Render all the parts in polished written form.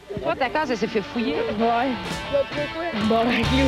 Toi, ta case, elle s'est fait fouiller. Ouais. Barbecue.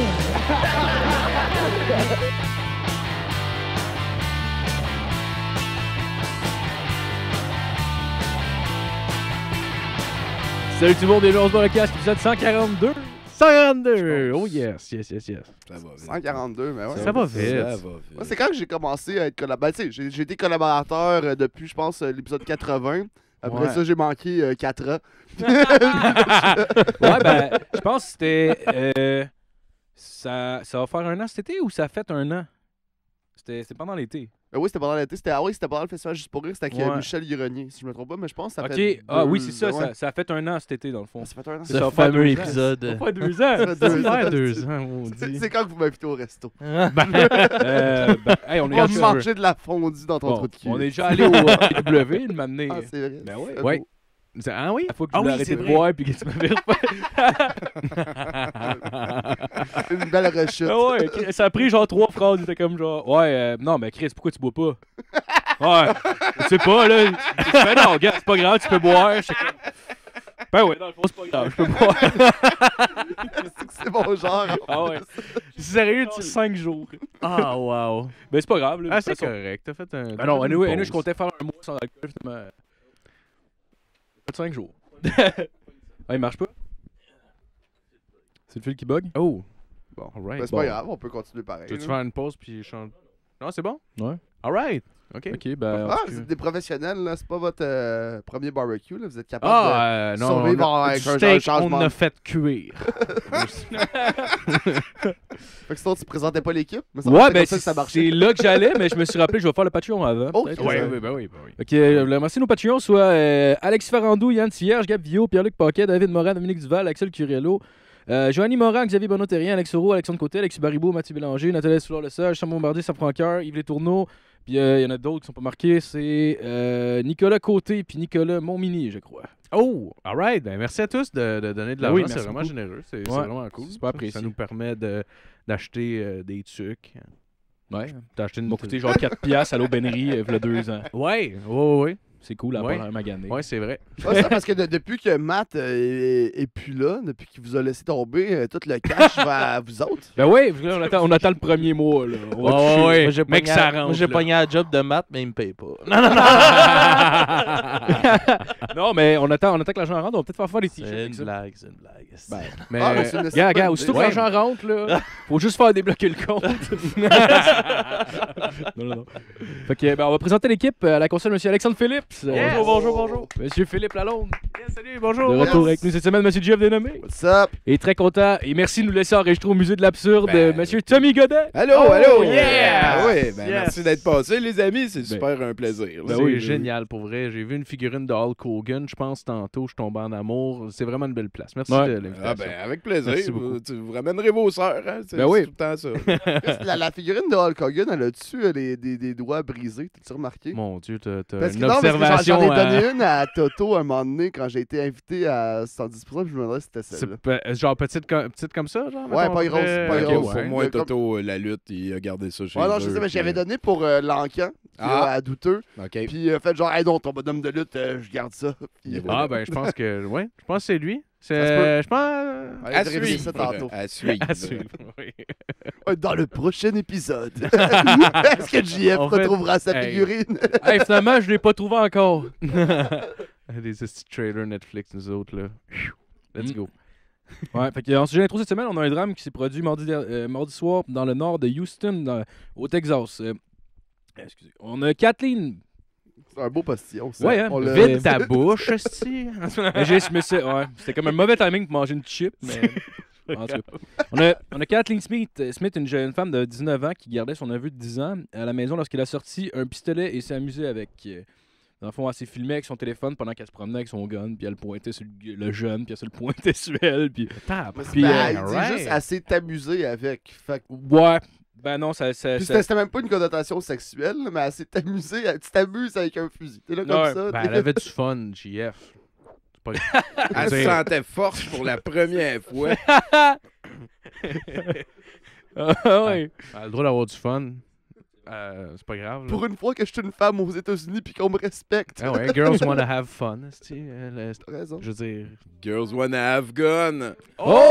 Salut tout le monde, bienvenue dans le casque, épisode 142. 142! Oh yes. Ça va vite. 142, mais ouais. Ça va vite. Ça va vite. Moi, c'est quand que j'ai commencé à être collaborateur. Tu sais, j'ai été collaborateur depuis, je pense, l'épisode 80. Après Ouais. ça, j'ai manqué 4 ans. Ouais, ben, je pense que c'était. Ça va faire un an cet été ou ça a fait un an? C'était pendant l'été. Oui, c'était pendant l'été. C'était pendant le festival Juste pour rire. C'était avec Ouais. Michel Grenier, si je me trompe pas. Mais je pense que ça Ok, fait. oui, c'est ça, ouais. ça a fait un an cet été dans le fond. Ça fait un an. Ça Ce va faire fameux 2 ans. épisode. Ça va faire 2 ans. Ça fait 2 Ça va faire ans. 2 ans, on dit. C'est quand que vous m'invitez au resto. Hey, on On est va allé manger de la fondue dans ton Bon, trou de cul. on est déjà allé au W, il m'a amené. Ah, c'est vrai. Ben ouais. C'est Ouais. beau. Ah oui? La fois que je Ah voulais oui, arrêter c'est de vrai. boire puis que tu m'avais Une belle rechute. Ah ouais, ça a pris genre 3 phrases. Il était comme genre, ouais, non, mais Chris, pourquoi tu bois pas? Ouais, je sais pas, là. Je fais, non, gars, c'est pas grave, tu peux boire. J'étais comme, ben ouais, dans le fond, c'est pas grave, je peux boire. C'est bon genre. Ah ouais. Sérieux, 5 jours. Ah, wow. Ben c'est pas grave, là. Ah, de toute c'est façon. correct. T'as fait un. Ben non, anyway, une je comptais faire un mois sans alcool, finalement. J'ai fait 5 jours. Ah, il marche pas? C'est le fil qui bug? Oh. Bon. Alright. Ben, c'est Bon. pas grave, on peut continuer pareil. Tu veux là. faire une pause puis chanter? Non, c'est bon? Ouais. Alright. OK. Ok, ben. Ah, en tout vous cas- êtes des professionnels, là. C'est pas votre premier barbecue, là. Vous êtes capable Ah, non. survivre on a- avec du un steak, changement. on a fait cuire. de. Fait que sinon, tu présentais pas l'équipe. Mais ça Ouais, marchait ben comme ça que ça marchait. c'est là que j'allais, mais je me suis rappelé que je vais faire le Patreon avant. Ok. peut-être. Ouais, oui, ben oui, ben oui. Ok, merci nos Patreons, soit Alex Ferrandou, Yann Thierge, Gab Vio, Pierre-Luc Paquet, David Morin, Dominique Duval, Axel Curello, Joanny Morin, Xavier Bonneau-Terrien, Alex Auro, Alexandre Côté, Alexis Baribot, Mathieu Bélanger, Nathalie Soulard-Lesage, Sam Bombardier, Sam Franqueur, Yves Les Tourneaux, puis il y en a d'autres qui sont pas marqués, c'est Nicolas Côté puis Nicolas Montmini, je crois. Oh, alright. Ben, merci à tous de donner de Ben l'argent. oui, c'est merci vraiment beaucoup. généreux. C'est Ouais, vraiment cool. c'est super apprécié. Ça nous permet d'acheter des trucs. Ouais. T'as acheté Ils une m'ont coûté genre 4 piastres à l'aubainerie il y a 2 ans. Ouais, ouais. C'est cool à Ouais. part un magané. Ouais, c'est vrai. Ouais, ça, parce que depuis que Matt est plus là, depuis qu'il vous a laissé tomber, tout le cash va à vous autres. Ben oui, on attend le premier mois. Là. On va toucher. ouais. Moi, j'ai Mec, pogné, ça à- rentre, moi, j'ai là. pogné un job de maths, mais il me paye pas. Non, mais on attend que l'argent rentre, on va peut-être faire des t-shirts. C'est avec une ça. blague, c'est une blague. Ben, Mais Ah, mais c'est une Regarde, bonne aussitôt que idée. l'argent rentre, là, faut juste faire débloquer le compte. non. Fait que, ben, on va présenter l'équipe à la console, monsieur Alexandre Phillips. Yes. Bonjour. Monsieur Philippe Lalonde. salut, bonjour. De retour avec nous cette semaine, monsieur Jeff Dénommé. What's up? Et très content, et merci de nous laisser enregistrer au musée de l'absurde, Ben, monsieur Tommy Godet. Allô, Oh, allô! yeah! Ah oui, ben Yes! merci d'être passé, les amis. C'est Ben, super un plaisir. là. C'est oui, génial pour vrai. J'ai vu une figurine de Hulk Hogan, je pense tantôt, je tombe en amour. C'est vraiment une belle place. Merci Ouais. de l'invitation. Ah ben, avec plaisir. Merci beaucoup. Vous ramènerez vos sœurs, hein? C'est Ben oui. tout le temps ça. La figurine de Hulk Hogan, elle a-tu des doigts brisés? T'as-tu remarqué? Mon Dieu, t'as Parce que une non, parce que observation. j'en ai donné une à Toto un moment donné quand j'ai été invité à 110%, puis je me demandais si c'était C'est celle-là. genre petite comme ça, genre? Ouais, mettons, pas à peu grosse, près? pas Ok, grosse. ouais. Pour moi, Mais comme- Toto, la lutte, il a gardé ça chez Ouais, non, eux, je sais, mais puis, j'avais donné pour l'encan, Ah. à douteux. OK. Puis fait genre, hey, non, ton bonhomme de lutte, je garde ça. Puis, Et Ah, ben, je pense que. Ouais, je pense que c'est lui. Ça se peut. C'est. Je pense. allez, À vérifier ça suivre. tantôt. À suivre. À suivre, oui. Dans le prochain épisode. Est-ce que JF En fait, retrouvera sa hey. figurine? Hey, finalement, je l'ai pas trouvé encore. Des petits trailers Netflix, nous autres, là. Let's Mm. go. Ouais, fait que, en sujet d'intro cette semaine, on a un drame qui s'est produit mardi soir dans le nord de Houston, au Texas. Excusez. On a Kathleen. C'est un beau postillon, ça. Ouais, hein. On l'a- Vide ta bouche, esti. Mais ouais, c'était comme un mauvais timing pour manger une chip, mais en tout cas. On a Kathleen Smith, une jeune femme de 19 ans qui gardait son neveu de 10 ans à la maison lorsqu'elle a sorti un pistolet et s'est amusée avec. Dans le fond, elle s'est filmée avec son téléphone pendant qu'elle se promenait avec son gun, puis elle pointait sur le jeune, puis elle se le pointait sur elle, puis... Mais Puis, elle dit alright. juste assez t'amuser avec. Fait que- Ouais, ben non, ça... Puis c'était même pas une connotation sexuelle, là, mais elle s'est amusée. Tu t'amuses avec un fusil. T'es là comme Ouais, ça. Ben, t'es- elle avait du fun, JF. C'est pas... Elle se sentait forte pour la première fois. Ah ouais. Elle a le droit d'avoir du fun. C'est pas grave. Là. Pour une fois que je suis une femme aux États-Unis puis qu'on me respecte. Ah ouais, girls wanna have fun. T'as raison. Je veux dire. Girls wanna have gun. Oh,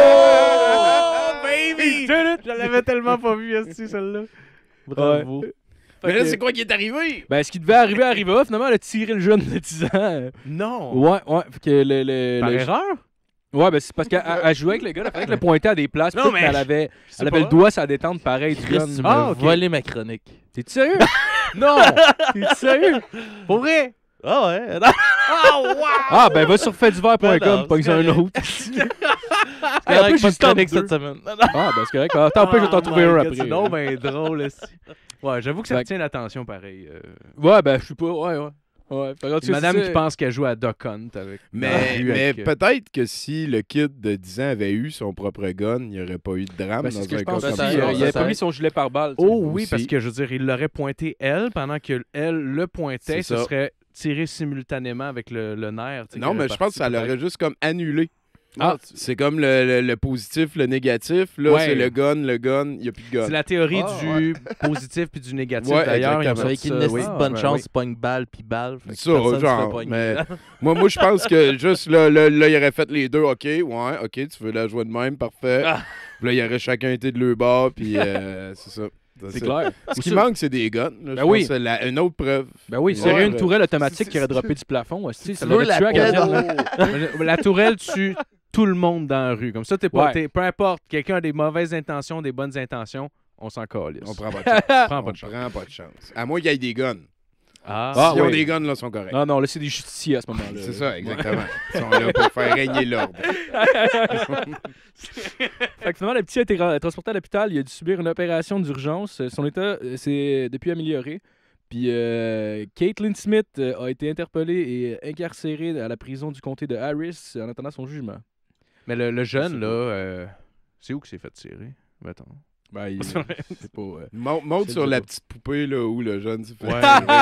baby! Je l'avais tellement pas vu, celle-là. Bravo. Mais là, c'est quoi qui est arrivé? Ben, ce qui devait arriver arriva. Finalement, elle a tiré le jeune de 10 ans. Non! Ouais. Fait que Par le- erreur? Ouais, ben c'est parce qu'elle elle jouait avec le gars. Il fallait qu'elle le pointait à des places. Non, puis mais elle avait, sais elle avait pas. le doigt sur la détente pareil du Chris, gun. tu Ah, m'as ok. volé ma chronique. T'es-tu sérieux? Non! T'es-tu sérieux? Pour vrai? Ah ouais? Ah, ben va sur faitdivers.com, Ben non, pogne c'est un correct. autre. C'est correct, plus, pas de juste en chronique deux. cette semaine. Ah, ben c'est correct. Attends, je vais t'en trouver un après. Non, ben drôle, aussi. Ouais, j'avoue que ça Fait- retient l'attention pareil. Ouais, ben je sais pas. Ouais. Fait que, Madame qui pense qu'elle joue à Duck Hunt avec. Mais avec, peut-être que si le kid de 10 ans avait eu son propre gun, il n'y aurait pas eu de drame Ben, c'est dans ce que un je cas pense comme aussi. ça, Il ça, avait ça. pas mis son gilet par balle. tu sais. Oh oui, aussi. parce que je veux dire, il l'aurait pointé elle pendant que elle le pointait, C'est ce ça. serait tiré simultanément avec le nerf. tu sais, Non, qui mais aurait je pense que ça parti l'aurait juste comme annulé. Ah, C'est comme le positif, le négatif. Là, Ouais. c'est le gun, il n'y a plus de gun. C'est la théorie Ah, du positif puis du négatif. Ouais, D'ailleurs, ils ont exactement. Avec sorti une ça, esti oui. de bonne Ouais, chance, oui. tu pognes balle puis balle. Fait que Ça, personne se fait genre. pogner. Mais moi, je pense que juste là, il aurait fait les deux. OK, tu veux la jouer de même, parfait. Ah. Puis là, il aurait chacun été de leur bord, puis c'est ça. c'est clair. Ce qui manque, c'est des guns. Là, je oui. pense que c'est une autre preuve. Ben oui, Ouais. sérieux, une tourelle automatique qui aurait droppé du plafond. aussi, ça l'aurait veux tué à la gardien. La tourelle tue tout le monde dans la rue. Comme ça, Ouais. peu importe, quelqu'un a des mauvaises intentions, des bonnes intentions, on s'en calisse. On prend pas de chance. prend On pas de chance. prend pas de chance. À moins qu'il y ait des guns. Ah, S'ils ont oui. des guns, là, ils sont corrects. Non, là, c'est des justiciers à ce moment-là. C'est ça, exactement. Ils sont là pour faire régner l'ordre. Fait que finalement, le petit a été transporté à l'hôpital. Il a dû subir une opération d'urgence. Son état s'est depuis amélioré. Puis Caitlin Smith a été interpellée et incarcérée à la prison du comté de Harris en attendant son jugement. Mais le jeune, là, c'est où qu'il s'est fait tirer, mettons? Ben, il... c'est pas... Monte C'est sur le la jour. petite poupée là, où le jeune s'est fait. Ouais.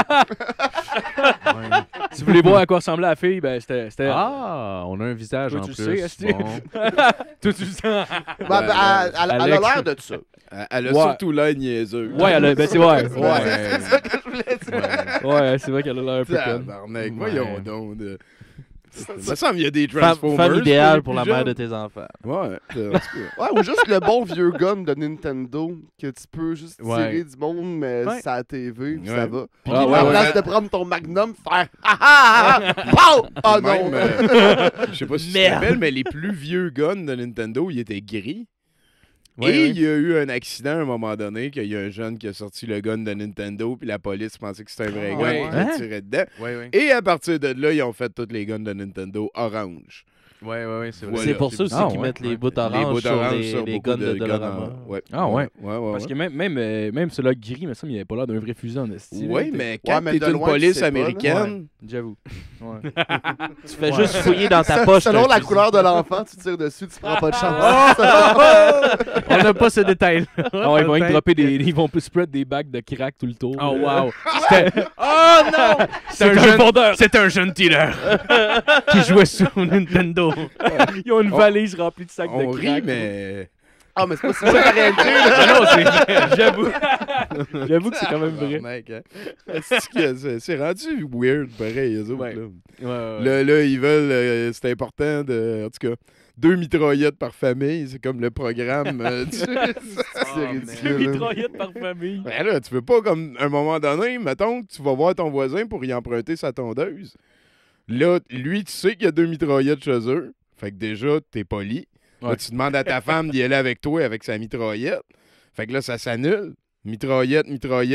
Si vous voulez voir à quoi ressemblait la fille, ben c'était... Ah, on a un visage Toi, en tu le plus. sais, Esti. Bon. Toi, tu le sens. Elle a Alex. l'air de ça. Elle a Ouais. surtout l'air niaiseuse. Ouais, elle a... Ben, c'est vrai. Ouais. C'est ça que je voulais dire. Ouais, c'est vrai qu'elle a l'air un peu conne. Tabarnak, Ouais. voyons donc. Ça me semble qu'il y a des Transformers. Femme idéale les pour plus la mère jeunes. de tes enfants. Ouais, en tout cas. Ouais, ou juste le bon vieux gun de Nintendo que tu peux juste tirer Ouais. du monde, mais Ouais. c'est à la TV, puis Ouais. ça va. Puis Ah, à ouais, la ouais. place de prendre ton Magnum, faire ah ah ah pow! Ah non! Même, je sais pas si tu te Merde. rappelles, mais les plus vieux guns de Nintendo, ils étaient gris. Ouais, Et ouais. il y a eu un accident à un moment donné, qu'il y a un jeune qui a sorti le gun de Nintendo, puis la police pensait que c'était un vrai Ah, gun, ouais. puis Hein? il tirait dedans. Ouais, ouais. Et à partir de là, ils ont fait tous les guns de Nintendo orange. Ouais, c'est vrai. Voilà. C'est pour ça aussi Ah, qu'ils ouais. mettent les bouts Les oranges bouts sur orange les, sur les beaucoup guns de guns Dollarama. ouais. Ah, ouais. Ouais. Parce que même celui-là gris, mais ça, il avait pas l'air d'un vrai fusil en esti. Oui, mais quand mais t'es de une loin, tu police sais pas, là. américaine, J'avoue. Ouais. Tu fais juste fouiller dans ta poche. Selon t'as un la fusil. couleur de l'enfant, tu tires dessus, tu prends pas de chance. On n'a pas ce détail. Ah ouais, ils vont rien que dropper ils vont spread des bacs de crack tout le tour. Oh, wow. Oh non! C'est un jeune dealer qui jouait sur Nintendo. Ils ont une valise remplie de sacs on de rit, crack. mais... Ah, mais c'est pas ça la réalité, là. Ah non, c'est... J'avoue. J'avoue que c'est quand même vrai. Tabarnak, hein. C'est rendu weird, pareil, eux autres. Ouais. Là. Là, ils veulent... c'est important de... En tout cas, 2 mitraillettes par famille, c'est comme le programme. C'est Deux ridicule. là. mitraillettes par famille. Ben là, tu veux pas, comme, à un moment donné, mettons que tu vas voir ton voisin pour y emprunter sa tondeuse. Là, lui, tu sais qu'il y a 2 mitraillettes chez eux. Fait que déjà, t'es poli. Là, Ouais. tu demandes à ta femme d'y aller avec toi avec sa mitraillette. Fait que là, ça s'annule. Mitraillette.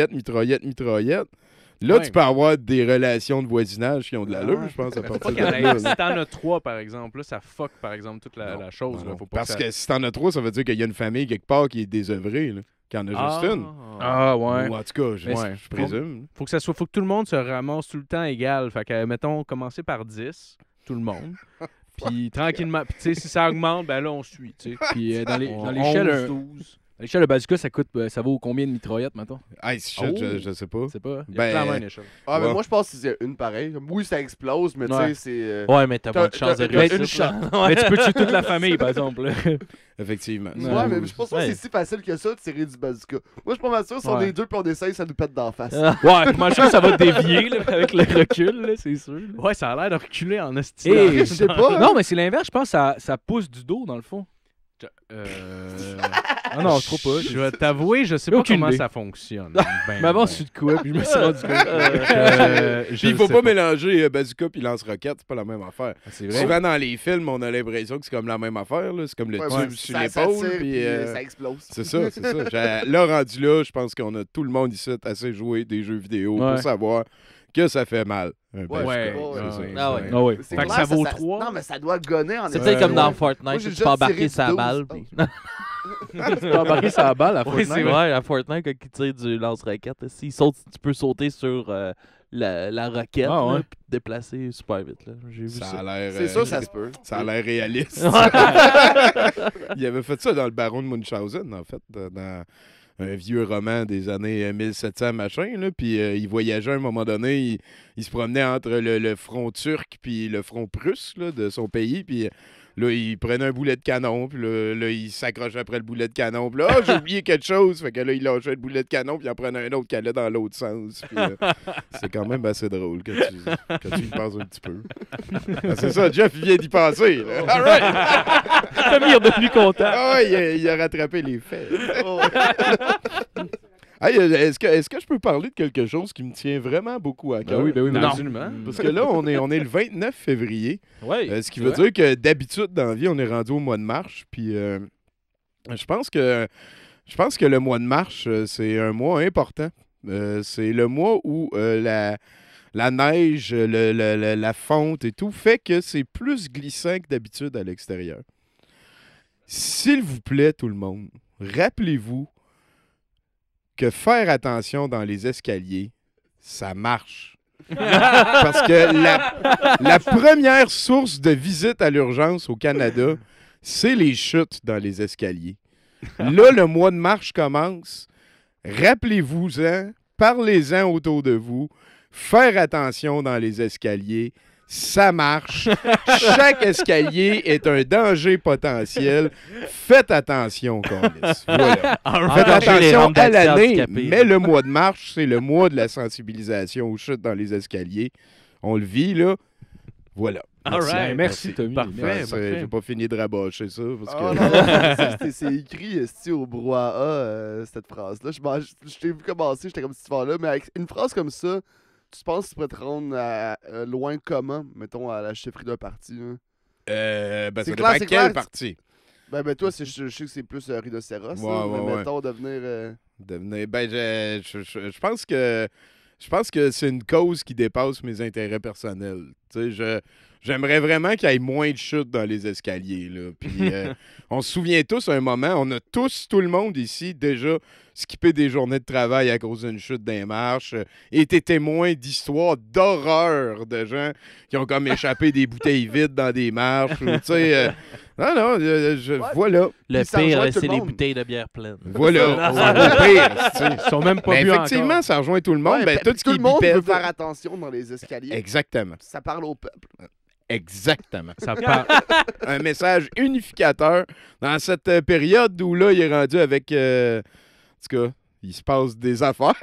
Là, Ouais. tu peux avoir des relations de voisinage qui ont de l'allure, Ouais. je pense, à Faut partir pas de qu'il y là. en ait- si t'en as 3, par exemple, là, ça fuck, par exemple, toute la chose. Non, Là. Faut pas parce ça- que si t'en as 3, ça veut dire qu'il y a une famille quelque part qui est désœuvrée, là, qui en a juste une. Ah ouais. Ou en tout cas, je Ouais. présume. Faut que tout le monde se ramasse tout le temps égal. Fait que, mettons, commencer par 10, tout le monde. Puis tranquillement, puis tu sais, si ça augmente, ben là, on suit, tu sais. Puis dans On- l'échelle 11, 12. À l'échelle de bazooka, ça vaut combien de mitraillettes, mettons? Hey, shit, je sais pas. C'est pas. Il y a Ben, clairement une échelle. Ah, mais Ouais. moi, je pense que c'est une pareille. Oui, ça explose, mais tu Ouais. sais, c'est. Ouais, mais t'as T'as- moins de chance de t'as- réussir. une chance. Mais tu peux tuer toute la famille, par exemple. là. Effectivement. Ouais, mais je pense pas que Ouais. c'est si facile que ça de tirer du bazooka. Moi, je suis pas mal sûr, si on Ouais. est deux puis on essaye, ça nous pète d'en face. Ouais, moi, je pense que ça va dévier là, avec le recul, là, c'est sûr. là. Ouais, ça a l'air de reculer en esti. Et- Je sais pas. Non, mais c'est l'inverse, je pense que ça pousse du dos, dans le fond. Ah non, trop pas. Je vais t'avouer, je sais pas Aucune comment idée. ça fonctionne. Mais avant, tu de quoi, puis je me suis rendu compte. Puis il faut pas mélanger bazooka puis lance-roquette, c'est pas la même affaire. C'est vrai. Souvent dans les films, on a l'impression que c'est comme la même affaire. là. C'est comme le Ouais, tube ouais, sur ça l'épaule. tire, Puis, puis, ça explose. c'est ça, c'est ça. Là, rendu là, je pense qu'on a tout le monde ici assez joué des jeux vidéo Ouais. pour savoir que ça fait mal. Un bazooka. ouais, C'est ouais, ça, ouais. Ah ouais. Ah ouais. C'est Fait que clair, ça vaut 3. Non, mais ça doit gonner en C'est effet. peut-être comme dans Moi, Fortnite, j'ai tu déjà peux embarquer tiré sa du balle. 12. Puis... Tu peux embarquer sa balle à Oui, Fortnite. c'est vrai, à Fortnite, quand il tire du lance-roquette, s'il saute, tu peux sauter sur la roquette, Ah ouais. là, puis te déplacer super vite. Là. J'ai vu Ça ça. a l'air. C'est sûr, ça se peut. Ça a l'air réaliste. Il avait fait ça dans le Baron de Munchausen, en fait, dans un vieux roman des années 1700, machin. Là, puis il voyageait à un moment donné, il se promenait entre le front turc puis le front prusse là, de son pays. Puis là, il prenait un boulet de canon, puis là, il s'accrochait après le boulet de canon. Puis là, ah, j'ai oublié quelque chose. Fait que là, il lâchait le boulet de canon, puis il en prenait un autre qui allait dans l'autre sens. Puis, c'est quand même assez drôle quand tu y penses un petit peu. Ah, c'est ça, Jeff, il vient d'y penser. Là. All right! Tommy est redevenu content. Ah ouais, il a rattrapé les faits. Hey, est-ce que je peux parler de quelque chose qui me tient vraiment beaucoup à cœur? Ben oui, Non. absolument. Parce que là, on est le 29 février. Ouais. Ce qui veut dire que d'habitude, dans la vie, on est rendu au mois de mars. Puis je pense que le mois de mars, c'est un mois important. C'est le mois où la neige, la fonte et tout fait que c'est plus glissant que d'habitude à l'extérieur. S'il vous plaît, tout le monde, rappelez-vous que faire attention dans les escaliers, ça marche. Parce que la première source de visite à l'urgence au Canada, c'est les chutes dans les escaliers. Là, le mois de mars commence. Rappelez-vous-en, parlez-en autour de vous. Faire attention dans les escaliers, ça marche. Chaque escalier est un danger potentiel. Faites attention, câlisse. Voilà. Faites attention à l'année, mais le mois de mars, c'est le mois de la sensibilisation aux chutes dans les escaliers. On le vit, là. Voilà. All right. Merci, Tommy. Parfait. Merci. J'ai pas fini de rabocher ça. Parce que... Ah, non, non, c'est écrit au brouhaha, cette phrase-là. Je t'ai vu commencer, j'étais comme si tu là, mais avec une phrase comme ça, tu penses que tu pourrais te rendre loin comment, mettons, à la chefferie d'un parti? Hein? Ben, C'est ça clair, dépend c'est quelle clair. partie. Ben toi, je sais que c'est plus rhinocéros, Ouais, là, ouais, mais ouais. mettons devenir... Ben, je pense que c'est une cause qui dépasse mes intérêts personnels. Tu sais, j'aimerais vraiment qu'il y ait moins de chutes dans les escaliers. Là. Puis, on se souvient tous à un moment, on a tous, tout le monde ici, déjà skippé des journées de travail à cause d'une chute dans les marches, été témoin d'histoires d'horreur de gens qui ont comme échappé des bouteilles vides dans des marches. Ou, tu sais, non, voilà. Le Puis ça pire, rejoint tout c'est le les monde. bouteilles de bière pleines. Voilà. C'est le pire, tu sais. Ils sont même pas Ben, bu effectivement, encore. ça rejoint tout le monde. Ouais, Ben, tout ce qui tout est le monde veut bipède. faire attention dans les escaliers. Exactement. Ça parle au peuple. Exactement. Ça part. Un message unificateur dans cette période où là, il est rendu avec... en tout cas, il se passe des affaires.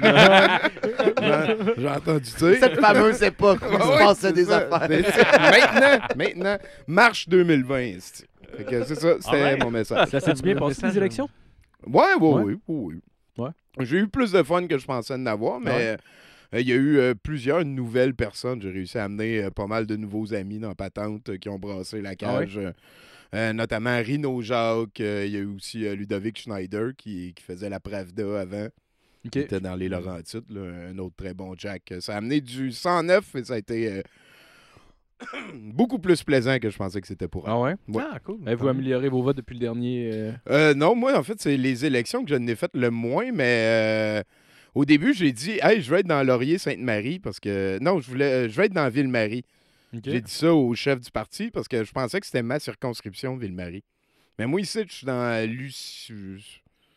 J'ai entendu dire. Cette fameuse époque où il se Ouais, passait c'est des ça. affaires. Mais c'est- maintenant, mars 2020. Fait que c'est ça, c'était Alright. mon message. Ça s'est bien passé, les élections? Oui. Ouais. J'ai eu plus de fun que je pensais en avoir, mais il y a eu plusieurs nouvelles personnes. J'ai réussi à amener pas mal de nouveaux amis dans Patente qui ont brassé la cage. Notamment Rino Jacques. Il y a eu aussi Ludovic Schneider qui faisait la Pravda avant. Qui était dans les Laurentides. Là, un autre très bon Jack. Ça a amené du 109 et ça a été beaucoup plus plaisant que je pensais que c'était pour elle. Ah ouais? Ouais. Ah, cool. Avez-vous amélioré vos votes depuis le dernier... Non, moi, en fait, c'est les élections que je n'ai faites le moins, mais au début, j'ai dit, hey, je vais être dans Laurier-Sainte-Marie parce que. Non, je vais être dans Ville-Marie. Ok. J'ai dit ça au chef du parti parce que je pensais que c'était ma circonscription, Ville-Marie. Mais moi, ici, je suis dans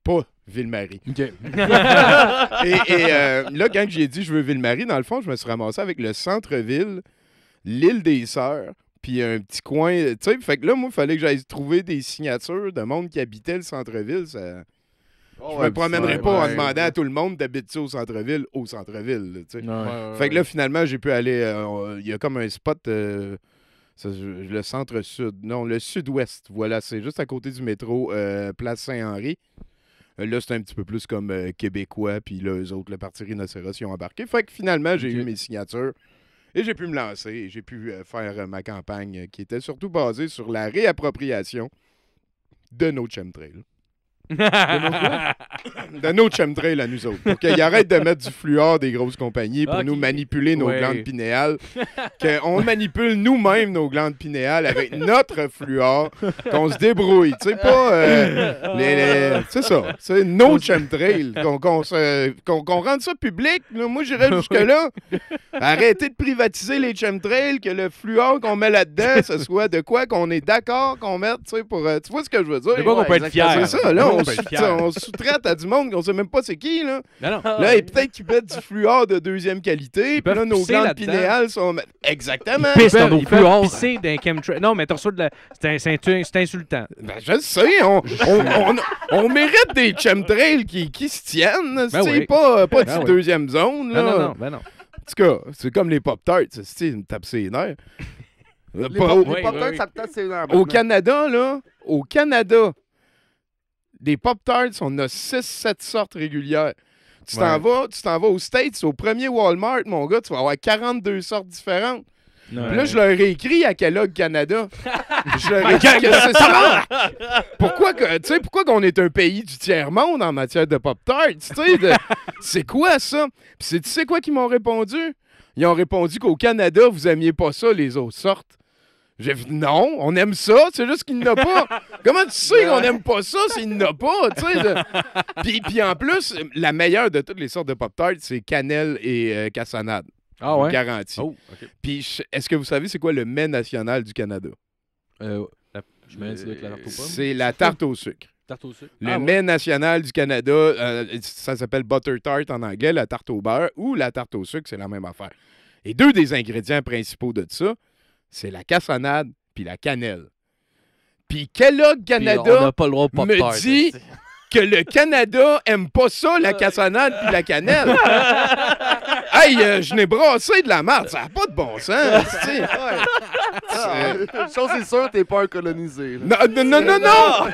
pas Ville-Marie. OK. Et là, quand j'ai dit je veux Ville-Marie, dans le fond, je me suis ramassé avec le centre-ville, l'île des Sœurs, puis un petit coin, tu sais. Fait que là, moi, il fallait que j'aille trouver des signatures de monde qui habitait le centre-ville. Ça... Je me promènerais pas en demandant à tout le monde d'habiter au centre-ville, là, tu sais. Fait que là, finalement, j'ai pu aller... Il y a comme un spot... le centre-sud. Non, le sud-ouest. Voilà, c'est juste à côté du métro, Place Saint-Henri. Là, c'est un petit peu plus comme québécois, puis là, eux autres, le Parti Rhinocéros, ils ont embarqué. Fait que finalement, j'ai eu mes signatures et j'ai pu me lancer. Et j'ai pu faire ma campagne qui était surtout basée sur la réappropriation de nos chemtrails. De nos chemtrails à nous autres. Pour qu'ils arrêtent de mettre du fluor des grosses compagnies pour nous manipuler nos glandes pinéales. Qu'on manipule nous-mêmes nos glandes pinéales avec notre fluor. Qu'on se débrouille. Tu sais, pas... c'est ça. C'est nos chemtrails. Qu'on rende ça public. Là. Moi, j'irais jusque-là. Arrêtez de privatiser les chemtrails. Que le fluor qu'on met là-dedans, ce soit de quoi qu'on est d'accord qu'on mette. Tu sais, pour... tu vois ce que je veux dire? C'est quoi qu'on peut être fier? C'est ça, là. On sous-traite à du monde qu'on sait même pas c'est qui, là. Non. Là, et peut-être qu'ils mettent du fluor de deuxième qualité, puis là, nos glandes pinéales sont... Exactement! Ils pissent dans nos fluors. Pisser d'un chemtrail. Non, mais t'as reçu de la... C'est insultant. Ben, je le sais, on mérite des chemtrails qui se tiennent, pas de deuxième zone, là. Non. En tout cas, c'est comme les Pop-Tarts, c'est une tape ses nerfs. Les Pop-Tarts, ça me tape ses nerfs. Au Canada, là, des Pop-Tarts, on a 6-7 sortes régulières. Tu t'en vas aux States, au premier Walmart, mon gars, tu vas avoir 42 sortes différentes. Puis là, je leur ai écrit à Kellogg Canada. Je leur ai dit que c'est ça. Pourquoi qu'on est un pays du tiers-monde en matière de Pop-Tarts? C'est quoi ça? Puis tu sais quoi qu'ils m'ont répondu? Ils ont répondu qu'au Canada, vous aimiez pas ça, les autres sortes. J'ai dit non, on aime ça, c'est juste qu'il n'y en a pas. Comment tu sais qu'on n'aime pas ça s'il n'y en a pas, tu sais? Puis en plus, la meilleure de toutes les sortes de Pop-Tarts, c'est cannelle et cassonade. Ah ouais? Garantie. Oh, OK. Puis est-ce que vous savez c'est quoi le mets national du Canada? Je mets c'est avec la tarte aux pommes. C'est la tarte au sucre. Tarte au sucre. Le mets national du Canada, ça s'appelle butter tart en anglais, la tarte au beurre, ou la tarte au sucre, c'est la même affaire. Et deux des ingrédients principaux de ça, c'est la cassonade puis la cannelle. Puis Kellogg Canada me dit que le Canada aime pas ça, la cassonade puis la cannelle. Hey, je n'ai brassé de la merde, ça n'a pas de bon sens. Chose c'est sûre, t'es pas un colonisé. Non!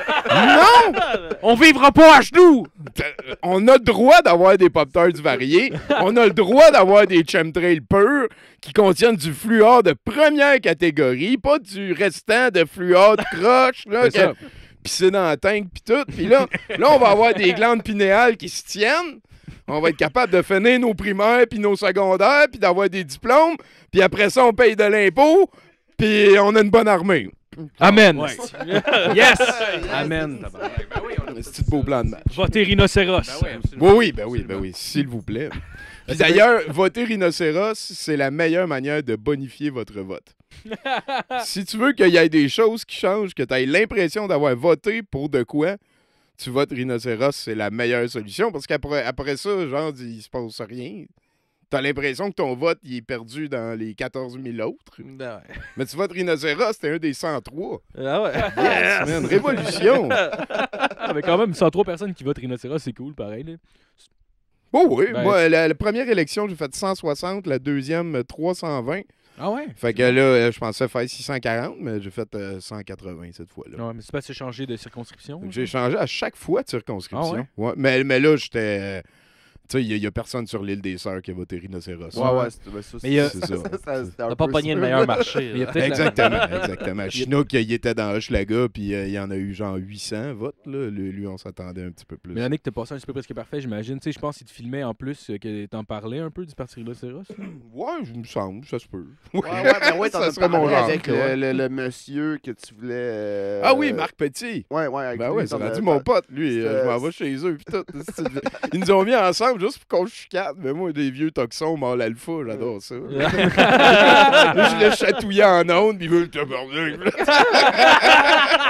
On vivra pas à genoux! On a le droit d'avoir des Pop-Tarts variés. On a le droit d'avoir des chemtrails purs qui contiennent du fluor de première catégorie, pas du restant de fluor de croche. Là, puis c'est dans la tank, puis tout. Puis là, on va avoir des glandes pinéales qui se tiennent. On va être capable de finir nos primaires, puis nos secondaires, puis d'avoir des diplômes. Puis après ça, on paye de l'impôt, puis on a une bonne armée. Amen. Ouais. Yes! Amen. C'est un beau plan de match. Votez rhinocéros. Oui, s'il vous plaît. Puis d'ailleurs, voter rhinocéros, c'est la meilleure manière de bonifier votre vote. Si tu veux qu'il y ait des choses qui changent, que tu aies l'impression d'avoir voté pour de quoi, tu votes rhinocéros, c'est la meilleure solution. Parce qu'après ça, genre, il se passe rien. T'as l'impression que ton vote il est perdu dans les 14 000 autres. Ben ouais. Mais tu votes rhinocéros, c'était un des 103. Ah ouais. Yes, man, révolution. Mais quand même, 103 personnes qui votent rhinocéros, c'est cool, pareil. Là. Oh oui, moi, la première élection, j'ai fait 160, la deuxième, 320. Ah ouais? Fait que là, je pensais faire 640, mais j'ai fait 180 cette fois-là. Ouais, mais c'est pas assez changé de circonscription? J'ai changé à chaque fois de circonscription. Ah ouais? Mais là, j'étais... Tu sais, il n'y a personne sur l'île des Sœurs qui a voté rhinocéros. Ouais, c'est ça. T'as pas pogné le meilleur marché. Exactement. Chinook, il était dans Hochelaga, puis il y en a eu genre 800 votes. Là. Lui, on s'attendait un petit peu plus. Mais Yannick, t'as passé un petit peu presque parfait, j'imagine. Tu sais, je pense qu'il te filmait en plus, que t'en parlais un peu du Parti rhinocéros. Ouais, il me semble, ça se peut. Ouais, ça serait mon genre. Avec le monsieur que tu voulais... Ah oui, Marc Petit. Ouais. Ben ouais, c'est rendu mon pote, lui. Je m'en vais chez eux, puis tout. Ils nous ont mis ensemble juste pour qu'on chicane. Mais moi, des vieux toxons mâle alpha, j'adore ça. Je le chatouillais en ondes, puis il veut le tabarnak.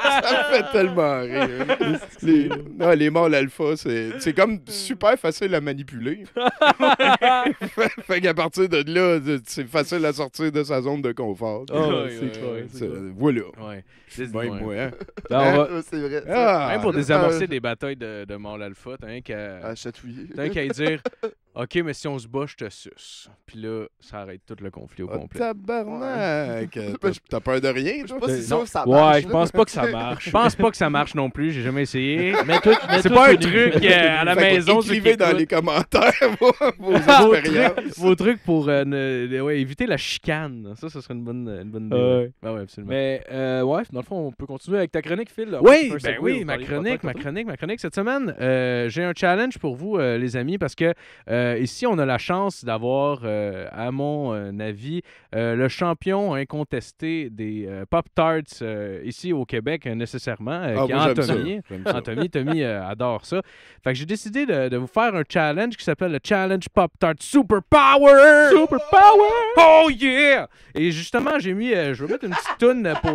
Ça me fait tellement rire. Les mâles alpha, c'est comme super facile à manipuler. Fait qu'à partir de là, c'est facile à sortir de sa zone de confort. Voilà. Ouais. Ben, moi, hein. Ben, on va- C'est vrai. Ah, Même pour désamorcer des batailles de mâles alpha, t'as rien qu'à À chatouiller. dire OK, mais si on se bat, je te suce. Puis là, ça arrête tout le conflit au Oh, complet. tabarnak! T'as peur de rien, Je toi? sais pas si ça, ça marche. Ouais, je pense pas que ça marche. Je pense pas que ça marche non plus, j'ai jamais essayé. Mais C'est pas un truc à la Fait que maison. ceux qui écrivez dans écoutent. les commentaires vos Vos expériences. trucs, vos trucs pour éviter la chicane. Ça serait une bonne idée. Ouais. Ouais, absolument. Mais ouais, dans le fond, on peut continuer avec ta chronique, Phil. Oui, On peut faire un segue, on ma parlait de chronique. podcast, Cette semaine, j'ai un challenge pour vous, les amis, parce que ici, on a la chance d'avoir, à mon avis, le champion incontesté des Pop-Tarts ici au Québec, nécessairement, Ah, qui est moi, j'aime ça. Anthony. J'aime ça. Tommy adore ça. Fait que j'ai décidé de vous faire un challenge qui s'appelle le Challenge Pop-Tart Super Power! Super Power! Oh yeah! Et justement, j'ai mis... je vais mettre une petite toune pour...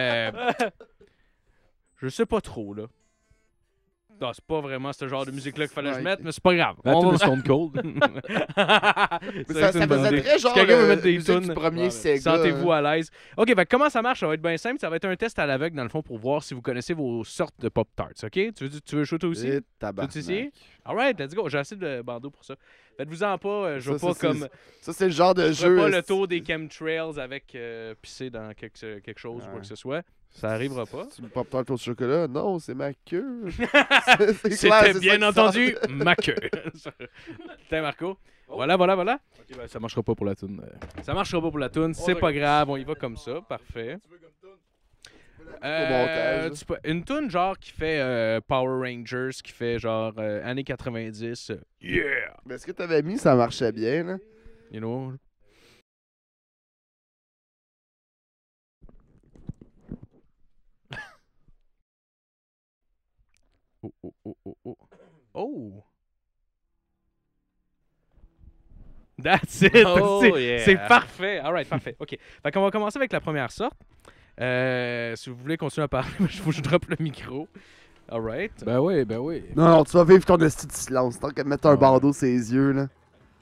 je sais pas trop, là. Non, c'est pas vraiment ce genre de musique-là qu'il fallait que je Ouais. mette, mais c'est pas grave. La On tune de va- Stone Cold. Mais ça faisait très genre Quelqu'un veut mettre des musique tunes. du premier Ouais, Sega. Sentez-vous à l'aise. OK, fait que comment ça marche? Ça va être bien simple. Ça va être un test à l'aveugle, dans le fond, pour voir si vous connaissez vos sortes de Pop-Tarts. OK? Tu veux shooter aussi? Et Tu tabarnak. veux essayer? Alright, let's go. J'ai assez de bandeaux pour ça. Faites-vous-en pas. Je veux Ça, pas c'est- comme... Ça, c'est le genre de Je jeu. ferai pas le tour des chemtrails avec pisser dans quelque chose ou quoi Ouais. que ce soit. Ça arrivera pas. Tu me Pop-Tart au chocolat? Non, c'est ma queue. C'est clair, C'était c'est bien ça qui entendu sort. ma queue. Tiens, Marco. Voilà. Ok, ben, ça marchera pas pour la tune. Ça marchera pas pour la toune. C'est pas grave. On y va comme ça. Parfait. montage. Une toune genre qui fait Power Rangers, qui fait genre années 90. Yeah! Mais ce que t'avais mis, ça marchait bien, là. You know? Oh. Oh! That's it! Oh, yeah. C'est parfait! Alright, parfait. OK. Fait qu'on va commencer avec la première sorte. Si vous voulez continuer à parler, il faut que je droppe le micro. Alright. Ben oui. Non, non, tu vas vivre ton esti de silence. Tant qu'à mettre un bandeau sur les yeux, là.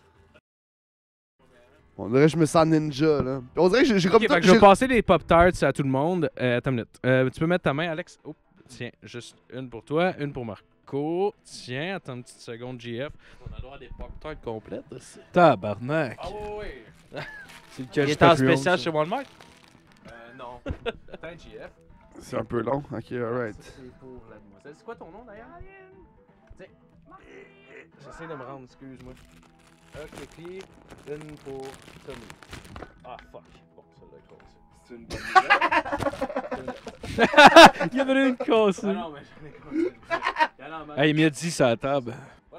On dirait que je me sens ninja, là. On dirait que j'ai comme OK, tout- fait que je vais passer les Pop-Tarts à tout le monde. Attends une minute. Tu peux mettre ta main, Alex? Oh, tiens, juste une pour toi, une pour Marco. Tiens, attends une petite seconde, JF. On a le droit à des Pop-Tarts complètes. aussi. Tabarnak. Ah oui! C'est le Il cache est en spécial chez Walmart. Non. Attends, JF. C'est un peu long. Ok, alright. C'est pour la demoiselle. C'est quoi ton nom d'ailleurs? Tiens. J'essaie de me rendre, excuse-moi. Ok, puis une pour Tommy. Ah, fuck. Bon, celle-là est grosse. Il y en a une cassée. Ah non, mais j'en ai grosse. Hey, il m'a dit ça à la table.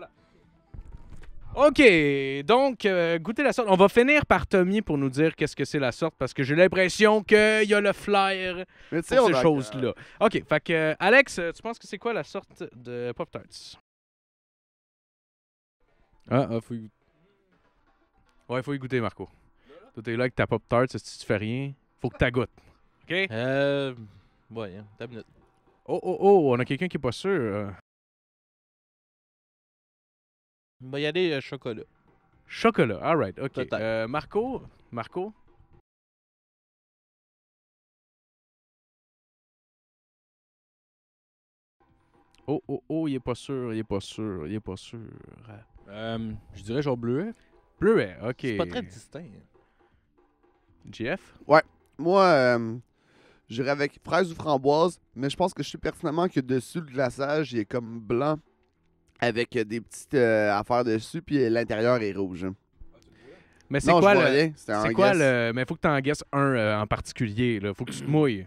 OK, donc, goûtez la sorte. On va finir par Tommy pour nous dire qu'est-ce que c'est la sorte, parce que j'ai l'impression qu'il y a le flyer Mais tu sais, pour on ces a- choses-là. OK, fait que, Alex, tu penses que c'est quoi la sorte de Pop-Tarts? Faut y... Ouais, il faut y goûter, Marco. Toi, t'es là avec ta Pop-Tart, si tu fais rien, faut que tu goûtes. OK? Voyons, t'as une minute. Oh, on a quelqu'un qui est pas sûr. Il va y aller chocolat. Chocolat, alright, OK. Peut-être. Marco? Oh, il est pas sûr. Je dirais genre bleuet. Bleuet, OK. C'est pas très distinct. GF? Moi, j'irais avec fraise ou framboise, mais je pense que je sais pertinemment que dessus, le glaçage, il est comme blanc avec des petites affaires dessus, puis l'intérieur est rouge. Mais c'est Non, quoi je vois le... rien. C'était un C'est quoi guess. le... Mais faut que tu en guesses un en particulier, là. Faut que tu te mouilles.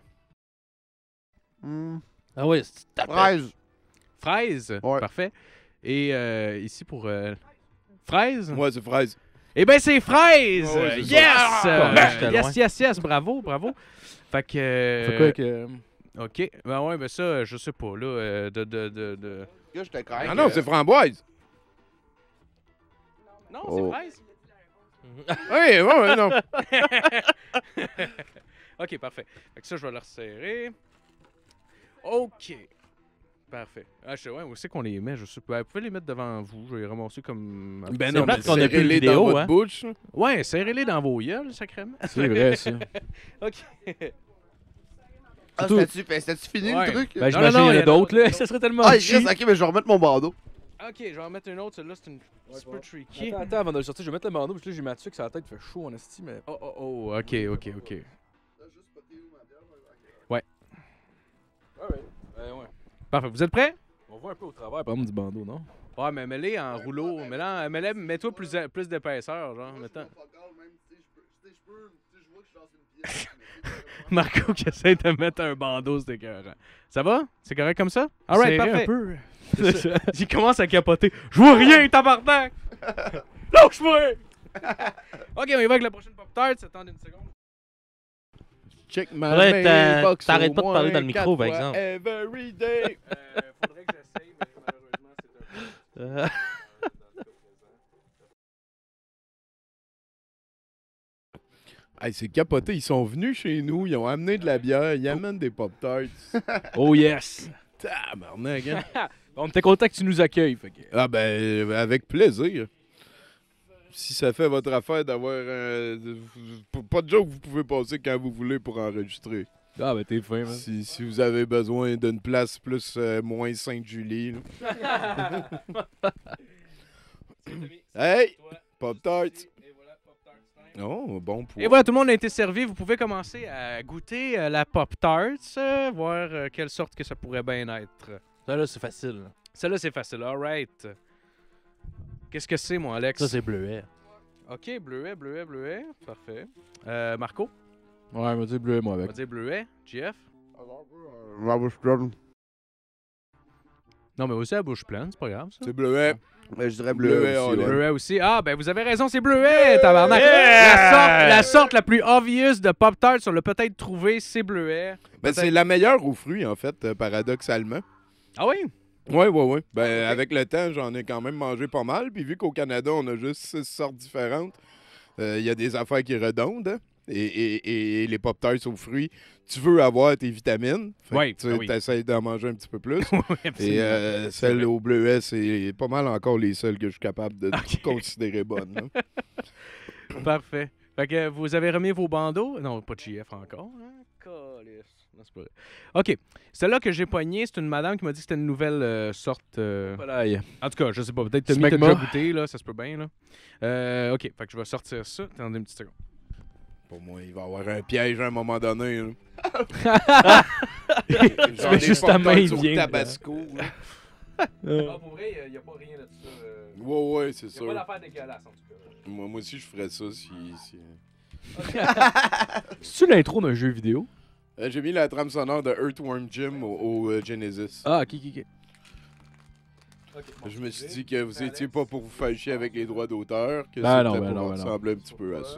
Ah oui, c'est tapé. Fraise. Fraise? Ouais. Parfait. Et ici pour... fraise? Moi, c'est fraise. Eh ben c'est fraise! Ouais, c'est Yes! J'étais Yes, bravo. Fait que... Fait quoi avec... OK. Ben ouais, mais ça, je sais pas, là, de... Là, j'étais correct. Ah non, c'est framboise. Non, Oh. c'est fraise? Oui, ouais, non. OK, parfait. Fait que ça, je vais le resserrer. OK. Parfait. Ah, je sais, ouais, où c'est qu'on les met? Je sais pas. Vous pouvez les mettre devant vous. Je vais les ramasser comme... Ben C'est non, plate mais qu'on a plus de serrez-les vidéo, dans votre hein. bouche. là. Ouais, serrez-les dans vos gueules, sacrément. C'est vrai, ça. OK. Ah, Surtout- c'était-tu fini Ouais. le truc? Non, Ben, j'imagine non, qu'il y en il y a en a d'autres, là. d'autres. Ça serait tellement Ah, il cheap. reste, ok, mais je vais remettre mon bandeau. OK, je vais en mettre une autre. Celle-là, c'est une petit peu tricky. Attends, avant de le sortir, je vais mettre le bandeau, parce que là, j'ai Mathieu que sa tête fait chaud en esti, mais... Oh, OK. Ouais. Ouais. Parfait. Vous êtes prêts? On voit un peu au travers, par exemple, du bandeau, non? Ouais, mais mets-les en rouleau. Mets-toi plus d'épaisseur, genre. Mettons. Marco qui essaie de mettre un bandeau, c'est écœurant. Ça va? C'est correct comme ça? Alright, Serré parfait. un peu. C'est ça. Il commence à capoter. Je vois rien, tabarnak! Lâche-moi! OK, on y va avec la prochaine Pop-Tart. Attendez une seconde. Check my Faudrait mailbox t'arrêtes au pas de parler dans le moins micro, par 4 fois exemple. Every day. Faudrait que j'essaye, mais malheureusement, c'est un peu... Hey, c'est capoté, ils sont venus chez nous, ils ont amené de la bière, ils amènent des Pop-Tarts. Oh yes! Tabarnak, hein? On était content que tu nous accueilles. Fait que... Ah ben, avec plaisir. Si ça fait votre affaire d'avoir pas de joke, vous pouvez passer quand vous voulez pour enregistrer. Ah, ben, t'es fin, man. Si vous avez besoin d'une place plus moins Sainte-Julie. là. Hey! Pop-Tarts! Oh, bon point. Et voilà, tout le monde a été servi. Vous pouvez commencer à goûter la Pop-Tart, voir quelle sorte que ça pourrait bien être. Ça, là, c'est facile. là. Celle-là, c'est facile. All right. Qu'est-ce que c'est, mon Alex? Ça, c'est bleuet. OK, bleuet. Parfait. Marco? Ouais, on va dire bleu, moi, On avec. va dire bleuet. GF? La bouche pleine. Non, mais aussi à bouche pleine, c'est pas grave, ça. C'est bleuet. Mais je dirais Bleuet, bleu aussi. on ouais. Bleuet aussi. Ah, ben vous avez raison, c'est bleuet, tabarnak. La sorte la plus obvious de Pop-Tart, on l'a peut-être trouvé, c'est bleuet. Ben, c'est la meilleure aux fruits, en fait, paradoxalement. Ah oui? Ouais. Ben, avec le temps, j'en ai quand même mangé pas mal. Puis vu qu'au Canada, on a juste 6 sortes différentes, il y a des affaires qui redondent. Hein? Et les Pop-Tarts aux fruits, tu veux avoir tes vitamines. Fait Oui, que ah oui. tu essaies d'en manger un petit peu plus. Oui, Et absolument. celles au bleuet, c'est pas mal encore les seules que je suis capable de considérer bonnes. là. Parfait. Fait que vous avez remis vos bandeaux. Non, pas de GF encore. Hein? Calisse. Non, c'est pas vrai. OK. Celle-là que j'ai poignée, c'est une madame qui m'a dit que c'était une nouvelle sorte. Voilà. En tout cas, je sais pas. Peut-être Tommy t'a Smegma. déjà goûté, là. Ça se peut bien, là. OK. Fait que je vais sortir ça. Attendez une petite seconde. Pour moi, il va y avoir un piège à un moment donné. là. Tu J'en mets ai juste pas ta main, de il sur vient. Tabasco. là. Ah, pour vrai, il n'y a pas rien de ça. Ouais, c'est Il n'y a sûr. pas d'affaire dégueulasse, en tout cas. Moi aussi, je ferais ça si... C'est-tu l'intro d'un jeu vidéo? J'ai mis la trame sonore de Earthworm Jim au Genesis. Ah, ok. Je me suis dit que vous étiez pas pour vous faire chier avec les droits d'auteur, que Ben c'était non, pour ben non, ben non. ressembler un petit peu à ça.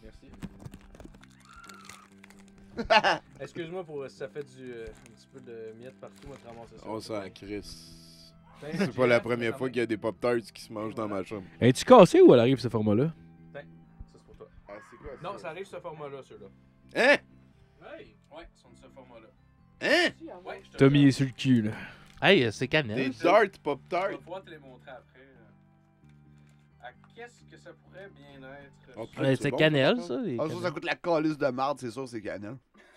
Merci. Excuse-moi pour ça fait un petit peu de miettes partout, on va te ramasser ça. On s'en crisse. Ben, C'est pas la première fois qu'il y a des Pop-Tarts qui se mangent dans ma chambre. Es-tu cassé ou elle arrive ce format-là? Ça, c'est pour toi. Ah, c'est quoi Non, ça arrive ce format-là, ceux-là. Hein? Ouais, ils sont de ce format-là. Hein? Ouais, je te Tommy est sur le cul, là. Hey, c'est Des cannelle. Dart Je Pop-Tarts? vais pouvoir te les montrer après. Qu'est-ce que ça pourrait bien être? Ok. Ouais, c'est c'est bon, cannelle, par ça. les Ah, ça cannelles. coûte la calice de marde, c'est sûr, c'est cannelle.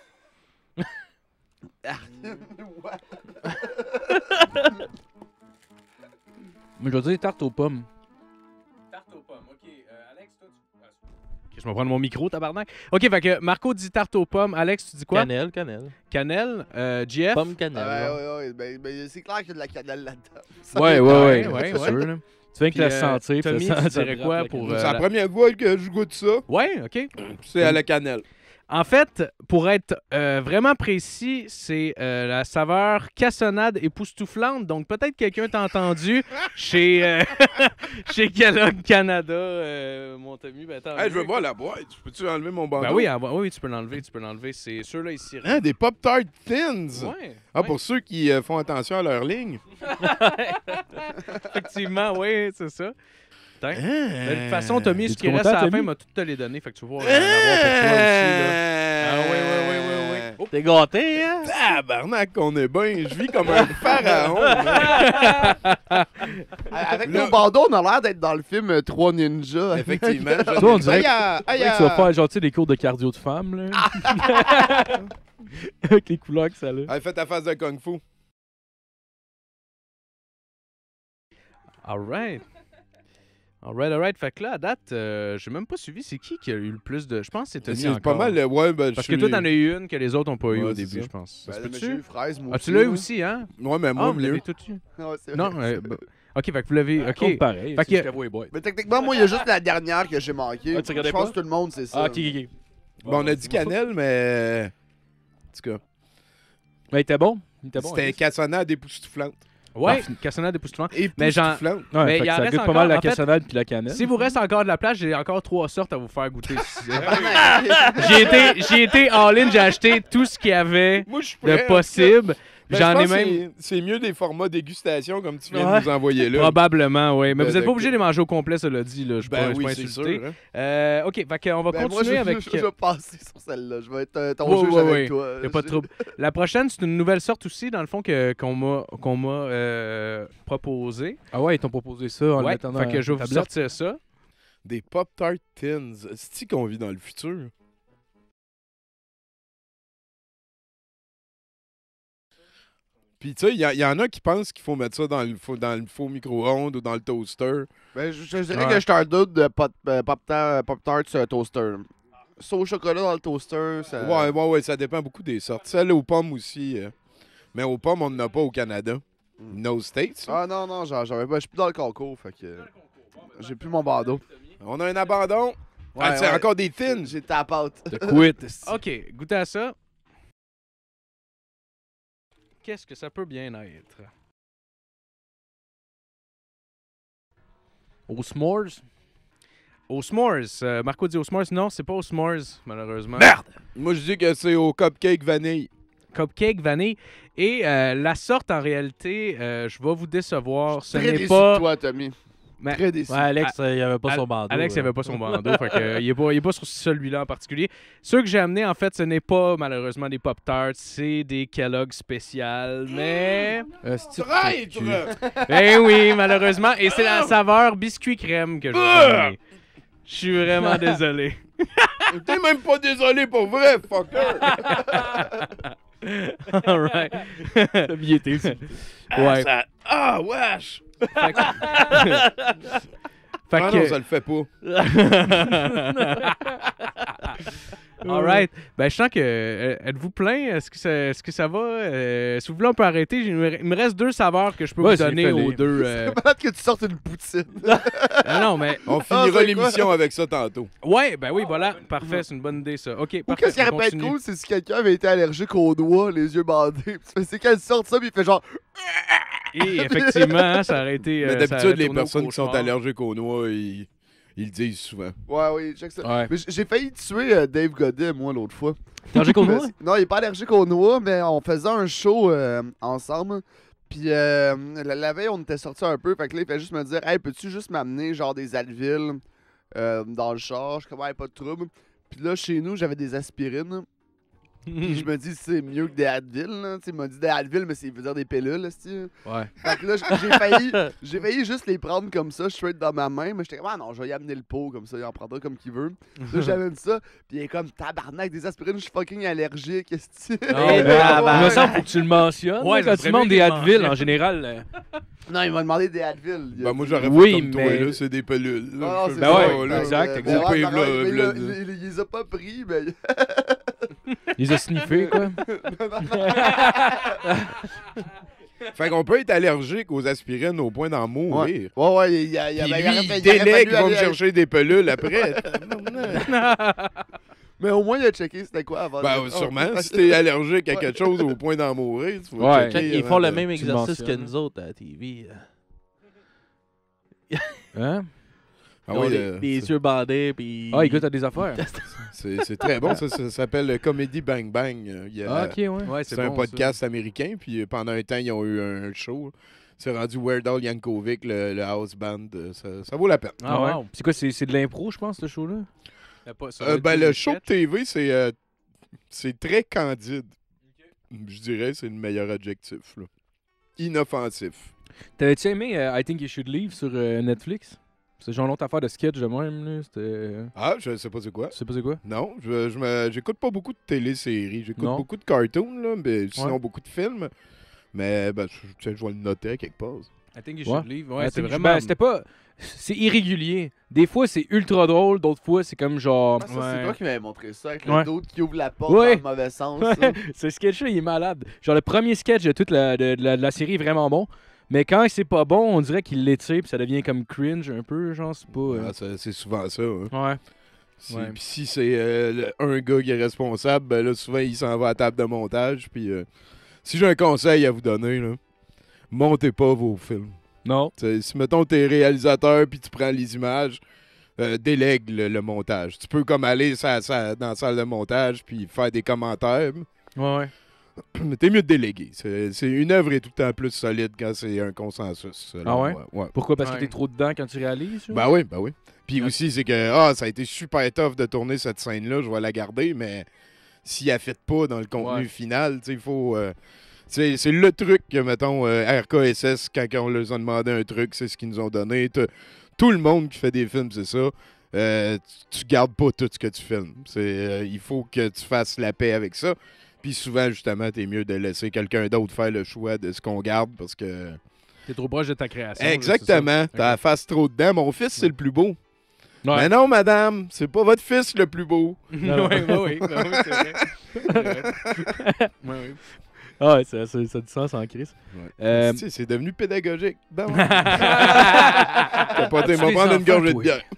Mais je vais dire tarte aux pommes. Tarte aux pommes. OK. Alex, toi, tu... OK, je vais prendre mon micro, tabarnak. OK, fait que Marco dit tarte aux pommes. Alex, tu dis quoi? Cannelle. Cannelle. JF? Pomme cannelle. Ah, là. ouais, ben, c'est clair qu'il y a de la cannelle là-dedans. Ouais, ouais, c'est ouais. sûr, là. Tu viens que Puis, la sentir. puis Tommy, ça tu sent- dirais quoi pour... C'est la première fois que je goûte ça. Ouais, OK. C'est à la cannelle. En fait, pour être vraiment précis, c'est la saveur cassonade époustouflante. Donc, peut-être quelqu'un t'a entendu chez, chez Kellogg Canada, mon Tommy. Ben, attends, Hey, je veux voir la boîte. Je peux-tu enlever mon bandeau? Ben oui, oui, tu peux l'enlever. C'est ceux-là ici. Hein, des Pop-Tarts Thins. Ouais. Ah, ouais. pour ceux qui font attention à leur ligne. Effectivement, oui, c'est ça. Hein? De toute façon, Tommy, ce Es-tu qui reste content, à la fin Tommy? m'a tout te les donné. Fait que tu vas en avoir pour toi aussi. Là. Ah oui. T'es gâté, hein? Tabarnak qu'on est bien. Je vis comme un pharaon. là. Avec Là- nos bandeaux, on a l'air d'être dans le film 3 Ninjas. Effectivement. Toi, on dirait Aïe, Tu vas faire genre, tu sais, des cours de cardio de femmes, là. Avec les couleurs que ça a. Allez, fais ta face de Kung Fu. Alright. Alright. Fait que là, à date, j'ai même pas suivi c'est qui a eu le plus de. Je pense que c'est Tony C'est encore. pas mal. Ouais, ben, Parce je que toi, suis- t'en as eu une que les autres ont pas eu Ouais, au c'est début, ça. je pense. Ben, Ça se mais peut-tu? j'ai eu fraise, moi Ah, aussi. tu l'as eu là. aussi, hein? Ouais, mais Ah, moi, vous mieux. l'avez tout eu. Ouais, c'est Non, vrai. ok, fait que vous l'avez. Ok. Compte pareil. Fait si que- je t'avoue, boy. Mais techniquement, moi, il y a juste la dernière que j'ai manquée. Ah, tu regardais Je pense pas? que tout le monde, c'est ça. Ah, ok. Bon, on a dit cannelle, mais. En tout cas, Mais il était bon. Il était bon. c'était Alice. cassonade époustouflante. Ouais, cassonade époustouflante. Mais genre- Époustouflante. Mais Ouais, fait il que en ça reste goûte pas encore, mal la en fait, cassonade puis la cannelle. Si vous reste encore de la place, j'ai encore 3 sortes à vous faire goûter. Tabarnak. J'ai été all-in, j'ai acheté tout ce qu'il y avait Moi, je suis de prêt. possible. Ben, J'en je ai pense que même. c'est mieux des formats dégustation comme tu viens Ouais. de nous envoyer là. Probablement, oui. Mais Ben, vous n'êtes pas de- obligé de les manger au complet, cela dit. Là. Je suis Ben pas oui, pas c'est insulté. sûr. Hein. OK, fait qu'on va Ben, moi, continuer avec. je vais passer sur celle-là. Je vais être ton Ouais, juge ouais, avec ouais. toi. Y a pas de trouble. La prochaine, c'est une nouvelle sorte aussi, dans le fond, qu'on m'a proposée. Ah ouais, ils t'ont proposé ça en le Ouais, mettant dans fait que je vais la vous tablette. sortir ça. Des Pop-Tart Tins. C'est-tu qu'on vit dans le futur? Puis tu sais, il y en a qui pensent qu'il faut mettre ça dans le faux micro-ondes ou dans le toaster. Ben, je dirais Ouais. que je suis un doute de Pop-Tart sur un toaster. Ça au chocolat dans le toaster, ça... Ouais, ça dépend beaucoup des sortes. Celle aux pommes aussi. Mais aux pommes, on n'en a pas au Canada. No States. Ah non, j'avais pas. Je suis plus dans le concours, fait que... J'ai plus mon bandeau. On a un abandon. Ouais, c'est ouais. encore des thins. J'ai ta pâte. De quit. OK, goûtez à ça. Qu'est-ce que ça peut bien être? Au s'mores? Au s'mores. Marco dit au s'mores. Non, c'est pas au s'mores, malheureusement. Merde! Moi, je dis que c'est au cupcake vanille. Cupcake, vanille. Et la sorte, en réalité, je vais vous décevoir. Ce Très n'est déçu pas... de toi, Tommy. Mais- Très déçu. Ouais, Alex, il avait pas son bandeau. Alex, il là. avait pas son bandeau. Fait que, il est pas sur celui-là en particulier. Ceux que j'ai amenés, en fait, ce n'est pas malheureusement des Pop-Tarts, c'est des Kellogg's spéciales. Mais. Traître! Ben oui, malheureusement. Et c'est la saveur biscuit crème que je vais amener. Je suis vraiment désolé. T'es même pas désolé pour vrai, fucker! Alright. Il était aussi. Ouais. Ah, wesh! Fait que- Fait Ah que- non, ça le fait pas. Alright. Ben, je sens que. Êtes-vous plein? Est-ce que ça va? Si vous voulez, on peut arrêter. Il me reste 2 saveurs que je peux Ouais, vous c'est donner fallait. aux 2. Peut-être que tu sortes une poutine. Non, mais. On Ah, finira c'est l'émission avec ça tantôt. Ouais, ben oui, voilà. Parfait, c'est une bonne idée, ça. OK, Ou parfait. qu'est-ce qui on aurait pu être continue. cool, c'est si quelqu'un avait été allergique aux doigts, les yeux bandés. Puis tu fais, c'est quand il sort ça, puis il fait genre. Et effectivement, hein, ça aurait été. Mais ça aurait d'habitude, les tourné au personnes qui sont cauchemar. allergiques aux noix, ils le disent souvent. Ouais, oui, check ça. Ouais. Mais j'ai failli tuer Dave Godet, moi, l'autre fois. T'es allergique aux noix? Non, il est pas allergique aux noix, mais on faisait un show ensemble. Puis la veille, on était sortis un peu. Fait que là, il fait juste me dire, hey, peux-tu juste m'amener genre des Advil dans le char? Je suis comme, hey, pas de trouble. Puis là, chez nous, j'avais des aspirines. Puis je me dis, c'est mieux que des Advil. Là. Tu sais, il m'a dit des Advil, mais c'est veut dire des pilules. Là, Ouais. fait que là, j'ai failli juste les prendre comme ça, straight dans ma main. Mais j'étais comme, ah non, je vais y amener le pot comme ça, il en prendra comme qu'il veut. Là, j'amène ça. Puis il est comme, tabarnak, des aspirines, je suis fucking allergique. Est-ce que Non, Eh, mais- tabarnak. Il me semble faut que tu le mentionnes. Ouais, là, quand ça tu demandes serait des mieux qu'il Advil, mentionne. en général. Non, il m'a demandé des Advil. Ben, moi, j'aurais Oui, fait comme toi, mais- là, c'est des pilules. là. Non, Je c'est fais Ben ça, ouais, là. exact, Mais exact. ouais, Au pire, non, là, mais là, il les a pas pris, mais. Il les a sniffés, quoi. Fait qu'on peut être allergique aux aspirines au point d'en mourir. Ouais, il y a Puis il lui, aurait il fallu délègue, il va me aller- chercher des pelules après. Mais au moins, il a checké c'était quoi avant. Ben, de- sûrement, Oh. si t'es allergique à Ouais. quelque chose au point d'en mourir, tu vas Ouais. checker Ils avant font le de- même tu exercice que mentionnes. nous autres à la TV. Hein? Ah Ils ont oui, les yeux bandés, puis... Ah, il goûte à des affaires. c'est très bon, ça s'appelle Comedy Bang Bang. Il y a- Ah, ok, ouais. Ouais, c'est un bon, podcast américain, puis pendant un temps, ils ont eu un show. C'est rendu Weird Al Yankovic, le house band. Ça vaut la peine. Ah ouais? C'est quoi, c'est de l'impro, je pense, ce show-là? Ça. Ça doit être Ben, des le show de sketchs. TV, c'est C'est très candide. Je dirais c'est le meilleur adjectif. Là. Inoffensif. T'avais-tu aimé I Think You Should Leave sur Netflix? C'est genre l'autre affaire de sketch de même, là. C'était. Ah, je sais pas c'est quoi. Tu sais pas c'est quoi? Non, j'écoute pas beaucoup de téléséries. J'écoute Non. beaucoup de cartoons, là, mais sinon beaucoup de films. Mais ben, je vais le noter à quelque part. I think you Ouais. should leave. Ouais, I c'est think- vraiment. ben, c'était pas. C'est irrégulier. Des fois, c'est ultra drôle. D'autres fois, c'est comme genre. Ah, ça, ouais. c'est toi qui m'avais montré ça avec Ouais. le d'autre qui ouvre la porte Ouais. dans le mauvais sens. Ouais, ça. ce sketch-là, il est malade. Genre, le premier sketch de toute la série est vraiment bon. Mais quand c'est pas bon, on dirait qu'il l'étire puis ça devient comme cringe un peu. Genre, c'est pas. Ah, c'est souvent ça. Hein. Ouais. Ouais. Puis si c'est un gars qui est responsable, ben là, souvent, il s'en va à la table de montage. Puis si j'ai un conseil à vous donner, là, montez pas vos films. Non. T'sais, si, mettons, t'es réalisateur puis tu prends les images, délègue le montage. Tu peux comme aller dans la salle de montage puis faire des commentaires. Ouais. Mais t'es mieux de déléguer. Une œuvre est tout le temps plus solide quand c'est un consensus. selon Ah ouais? moi. Ouais. Pourquoi? Parce que Ouais. t'es trop dedans quand tu réalises? ou? Ben oui. Puis aussi, c'est que ça a été super tough de tourner cette scène-là, je vais la garder, mais si elle ne fit pas dans le contenu Ouais. final, il faut. C'est le truc que, mettons, RKSS, quand on leur a demandé un truc, c'est ce qu'ils nous ont donné. Tout le monde qui fait des films, c'est ça. Tu gardes pas tout ce que tu filmes. Il faut que tu fasses la paix avec ça. Puis souvent, justement, t'es mieux de laisser quelqu'un d'autre faire le choix de ce qu'on garde parce que. T'es trop proche de ta création. là, Exactement. c'est T'as la face trop dedans. Mon fils, c'est le plus beau. ça? Mais non, madame, c'est pas votre fils le plus beau. Ouais, oui, c'est vrai. C'est vrai. Ouais, oui. Ah ouais, ça a du sens en crise. Tu sais, c'est devenu pédagogique. Bon. Capoté, m'a Les prendre une enfants, gorgée de toi. bière.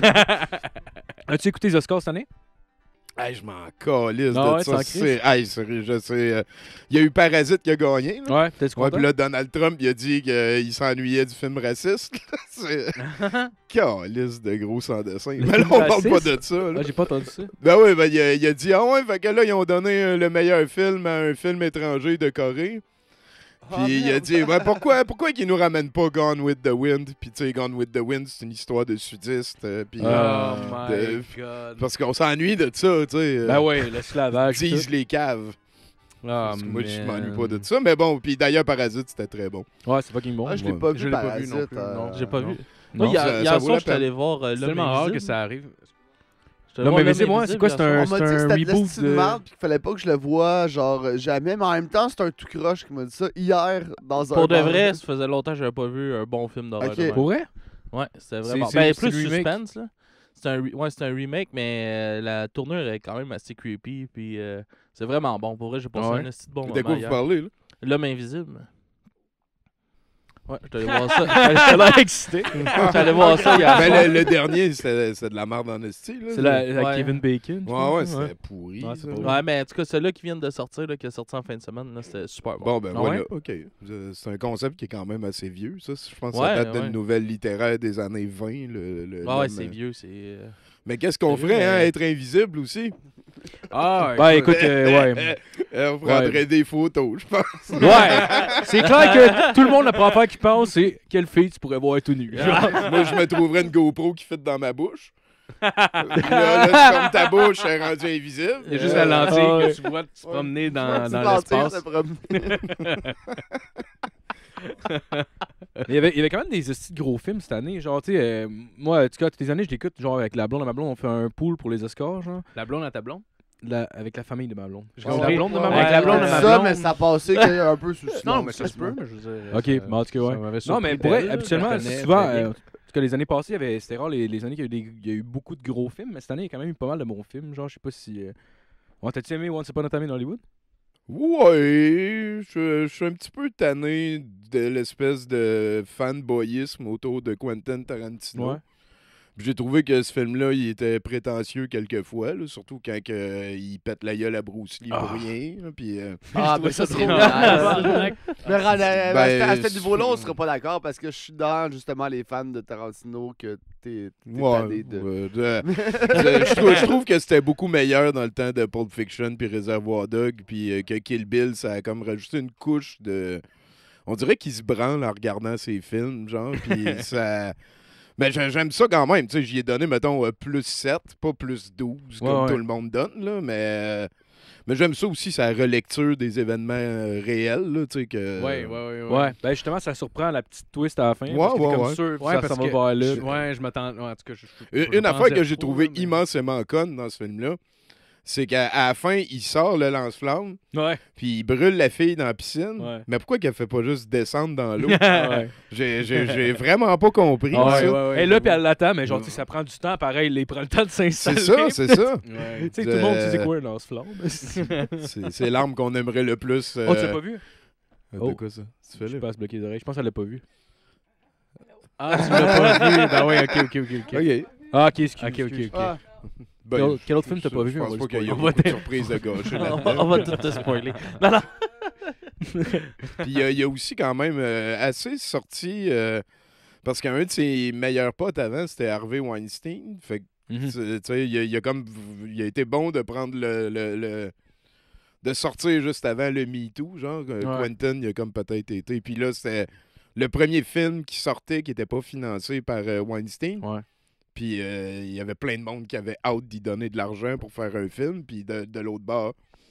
As-tu écouté les Oscars cette année? Hey, je m'en calisse Ah ouais, de ça. sans crise? Hey, sérieux, je sais. Il y a eu Parasite qui a gagné. Là. Ouais, t'es Ouais, content? puis là, Donald Trump, il a dit qu'il s'ennuyait du film raciste. C'est calisse de gros sans dessin. Mais là, on parle pas Raciste? de ça. Là. Ah, j'ai pas entendu ça. Ben oui, ben, il a dit, ah ouais, fait que là, ils ont donné le meilleur film à un film étranger de Corée. Puis il a dit, ben, pourquoi qu'ils nous ramènent pas Gone with the Wind? Puis tu sais, Gone with the Wind, c'est une histoire de sudistes. Puis, Ah. Oh my de- god. parce qu'on s'ennuie de ça, tu sais. Ben ouais, l'esclavage. Disent tout. les caves. Ah, Parce que moi, je m'ennuie man. pas de ça. Mais bon, puis d'ailleurs, Parasite, c'était très bon. Ouais, c'est fucking bon. Ah, je l'ai Ouais. pas Je vu, l'ai pas vu Parasite. non plus, non. J'ai pas Non. vu. Non, Moi, hier ça hier vaut soir, la j'étais allé voir C'est L'Homme tellement rare que Invisible. ça arrive. J'étais allé L'Homme voir Invisible, L'Homme ouais, c'est quoi, c'est hier un- On m'a dit que un c'était de reboot l'esti de de- merde puis qu'il fallait pas que je le voie genre jamais, mais en même temps, c'est un tout croche qui m'a dit ça hier dans un soir. Pour de bar. vrai, ça faisait longtemps que j'avais pas vu un bon film d'horreur. Ok. de même. Pour vrai? Ouais, c'était vraiment. c'est- Ben, c'est plus le remake. suspense, là. C'est un remake, mais la tournure est quand même assez creepy. Puis c'est vraiment bon. Pour vrai, j'ai passé Ah ouais? un esti de bon De moment. quoi vous hier. parlez, là? L'Homme Invisible. Ouais, j'étais allé voir ça. J'ai l'air excité. J'allais voir ça hier. Ben, soir. le dernier, c'était de la merde en esti, là. C'est la Ouais. Kevin Bacon. je Ouais, pense, ouais, c'était pourri. Ouais, c'est ça. pourri. Ouais, mais en tout cas, celui-là qui vient de sortir, là, qui est sorti en fin de semaine, là, c'était super bon. Bon, ben Ah voilà, ouais? OK. C'est un concept qui est quand même assez vieux, ça. Je pense que Ouais, ça date ouais. d'une nouvelle littéraire des années 20. Ouais, l'homme. c'est vieux, c'est. Mais qu'est-ce qu'on C'est ferait, vieux, hein, mais- être invisible aussi? Ah, Ben écoute, ouais. On prendrait des photos, je pense. Ouais. C'est clair que tout le monde, la première affaire qui pense, c'est quelle fille tu pourrais voir tout nu. Genre. Moi, je me trouverais une GoPro qui fit dans ma bouche. là, c'est comme ta bouche est rendue invisible. il y a juste la lentille Ah ouais. que tu vois se promener Ouais, dans tu mentir, l'espace. se promener. Il y avait quand même des hosties de gros films cette année. Genre, tu sais, moi, en tout cas, toutes les années, je l'écoute, genre, avec la blonde de ma blonde, on fait un pool pour les Oscars, genre, La blonde à ta blonde. avec la famille de ma blonde. J'ai Ouais, compris. la blonde de ma Avec la blonde de ma ça, blonde. mais ça passait un peu sous silence. Non, mais ça se peut, mais je veux dire. Ok, ça- mais en tout cas, ouais. ça m'avait Non, surpris mais pour vrai, d'elle, habituellement, je la connais souvent, très bien. en tout cas, les années passées, c'était rare les années qu'il y a eu beaucoup de gros films, mais cette année, il y a quand même eu pas mal de bons films. Genre, je sais pas si. Ouais, t'as-tu aimé Once Upon a Time in Hollywood? Ouais, je suis un petit peu tanné de l'espèce de fanboyisme autour de Quentin Tarantino. Ouais. Puis j'ai trouvé que ce film-là, il était prétentieux quelquefois, là, surtout quand il pète la gueule à Bruce Lee pour rien. Là, puis, Ah, mais ça, c'est trop Ah, nice. Mais Ben, à ce niveau-là, on sera pas d'accord parce que je suis dans justement les fans de Tarantino que t'es tanné de. je trouve que c'était beaucoup meilleur dans le temps de Pulp Fiction puis Reservoir Dog, puis que Kill Bill, ça a comme rajouté une couche de... On dirait qu'il se branle en regardant ses films, genre, puis ça... Mais j'aime ça quand même, tu sais, j'y ai donné, mettons, plus 7, pas plus 12, comme Ouais. tout le monde donne, là, mais Mais j'aime ça aussi, sa relecture des événements réels, là, tu sais, que... Ouais, ben justement, ça surprend la petite twist à la fin. Ouais, parce que t'es ouais, comme ouais. sûr, Ouais, ça parce s'en va que vers là. ouais, je m'attends. Ouais, en tout cas, Une affaire que j'ai trop, trouvé mais- immensément conne dans ce film-là, c'est qu'à la fin, il sort le lance-flamme, Ouais. puis il brûle la fille dans la piscine. Ouais. Mais pourquoi qu'elle fait pas juste descendre dans l'eau? Ouais. J'ai vraiment pas compris Ah ça. ouais. Et là, puis elle l'attend, mais genre, tu sais, ça prend du temps, pareil, il prend le temps de s'installer. C'est ça. Tu sais, tout le monde, tu sais, c'est quoi un lance-flamme? C'est l'arme qu'on aimerait le plus. Oh, tu l'as pas vu? De Oh. quoi ça? Tu fais Je là? passe bloquer les oreilles. Je pense qu'elle l'a pas vu. Ah, tu l'as pas vu. Ben ouais, ok. Ok. Ah, ok, excuse. Ok. Ah, Ben, Quel autre film t'as pas vu? Je On va pense le pas qu'il y ait spoiler. beaucoup de surprises de gauche là-dedans. On va tout te spoiler. Non, non. Puis il y a aussi quand même assez sorti parce qu'un de ses meilleurs potes avant, c'était Harvey Weinstein. Fait que, Mhm. tu sais, il a été bon de prendre de sortir juste avant le Me Too, genre. Quentin, il a comme peut-être été. Puis là, c'était le premier film qui sortait qui n'était pas financé par Weinstein. Ouais. Puis il y avait plein de monde qui avait hâte d'y donner de l'argent pour faire un film. Puis de l'autre bord,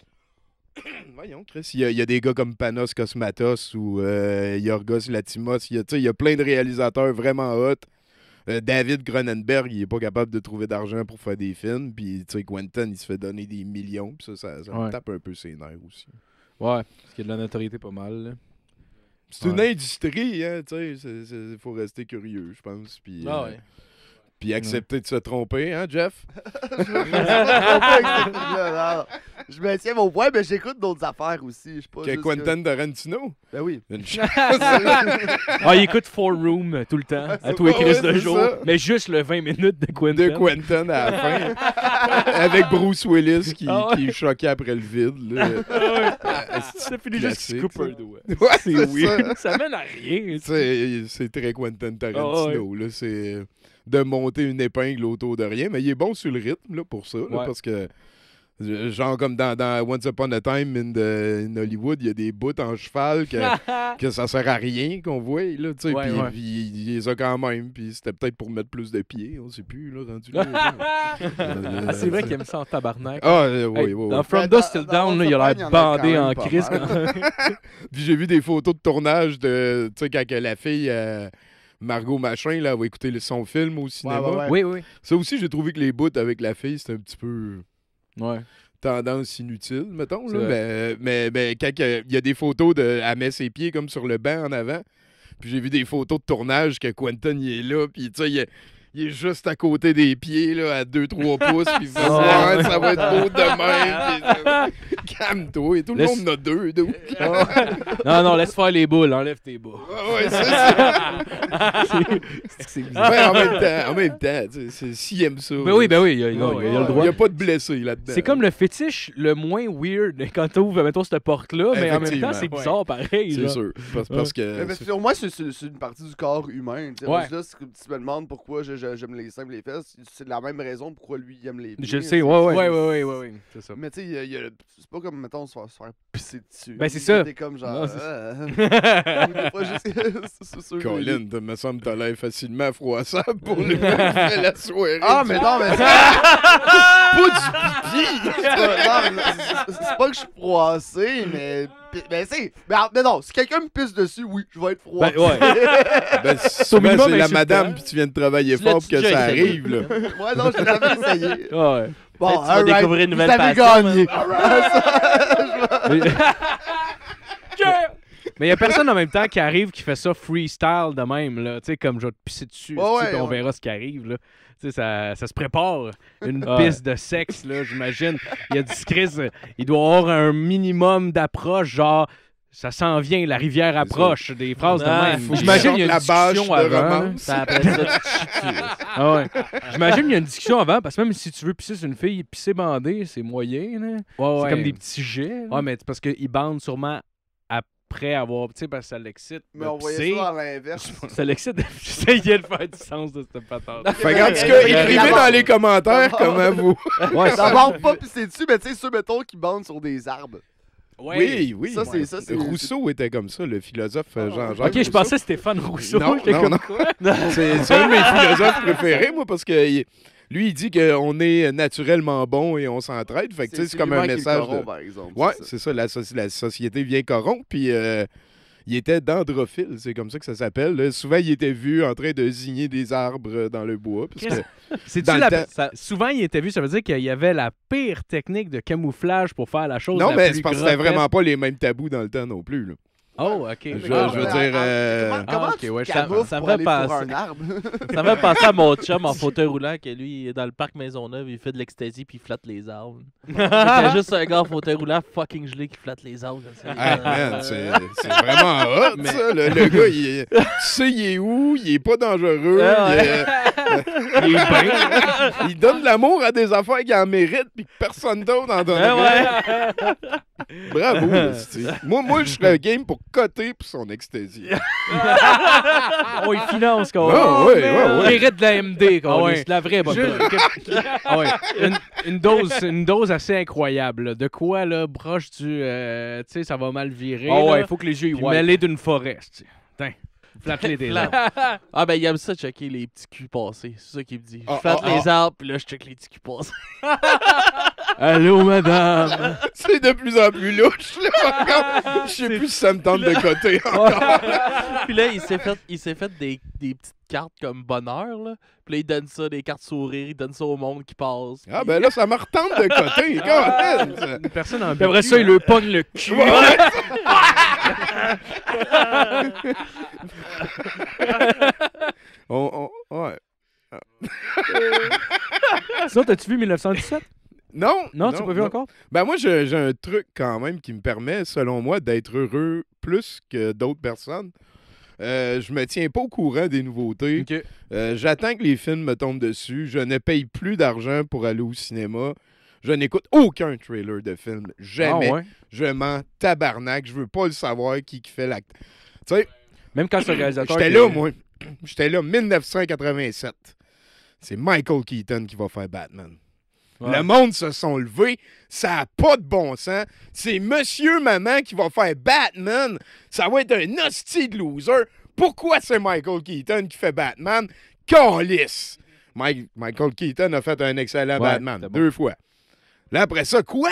voyons, Chris, il y a des gars comme Panos Cosmatos ou Yorgos Lanthimos. Il y a plein de réalisateurs vraiment hot. David Cronenberg, il est pas capable de trouver d'argent pour faire des films. Puis, tu sais, Quentin, il se fait donner des millions. Puis ça me Ouais. tape un peu ses nerfs aussi. Ouais, parce qu'il y a de la notoriété pas mal. Là. C'est une industrie, hein, tu sais. Il faut rester curieux, je pense. Puis, Ah ouais. puis accepter de se tromper, hein, Jeff? je me suis pas trompé avec ce film-là, non. Je me tiens mon point, mais j'écoute d'autres affaires aussi. Je suis pas Que juste Quentin Tarantino? Ben oui. Une chance. Ah, il écoute Four Room tout le temps, à tous les Ouais, crises de c'est jour. ça. Mais juste le 20 minutes de Quentin. De Quentin à la fin. Avec Bruce Willis qui Ah ouais. est choqué après le vide. Là. Ça finit juste qu'il se Classique, coupe ça. un doigt. Ouais, C'est weird. Ça mène à rien. C'est très Quentin Tarantino. Là. C'est de monter une épingle autour de rien. Mais il est bon sur le rythme là, pour ça. Là, Ouais. parce que, genre comme dans Once Upon a Time in Hollywood, il y a des bouts en cheval que ça sert à rien qu'on voit. Là, tu sais, Ouais, puis ouais. puis il les a quand même. Puis c'était peut-être pour mettre plus de pieds. On sait plus. Là, rendu là, Ah, c'est vrai qu'il aime ça en tabarnak. Ah, oui, Hey, oui, dans oui. From Ben, Dusk Till dans Dawn, là, il a Once Upon, l'air il y en a bandé quand en même pas crise. mal. Puis j'ai vu des photos de tournage de, tu sais, quand que la fille, Margot Machin, là, va écouter son film au cinéma. ouais. Oui, oui. Ça aussi, j'ai trouvé que les bouts avec la fille, c'était un petit peu Ouais. tendance inutile, mettons. C'est Là. Mais quand il y a des photos de, elle met ses pieds comme sur le banc en avant. Puis j'ai vu des photos de tournage que Quentin, il est là, puis tu sais, il est juste à côté des pieds, là, à 2-3 pouces, puis il fait Ah, ouais, ça va être beau demain. Puis, calme-toi, et tout le Laisse- monde en a deux. Donc. Non, laisse faire les boules, enlève tes bas. Ouais, c'est ça. C'est bizarre. Ben, en même temps, tu sais, s'il aime ça. Ben oui, il a le Il droit. n'y a pas de blessés là-dedans. C'est comme le fétiche le moins weird quand tu ouvres, mettons, cette porte-là, mais en même temps, Effectivement. c'est bizarre pareil. C'est genre. sûr. Parce que. Mais pour moi, c'est une partie du corps humain. tu sais. Ouais. Là, si tu me demandes pourquoi j'aime les seins et les fesses, c'est la même raison pourquoi lui il aime les pieds. Je le sais, C'est- ouais. C'est ça. Mais tu sais, c'est pas comme, mettons, se faire pisser dessus. Ben, c'est ça. T'es comme genre. Non, c'est- Ou des fois, c'est sûr. Colin, me semble que t'as l'air facilement froissable pour lui faire la soirée. Ah, mais non, mais pas du pipi! c'est pas que je suis froissé, mais. Mais non, si quelqu'un me pisse dessus, oui, je vais être froissé. Ben, ouais. Ben, souvent, minimum c'est la insultant. madame, puis tu viens de travailler Tu fort l'as-tu pour que déjà ça essayé? arrive, là. Ouais, non, je l'avais essayé. Ouais. Bon, Peut-être tu vas alright, découvrir une nouvelle vous avez passion, gagné. Mais il y a personne en même temps qui arrive qui fait ça freestyle de même, là. Tu sais, comme je vais te pisser dessus, Ouais, esti, ouais, puis on ouais. verra ce qui arrive, là. Tu sais, ça se prépare. Une Ouais. piste de sexe, là, j'imagine. Il y a du Chris, il doit avoir un minimum d'approche, genre. Ça s'en vient, la rivière approche, des phrases de Ah, même. faut que J'imagine qu'il y a une la bâche discussion de avant. là. romance. Ça appelle ça du chitu. Ah ouais. J'imagine qu'il y a une discussion avant, parce que même si tu veux pisser sur une fille, pisser bandé, c'est moyen. Là. C'est comme des petits jets. Ouais, mais c'est parce qu'ils bandent sûrement après avoir. Tu sais, parce que ça l'excite. Mais de on voyait pisser. ça à l'inverse. Ça l'excite. J'essayais de faire du sens de cette patente. Fait qu'en tout cas, écrivez dans les commentaires comment vous. Ouais, D'abord, pas pisser dessus, mais tu sais, ceux, mettons, qui bandent sur des arbres. Oui. Ça, c'est. Rousseau était comme ça, le philosophe Jean-Jacques Ok, je Rousseau. pensais Stéphane Rousseau. Non, J'étais non, comme, non. quoi? C'est un de mes philosophes préférés, moi, parce que Lui, il dit qu'on est naturellement bon et on s'entraide. Fait que, tu sais, c'est comme un l'humain qui le message. corrompt, par exemple. Ouais, c'est ça. c'est ça. La société vient corrompre. Puis il était dendrophile, c'est comme ça que ça s'appelle. Là. Souvent, il était vu en train de zigner des arbres dans le bois. Parce que C'est-tu dans le la- temps- ça- Souvent, il était vu, ça veut dire qu'il y avait la pire technique de camouflage pour faire la chose Non, la mais plus c'est parce que c'était grotesque. vraiment pas les mêmes tabous dans le temps non plus. Là. Oh, OK. Je veux Ah, dire, Comment ok, tu ouais, te ça- camoufles ça pour me aller passe. pour un arbre? Ça m'a pensé à mon chum en fauteuil roulant que lui, il est dans le parc Maisonneuve, il fait de l'ecstasy puis il flatte les arbres. C'était juste un gars en fauteuil roulant fucking gelé qui flatte les arbres. Comme ça. Ah, man, c'est vraiment hot, ça. Le gars, tu sais, il est où, il est pas dangereux. Ah ouais. Il est bien. Il donne de l'amour à des affaires qu'il en mérite puis que personne d'autre en donne. Ah ouais. Bravo, esti. Moi, je serais game pour coter pour son ecstasy. Oh, il finance, quoi. Ah, ouais, Il ouais. mérite de la MD, quoi. Ah ouais. C'est la vraie bonne drogue. Ah ouais. Une dose assez incroyable. Là. De quoi, là, proche du... tu sais, ça va mal virer. Ah ouais, là. il faut que les yeux y Puis voient. mêlé d'une forêt. Tiens, flatte-les des Flatte. arbres. Ah ben il aime ça checker les petits culs passés. C'est ça qu'il me dit. Je Ah, flatte ah, les arbres puis là je check les petits culs passés. Allô, madame. C'est de plus en plus louche, là. Je sais plus si ça me tente de coter encore. Puis là il s'est fait des petites cartes comme bonheur là. Puis là il donne ça des cartes sourires, il donne ça au monde qui passe. Ah, ben là, ça me retente de coter. God, Une personne en Puis après ça, il le pogne le cul. Ouais. Ouais. Sinon, t'as-tu vu 1917? Non. Non, tu l'as pas vu encore? Ben moi, j'ai un truc quand même qui me permet, selon moi, d'être heureux plus que d'autres personnes. Je me tiens pas au courant des nouveautés. OK. J'attends que les films me tombent dessus. Je ne paye plus d'argent pour aller au cinéma. Je n'écoute aucun trailer de film. Jamais. Ah ouais? Je m'en tabarnak. Je veux pas le savoir qui fait l'acte. Tu sais, Même quand c'est le réalisateur... j'étais qui- là, moi. J'étais là, 1987. C'est Michael Keaton qui va faire Batman. Ouais. Le monde se sont levés. Ça n'a pas de bon sens. C'est Monsieur Maman qui va faire Batman. Ça va être un hostie de loser. Pourquoi c'est Michael Keaton qui fait Batman? Calice! Michael Keaton a fait un excellent Ouais, Batman. c'était bon. 2 fois. Là, après ça, quoi?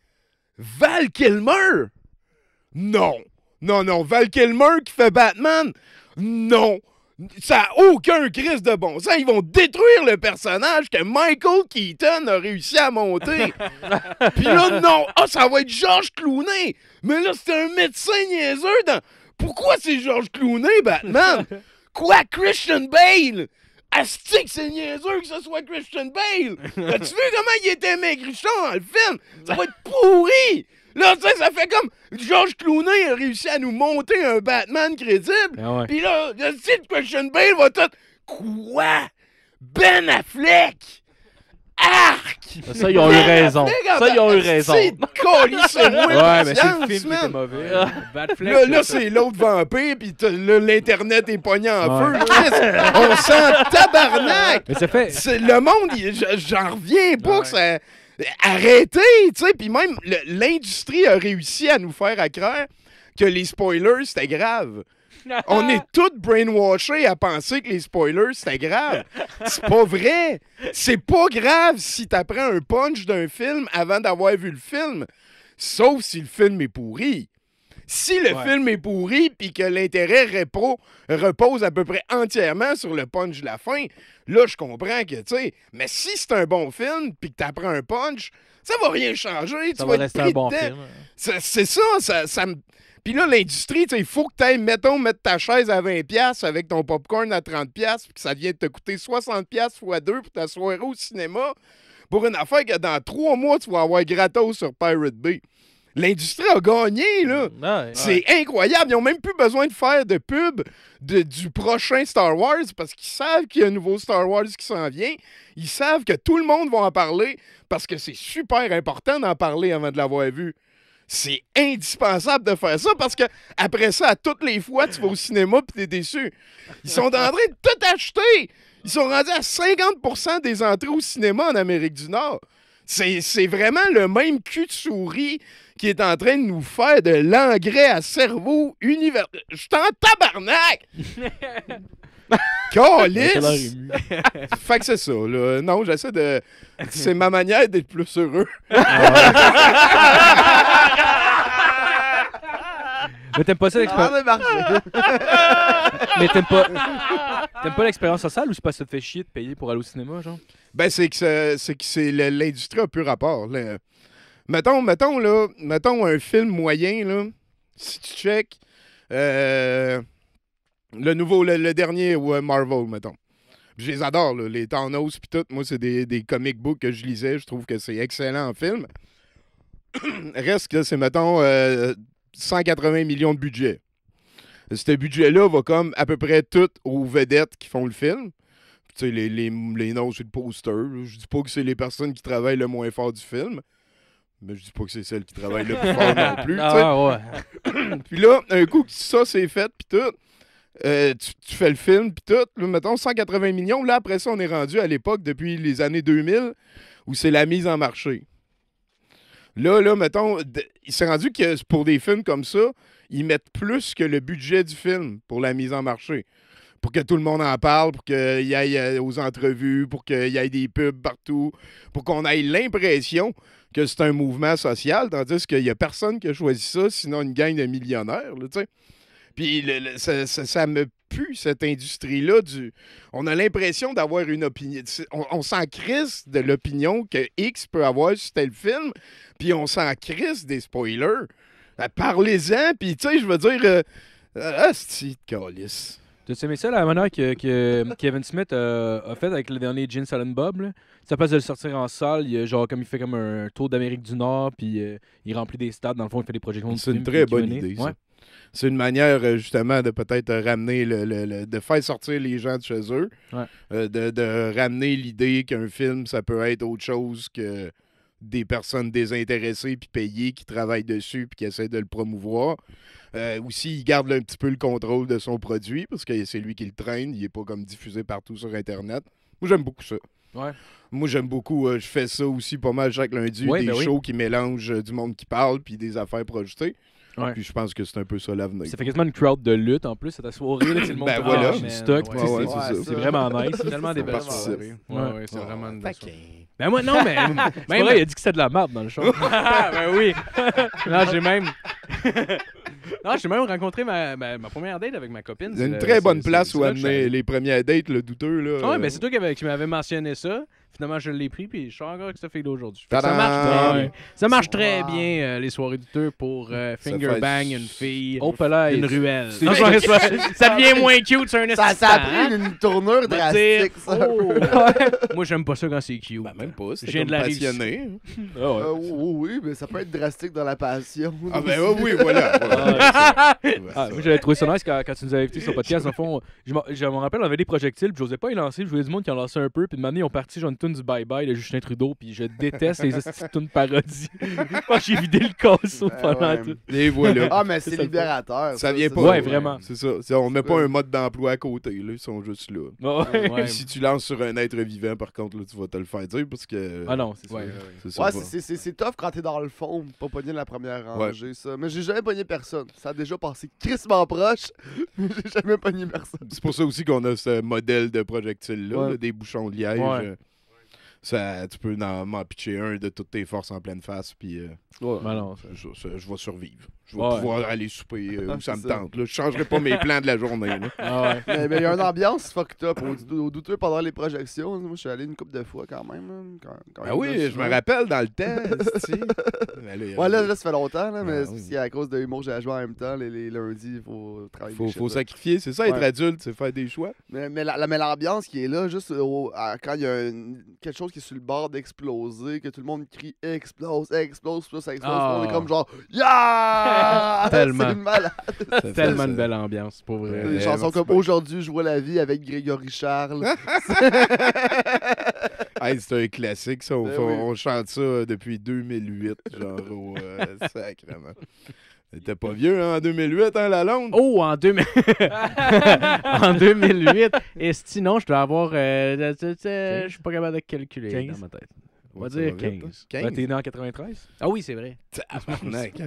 Val Kilmer? Non. Non. Val Kilmer qui fait Batman? Non. Ça n'a aucun crise de bon sens. Ils vont détruire le personnage que Michael Keaton a réussi à monter. Puis là, non. Ah, ça va être George Clooney. Mais là, c'est un médecin niaiseux dans... Pourquoi c'est George Clooney, Batman? Quoi, Christian Bale? Asti que c'est niaiseux que ce soit Christian Bale! As-tu vu comment il était maigrichon dans le film? Ça va être pourri! Là, tu sais, ça fait comme George Clooney a réussi à nous monter un Batman crédible. Ah ouais. Pis là, le titre Christian Bale va tout... Quoi? Ben Affleck? Arc! Ça ils ont eu raison. Ça ils ont eu raison. C'est colissez-moi Ouais, mais c'est le patience, film qui était man. mauvais. Là, c'est l'autre vampire, pis là, l'Internet est pogné en Ouais. feu. Chris, on sent tabarnak! Mais ça fait... Le monde, j'en reviens pas que ça... Arrêtez, tu sais, puis même l'industrie a réussi à nous faire à croire que les spoilers, c'était grave. On est tous brainwashés à penser que les spoilers, c'était grave. C'est pas vrai. C'est pas grave si t'apprends un punch d'un film avant d'avoir vu le film. Sauf si le film est pourri. Si le film est pourri puis que l'intérêt repose à peu près entièrement sur le punch de la fin, là, je comprends que, tu sais, mais si c'est un bon film puis que t'apprends un punch, ça va rien changer. Ça tu va vas être rester un pris bon dedans. film. C'est ça me... Puis là, l'industrie, il faut que tu ailles, mettre ta chaise à 20$ avec ton popcorn à 30$, puis que ça vient de te coûter 60$ x 2 pour ta soirée au cinéma, pour une affaire que dans 3 mois, tu vas avoir gratos sur Pirate Bay. L'industrie a gagné, là. Ouais. C'est incroyable. Ils n'ont même plus besoin de faire de pub du prochain Star Wars parce qu'ils savent qu'il y a un nouveau Star Wars qui s'en vient. Ils savent que tout le monde va en parler parce que c'est super important d'en parler avant de l'avoir vu. C'est indispensable de faire ça parce que après ça, à toutes les fois, tu vas au cinéma et t'es déçu. Ils sont en train de tout acheter. Ils sont rendus à 50% des entrées au cinéma en Amérique du Nord. C'est vraiment le même cul de souris qui est en train de nous faire de l'engrais à cerveau universel. Je suis en tabarnak! Calice! Fait que c'est ça, là. Non, j'essaie de... C'est ma manière d'être plus heureux. Mais t'aimes pas ça l'expérience. Ah, mais marché. Mais t'aimes pas l'expérience sociale ou c'est parce que ça te fait chier de payer pour aller au cinéma, genre? Ben, c'est que l'industrie a plus rapport. Là. Mettons un film moyen, là, si tu check le dernier Marvel, mettons. Je les adore, là, les Thanos pis tout. Moi, c'est des comic books que je lisais. Je trouve que c'est excellent en film. Reste que c'est, mettons, 180 millions de budget. Ce budget-là va comme à peu près tout aux vedettes qui font le film. Tu sais, les noms sur le poster. Là. Je dis pas que c'est les personnes qui travaillent le moins fort du film. Mais je dis pas que c'est celles qui travaillent le plus fort non plus. Ah ouais. Puis là, un coup que ça c'est fait, puis tout, tu fais le film, puis tout, là, mettons 180 millions. Là, après ça, on est rendu à l'époque, depuis les années 2000, où c'est la mise en marché. Là, mettons, il s'est rendu que pour des films comme ça, ils mettent plus que le budget du film pour la mise en marché. Pour que tout le monde en parle, pour qu'il y aille aux entrevues, pour qu'il y ait des pubs partout, pour qu'on ait l'impression que c'est un mouvement social, tandis qu'il n'y a personne qui a choisi ça, sinon une gang de millionnaires, là, tu sais. Puis ça me pue, cette industrie-là. On a l'impression d'avoir une opinion. On s'en crisse de l'opinion que X peut avoir sur tel film, puis on s'en crisse des spoilers. Parlez-en, puis tu sais, je veux dire... c'est calice. T'as aimé ça, la manière que Kevin Smith a fait avec le dernier Gene Silent Bob, là? C'est à place de le sortir en salle, il fait comme un tour d'Amérique du Nord, puis il remplit des stades, dans le fond, il fait des projections de C'est une films, très puis bonne Q&A. idée, ça. Ouais. C'est une manière, justement, de peut-être ramener de faire sortir les gens de chez eux. Ouais. De ramener l'idée qu'un film, ça peut être autre chose que des personnes désintéressées puis payées qui travaillent dessus puis qui essaient de le promouvoir. Aussi, il garde un petit peu le contrôle de son produit parce que c'est lui qui le traîne. Il n'est pas comme diffusé partout sur Internet. Moi, j'aime beaucoup ça. Ouais. Moi, j'aime beaucoup. Je fais ça aussi pas mal chaque lundi. Ouais, des ben oui. shows qui mélangent du monde qui parle puis des affaires projetées. Ouais. Puis je pense que c'est un peu ça l'avenir. Ça fait quasiment une crowd de lutte en plus, cette soirée, là, c'est le monde Ben qui voilà. marche, du stock. Ouais, tu sais, ouais, c'est- c'est ça. c'est vraiment nice. C'est tellement des belles participe. soirées. Ouais. Ouais, c'est vraiment une belle soirée. Ben moi, non, mais... C'est vrai, il a dit que c'était de la merde dans le show. Ah, ben oui. Non, j'ai même... Non, j'ai même rencontré ma première date avec ma copine. C'est une C'est- très bonne c'est- place c'est où là que je suis amener allé. les premières dates, le douteux. Là, Ouais, ben c'est toi qui m'avais mentionné ça. Finalement, je l'ai pris, puis je suis encore avec cette fille-là aujourd'hui. Fait que Tadam! Ça marche très bien. Ça marche très Wow. bien, les soirées douteux, pour finger fait- bang une fille, Oh, palais. une ruelle. C'est- Non, ça devient moins cute, c'est un Ça a assistant, pris une tournure hein? drastique, ça. Oh. Moi, j'aime pas ça quand c'est cute. Ben, même pas. Je C'est viens comme de la passionné. Ah ouais. Oui, mais ça peut être drastique dans la passion. Ah ben oui, voilà. Ah, moi, j'avais trouvé ça nice quand tu nous avais invités sur le podcast. Dans le fond, je me rappelle, on avait des projectiles, puis j'osais pas y lancer. Je voyais du monde qui en lançait un peu, puis de manière, ils ont parti genre une tune du Bye Bye de Justin Trudeau, puis je déteste les petites tunes parodies. Je pense que j'ai vidé le casseau pendant ouais. tout. Et voilà. Ah, mais c'est ça le libérateur. Ça vient pas. Ouais, vraiment. C'est ça. On met pas un mode d'emploi à côté. Là. Ils sont juste là. Ouais. Ouais. Si tu lances sur un être vivant, par contre, là, tu vas te le faire dire parce que. Ah non, c'est ça. Ouais. C'est ça. Ouais, va. c'est tough quand t'es dans le fond, pas pogner la première rangée, ça. Mais j'ai jamais pogné personne. Ça a déjà passé crissement proche, mais j'ai jamais pogné personne. C'est pour ça aussi qu'on a ce modèle de projectile-là, Ouais. là, des bouchons de liège. Ouais. Ça, tu peux m'en pitcher un de toutes tes forces en pleine face, puis Ben non, ça- je vais survivre. Je vais Ouais. pouvoir aller souper où ça me C'est ça. tente. Là. Je changerai pas mes plans de la journée. Là. Ah ouais. Mais il y a une ambiance fucked up au douteux pendant les projections. Moi, je suis allé une couple de fois quand même. Là, quand Ah même, oui, là, je me rappelle dans le temps. esti. Mais Ouais, là, ça fait longtemps, là, mais Ah, oui. c'est à cause de l'humour que j'ai joué en même temps. Les lundis, il faut travailler. faut des shit, là. sacrifier. C'est ça, être Ouais. adulte, c'est faire des choix. Mais l'ambiance qui est là, juste quand il y a quelque chose qui est sur le bord d'exploser, que tout le monde crie explose, explose, puis là, ça explose. Ah. On est comme genre yeah! Tellement. C'est malade. Tellement une belle ambiance, pour vrai. Des chansons comme Aujourd'hui, je vois la vie avec Grégory Charles. Hey, c'est un classique, ça. Ben oui. On chante ça depuis 2008, genre au sacrément. T'es pas vieux hein, en 2008, hein, la longue? Oh, en 2000... en 2008. Et sinon, je dois avoir... je suis pas capable de calculer 15. dans ma tête. On va Ouais, ça dire va vite, 15. hein. Ben, t'es né en 93? Ah oui, c'est vrai. Tabarnak.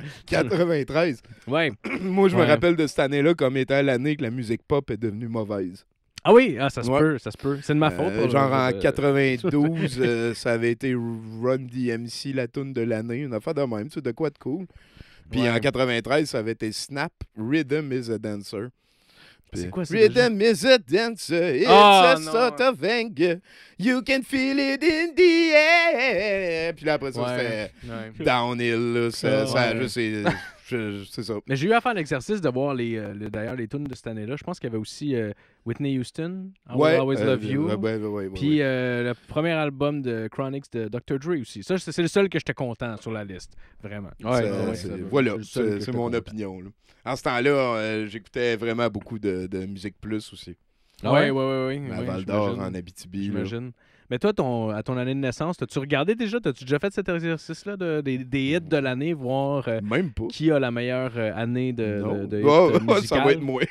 93. Ouais. Moi, je me Ouais. rappelle de cette année-là comme étant l'année que la musique pop est devenue mauvaise. Ah oui, ça se Ouais. peut, ça se peut. C'est de ma faute. Genre en 92, ça avait été Run DMC, la tune de l'année, une affaire de même, tu sais, de quoi de cool. Puis Ouais. en 93, ça avait été Snap, Rhythm is a Dancer. C'est quoi ça? Rhythm is a dancer, it's Ah, a non. sort of anger, you can feel it in the air. Puis là, après ça, Ouais. c'était Downhill, là, ça Ouais. juste, c'est ça. Mais j'ai eu à faire l'exercice de voir d'ailleurs les tunes de cette année-là. Je pense qu'il y avait aussi Whitney Houston, I Will Always Love You. Ouais. Puis le premier album de Chronix de Dr. Dre aussi. Ça, c'est le seul que j'étais content sur la liste. Vraiment. Voilà, le seul que c'est j'étais mon content. opinion. Là. En ce temps-là, j'écoutais vraiment beaucoup de Musique Plus aussi. Ouais. À Val d'Or, en Abitibi. là. J'imagine. Mais toi, à ton année de naissance, t'as-tu regardé déjà? T'as-tu déjà fait cet exercice-là des hits de l'année, voir Même pas. qui a la meilleure année de hits Oh, ça musicales? va être moi.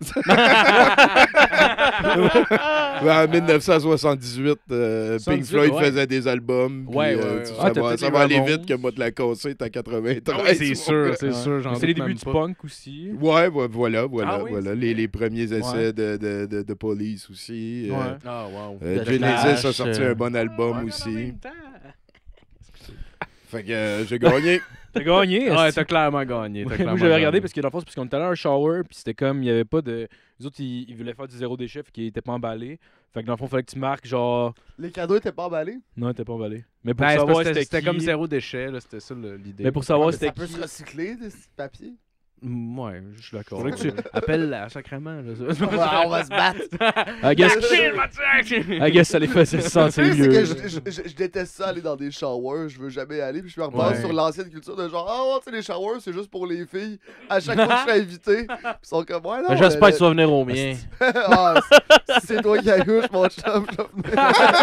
En 1978, Pink 78, Floyd ouais. faisait des albums. puis, Ouais. Ça t'as va, peut-être ça les va aller Ramones. vite que moi de la casser, t'as 93. Ah oui, c'est mon sûr, gars. c'est sûr. j'en C'est les doute débuts même du pas. punk aussi. Ouais, voilà. Ah oui, Les premiers essais Ouais. de Police aussi. Ouais. Ah, wow. The Genesis Clash, a sorti un bon album Ouais, aussi. en même temps. Fait que j'ai gagné. T'as gagné. Ouais, esti. t'as clairement gagné. Ouais, moi, j'avais regardé parce que dans le fond, c'est parce qu'on était allé à un shower, puis c'était comme, il n'y avait pas de. Les autres, ils voulaient faire du zéro déchet, fait qu'ils étaient pas emballés. Fait que dans le fond, il fallait que tu marques, genre. Les cadeaux étaient pas emballés. Non, ils étaient pas emballés. Mais pour Ben, c'est savoir parce que c'était qui- comme zéro déchet, là, c'était ça l'idée. Mais pour savoir Mais c'était ça peut qui. se recycler, de ce papier. Ouais, je suis d'accord. Faudrait que tu appelles la sacrement. Là. On va se battre. I guess, I guess ça les faisait se sentir Tu sais, mieux. c'est que je déteste ça aller dans des showers, je veux jamais y aller, puis je me repars Ouais. sur l'ancienne culture de genre, ah, tu sais, les showers, c'est juste pour les filles. À chaque fois que je suis invité, ils sont comme, ouais, non. J'espère que tu vas venir au mien. Ah, si c'est toi qui accouche, mon chum, je vais venir.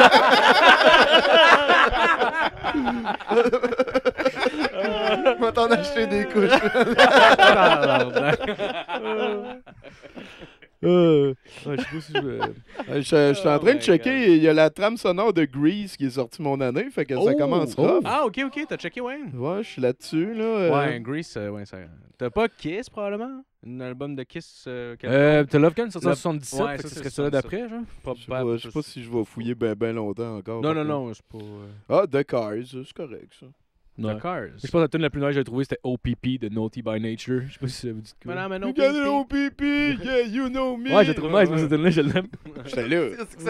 Je vais t'en acheter des couches. Ouais, je sais pas si je veux- Je suis en train de checker, il y a la trame sonore de Grease qui est sortie mon année, fait que ça commence rough. Ah, ok, t'as checké, ouais. Ouais, je suis là-dessus, là. Ouais, Grease, ouais, ça. T'as pas Kiss, probablement? Un album de Kiss? T'as Love Gun sorti en Love- 77, Ouais, fait que ça, ce c'est serait celui 77. d'après, genre? Je sais pas si je vais fouiller ben longtemps encore. Non, par non, contre. non, c'est pas. Ah, The Cars, c'est correct, ça. Ouais. The Cars. Je pense que la tune la plus nice que j'ai trouvée, c'était OPP de Naughty by Nature. Je sais pas si ça vous dit de quoi. Mais non, mais non, You got it, OPP, yeah, you know me. Ouais, j'ai trouvé nice, moi, cette tune-là, je l'aime. J'étais là.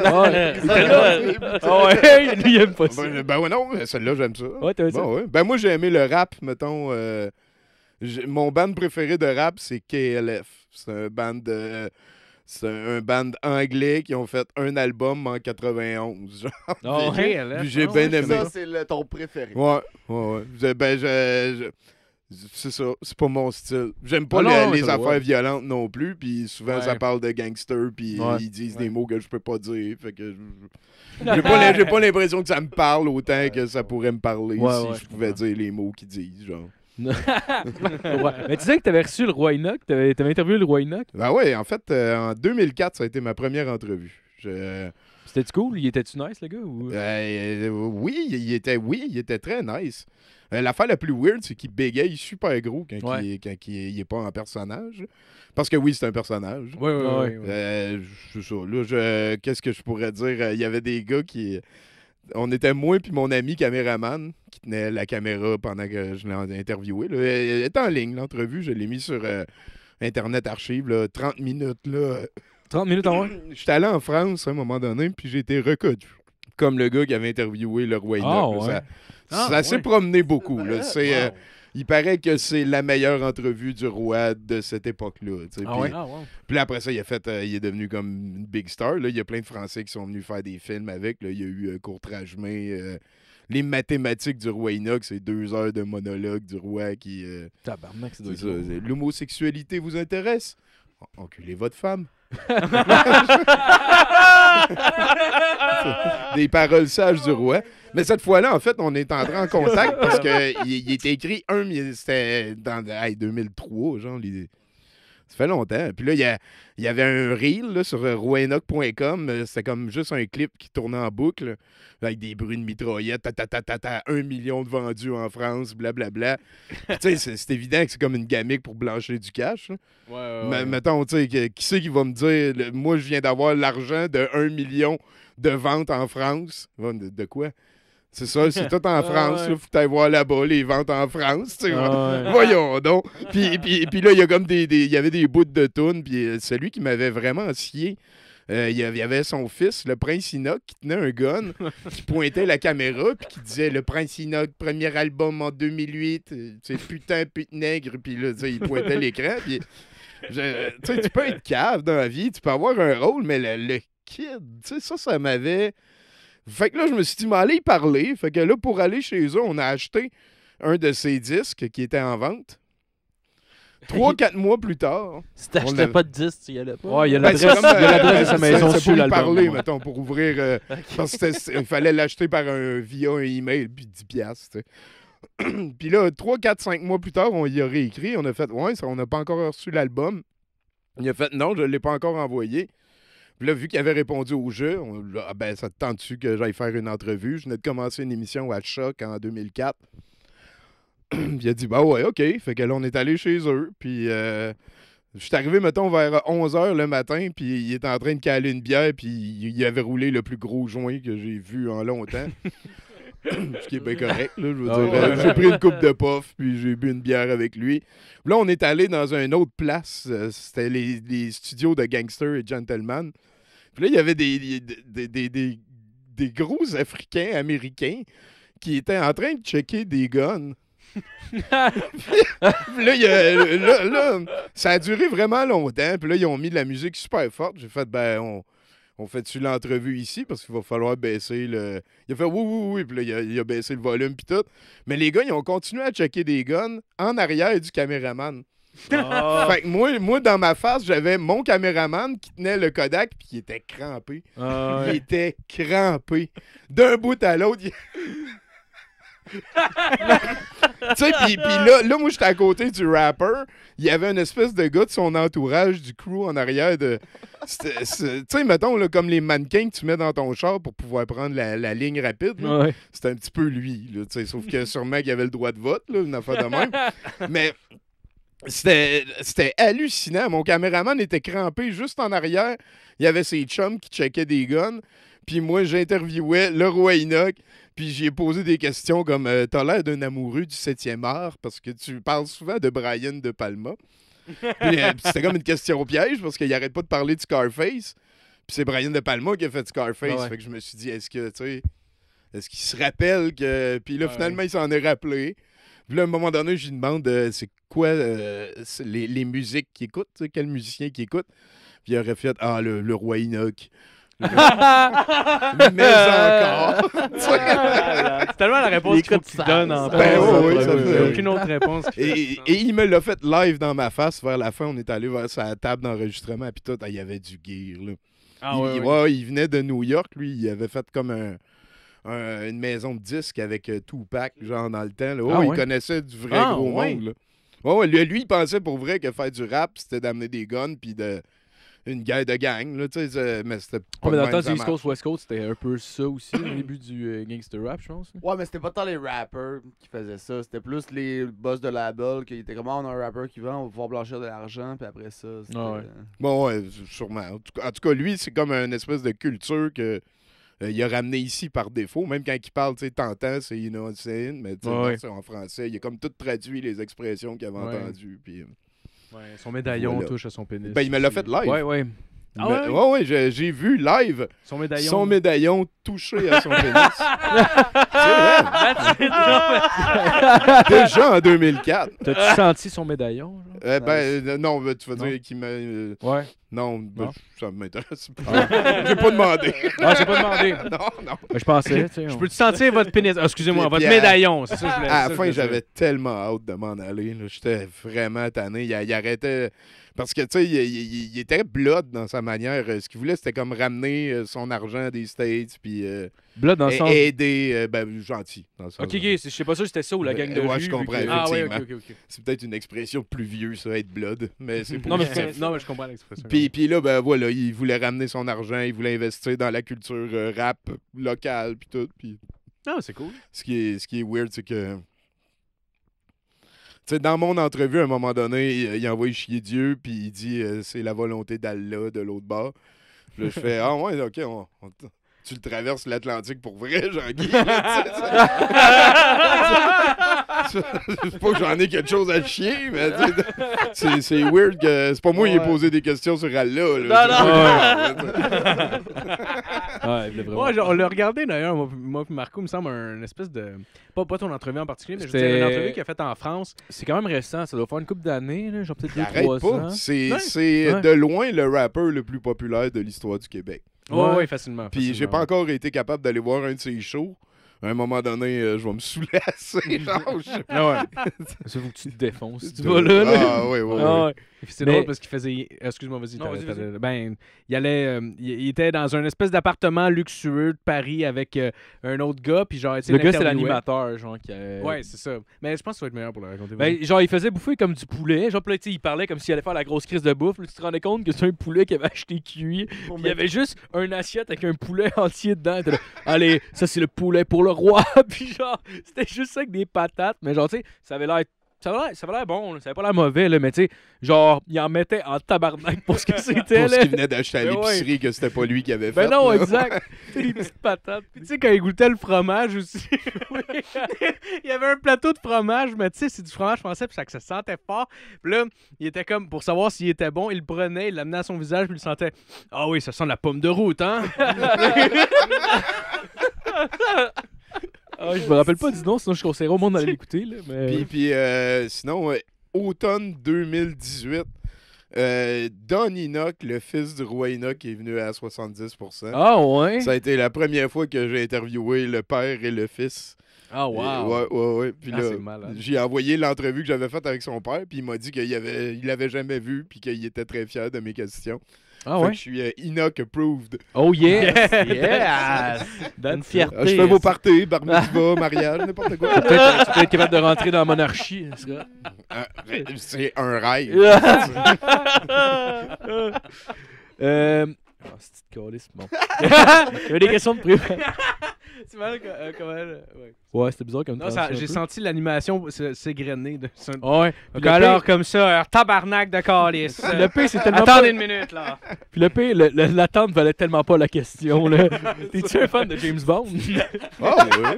Ah ouais, lui, il aime pas ça. Ben ouais, non, celle-là, j'aime ça. Ouais, t'as vu ça? Bon, ouais. Ben moi, j'ai aimé le rap, mettons. Mon band préféré de rap, c'est KLF. C'est un band anglais qui ont fait un album en 91. Genre. Ah ouais? Puis j'ai bien aimé. Ça, c'est ton préféré. Ouais. C'est ça, c'est pas mon style. J'aime pas Ah non, les ça doit. affaires violentes non plus, puis souvent Ouais. ça parle de gangsters, puis Ouais. ils disent des mots que je peux pas dire, fait que j'ai pas l'impression que ça me parle autant que ça pourrait me parler Ouais, si ouais, je pouvais dire les mots qu'ils disent, genre. Ouais. Mais tu sais que t'avais reçu le roi Enoch, t'avais interviewé le roi Enoch. Ben ouais, en fait, en 2004, ça a été ma première entrevue. C'était-tu cool? Il était-tu nice, le gars? Ou... Oui, il était très nice. L'affaire la plus weird, c'est qu'il bégaye super gros quand il est pas en personnage. Parce que oui, c'est un personnage. Ouais. C'est ça. Là, qu'est-ce que je pourrais dire? Il y avait des gars qui... On était moi puis mon ami caméraman qui tenait la caméra pendant que je l'ai interviewé. Là. Elle est en ligne, l'entrevue. Je l'ai mis sur Internet Archive, là, 30 minutes. Là. 30 minutes en moins? J'étais allé en France à un moment donné, puis j'ai été reconnu comme le gars qui avait interviewé le roi Enoch. ouais. Ça s'est promené beaucoup. Là. Il paraît que c'est la meilleure entrevue du roi de cette époque-là. Tu sais. Puis- Puis là, après ça, il est devenu comme une big star. Là. Il y a plein de Français qui sont venus faire des films avec. Là. Il y a eu Courtrage-May, les mathématiques du roi Enoch, c'est 2 heures de monologue du roi qui... Tabarnak, ça doit c'est être ça. cool. L'homosexualité vous intéresse? Enculez votre femme. Des paroles sages du roi. Mais cette fois-là, en fait, on est entré en contact parce qu'il était écrit c'était dans 2003, genre. Ça fait longtemps. Puis là, il y avait un reel là, sur roanoke.com. C'était comme juste un clip qui tournait en boucle là, avec des bruits de mitraillettes. 1 million de vendus en France, blablabla. Puis tu sais, c'est évident que c'est comme une gamique pour blanchir du cash. Là. Ouais. Mettons, tu sais, qui c'est qui va me dire, moi, je viens d'avoir l'argent de 1 million de ventes en France. De quoi? C'est ça, c'est tout en France. Il faut que tu ailles voir là-bas les ventes en France. Tu sais, voyons donc. Puis là, il y a comme il y avait des bouts de tunes. Puis celui qui m'avait vraiment scié, il y avait son fils, le Prince Inoc, qui tenait un gun, qui pointait la caméra, puis qui disait le Prince Inoc, premier album en 2008, c'est putain, nègre. Puis là, il pointait l'écran. Puis tu sais, tu peux être cave dans la vie, tu peux avoir un rôle, mais le kid, tu sais, ça m'avait. Fait que là, je me suis dit, mais allez y parler. Fait que là, pour aller chez eux, on a acheté un de ses disques qui était en vente. 3-4 mois plus tard. Si t'achetais pas de disque, tu y allais pas. Ouais, il y a Ben, l'adresse de sa maison c'est sur pour y l'album. parler, mettons, pour ouvrir. Parce qu'il fallait l'acheter via un email, puis 10$. Tu sais. Puis là, 3-4-5 mois plus tard, on y a réécrit. On a fait, ouais, on n'a pas encore reçu l'album. Il a fait, non, je ne l'ai pas encore envoyé. Puis là, vu qu'il avait répondu au jeu, ben, ça te tente-tu que j'aille faire une entrevue? Je venais de commencer une émission à Choc en 2004. Puis il a dit, bah ouais, OK. Fait que là, on est allé chez eux. Puis je suis arrivé, mettons, vers 11h le matin. Puis il était en train de caler une bière. Puis il avait roulé le plus gros joint que j'ai vu en longtemps. Ce qui est bien correct, là, je veux dire. J'ai pris une coupe de puff, puis j'ai bu une bière avec lui. Puis là, on est allé dans une autre place. C'était les studios de Gangster et Gentleman. Puis là, il y avait des gros Africains américains qui étaient en train de checker des guns. Puis là, ça a duré vraiment longtemps. Puis là, ils ont mis de la musique super forte. J'ai fait, ben, on fait-tu l'entrevue ici parce qu'il va falloir baisser le. Il a fait oui. Puis là, il a baissé le volume puis tout. Mais les gars, ils ont continué à checker des guns en arrière du caméraman. Fait que moi, dans ma face, j'avais mon caméraman qui tenait le Kodak puis qui était crampé. Il était crampé. D'un bout à l'autre. Tu sais, puis là, moi, j'étais à côté du rapper. Il y avait une espèce de gars de son entourage, du crew en arrière de. Tu sais, mettons, là, comme les mannequins que tu mets dans ton char pour pouvoir prendre la ligne rapide. Là, c'était un petit peu lui. Là, sauf que sûrement qu'il avait le droit de vote, là, une affaire de même. Mais c'était hallucinant. Mon caméraman était crampé juste en arrière. Il y avait ses chums qui checkaient des guns. Puis moi, j'interviewais le roi Enoch. Puis j'ai posé des questions comme t'as l'air d'un amoureux du 7e art parce que tu parles souvent de Brian De Palma. Puis c'était comme une question piège parce qu'il arrête pas de parler de Scarface. Puis c'est Brian De Palma qui a fait Scarface. Fait que je me suis dit, est-ce qu'il se rappelle que. Puis là, finalement, il s'en est rappelé. Puis là, à un moment donné, je lui demande c'est quoi les musiques qu'il écoute, quel musicien qu'il écoute. Puis il aurait fait le roi Enoch. Mais encore. C'est tellement la réponse qu'il faut que tu donnes en aucune autre réponse. Et il me l'a fait live dans ma face vers la fin. On est allé vers sa table d'enregistrement. Puis tout, il y avait du gear. Là. Il venait de New York. Lui, il avait fait comme une maison de disques avec Tupac, genre dans le temps. Là. Il connaissait du vrai gros monde. Là. Lui, il pensait pour vrai que faire du rap, c'était d'amener des guns puis une guerre de gang, là, tu sais, mais c'était pas mais dans le temps du East Coast, West Coast, c'était un peu ça aussi, au début du gangster rap, je pense. Ouais, mais c'était pas tant les rappers qui faisaient ça, c'était plus les boss de label qui étaient comme, on a un rappeur qui vend, on va pouvoir blanchir de l'argent, puis après ça, c'était... Bon, ouais, sûrement. En tout cas, lui, c'est comme une espèce de culture que il a ramené ici par défaut, même quand il parle, tu sais, t'entends, c'est you know what I'm saying, mais tu sais, en français, il a comme tout traduit les expressions qu'il avait entendues, puis... son médaillon touche à son pénis. Ben, il me l'a fait live. Ouais. J'ai vu live son médaillon touché à son pénis. C'est vrai. Déjà en 2004. T'as-tu senti son médaillon? Non, tu vas dire qu'il me... Non, ça m'intéresse pas. J'ai pas demandé. C'est pas demandé. Non. Je pensais. Je peux-tu sentir votre pénis? Excusez-moi, votre médaillon. C'est ça que je voulais dire. À la fin, j'avais tellement hâte de m'en aller. J'étais vraiment tanné. Il arrêtait... Parce que, tu sais, il était blood dans sa manière. Ce qu'il voulait, c'était comme ramener son argent des States, puis Blood dans le sens. aider, gentil. Dans le sens, Ok, je sais pas sûr si c'était ça ou la gang de ouais, rue. je comprends, vu que- Ah, ouais, effectivement. ok. C'est peut-être une expression plus vieux, ça, être blood, mais c'est Non, mais, positif. non, mais je comprends l'expression. Puis là, ben voilà, il voulait ramener son argent, il voulait investir dans la culture rap locale, puis tout. Puis Ah, c'est cool. ce qui est weird, c'est que... Tu sais, dans mon entrevue, à un moment donné, il envoie chier Dieu, puis il dit c'est la volonté d'Allah de l'autre bord. Puis là, je fais ah ouais, ok, tu le traverses l'Atlantique pour vrai, Jean-Guy. C'est pas que j'en ai quelque chose à chier, mais c'est weird que c'est pas moi qui ai posé des questions sur Allah. Là. Ouais, il voulait vraiment. Ouais, on l'a regardé d'ailleurs, moi et Marco, il me semble, un espèce de. Pas ton entrevue en particulier, mais je veux dire, une entrevue qu'il a faite en France. C'est quand même récent, ça doit faire une couple d'années, là, genre peut-être Arrête 2-3 pas, ans. c'est Ouais. de loin le rappeur le plus populaire de l'histoire du Québec. Ouais, facilement. Puis j'ai pas encore été capable d'aller voir un de ses shows. À un moment donné, je vais me saouler assez. Genre, Ah ouais. Ça faut que tu te défonces. Si tu vas là. Ah ouais, ouais, Ah ouais. ouais. C'est Mais- drôle parce qu'il faisait. Excuse-moi, vas-y. Non, vas-y. Ben, il allait. Il était dans un espèce d'appartement luxueux de Paris avec un autre gars, puis genre, tu sais, Le gars, c'est l'interviewait. l'animateur, genre, qui a... Ouais, c'est ça. Mais je pense que ça va être meilleur pour le raconter. Ben, genre, il faisait bouffer comme du poulet. Genre, puis là, tu sais, il parlait comme s'il allait faire la grosse crise de bouffe. Là, tu te rendais compte que c'est un poulet qu'il avait acheté cuit. Puis il y avait juste un assiette avec un poulet entier dedans. Il était là, allez, ça, c'est le poulet pour le roi. Puis genre, c'était juste ça avec des patates. Mais genre, tu sais, ça avait l'air bon, là. Ça avait pas l'air mauvais, là, mais tu sais, genre, il en mettait en tabarnak pour ce que c'était, Pour ce là. qu'il venait d'acheter à Ben ouais. l'épicerie, que c'était pas lui qui avait fait. Ben non, là. exact. Tu sais, les petites patates. Puis tu sais, quand il goûtait le fromage aussi, il y avait un plateau de fromage, mais tu sais, c'est du fromage français, puis ça que ça sentait fort. Puis là, il était comme, pour savoir s'il était bon, il le prenait, il l'amenait à son visage, puis il sentait « Ah oui, ça sent la pomme de route, hein? Ah, je me rappelle pas du nom, sinon je conseillerais au monde d'aller l'écouter, là. Mais... Puis sinon, automne 2018, Don Enoch, le fils du roi Enoch, est venu à 70%. Ah ouais? Ça a été la première fois que j'ai interviewé le père et le fils. Ah wow. Ouais. Puis Ah, là, c'est malade. j'ai envoyé l'entrevue que j'avais faite avec son père, puis il m'a dit qu'il l'avait jamais vu, puis qu'il était très fier de mes questions. Ah Fait que ouais? je suis Enoch approved. Oh yes! Yes! Une fierté. Je fais vos parties, bar mitzvah, mariage, n'importe quoi. Tu peux être capable de rentrer dans la monarchie. ce gars. C'est un rêve. Oh, c'est une calice, bon. Il y avait des questions de prévu. C'est mal comment... ouais. Ouais, c'était bizarre comme Non, j'ai senti l'animation s'égrener. Ouais. Puis le Alors, pire- comme ça, tabarnak de calice. le pire, c'est tellement Attendez pas... une minute, là. Puis le pire, l'attente valait tellement pas la question, là. T'es-tu un fan de James Bond? Ah ouais.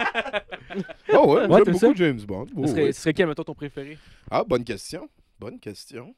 Oh ouais, Ouais, j'aime t'aimes beaucoup ça? James Bond. Oh, Ce ouais. serait quel, mettons, ton préféré? Ah, bonne question. Bonne question.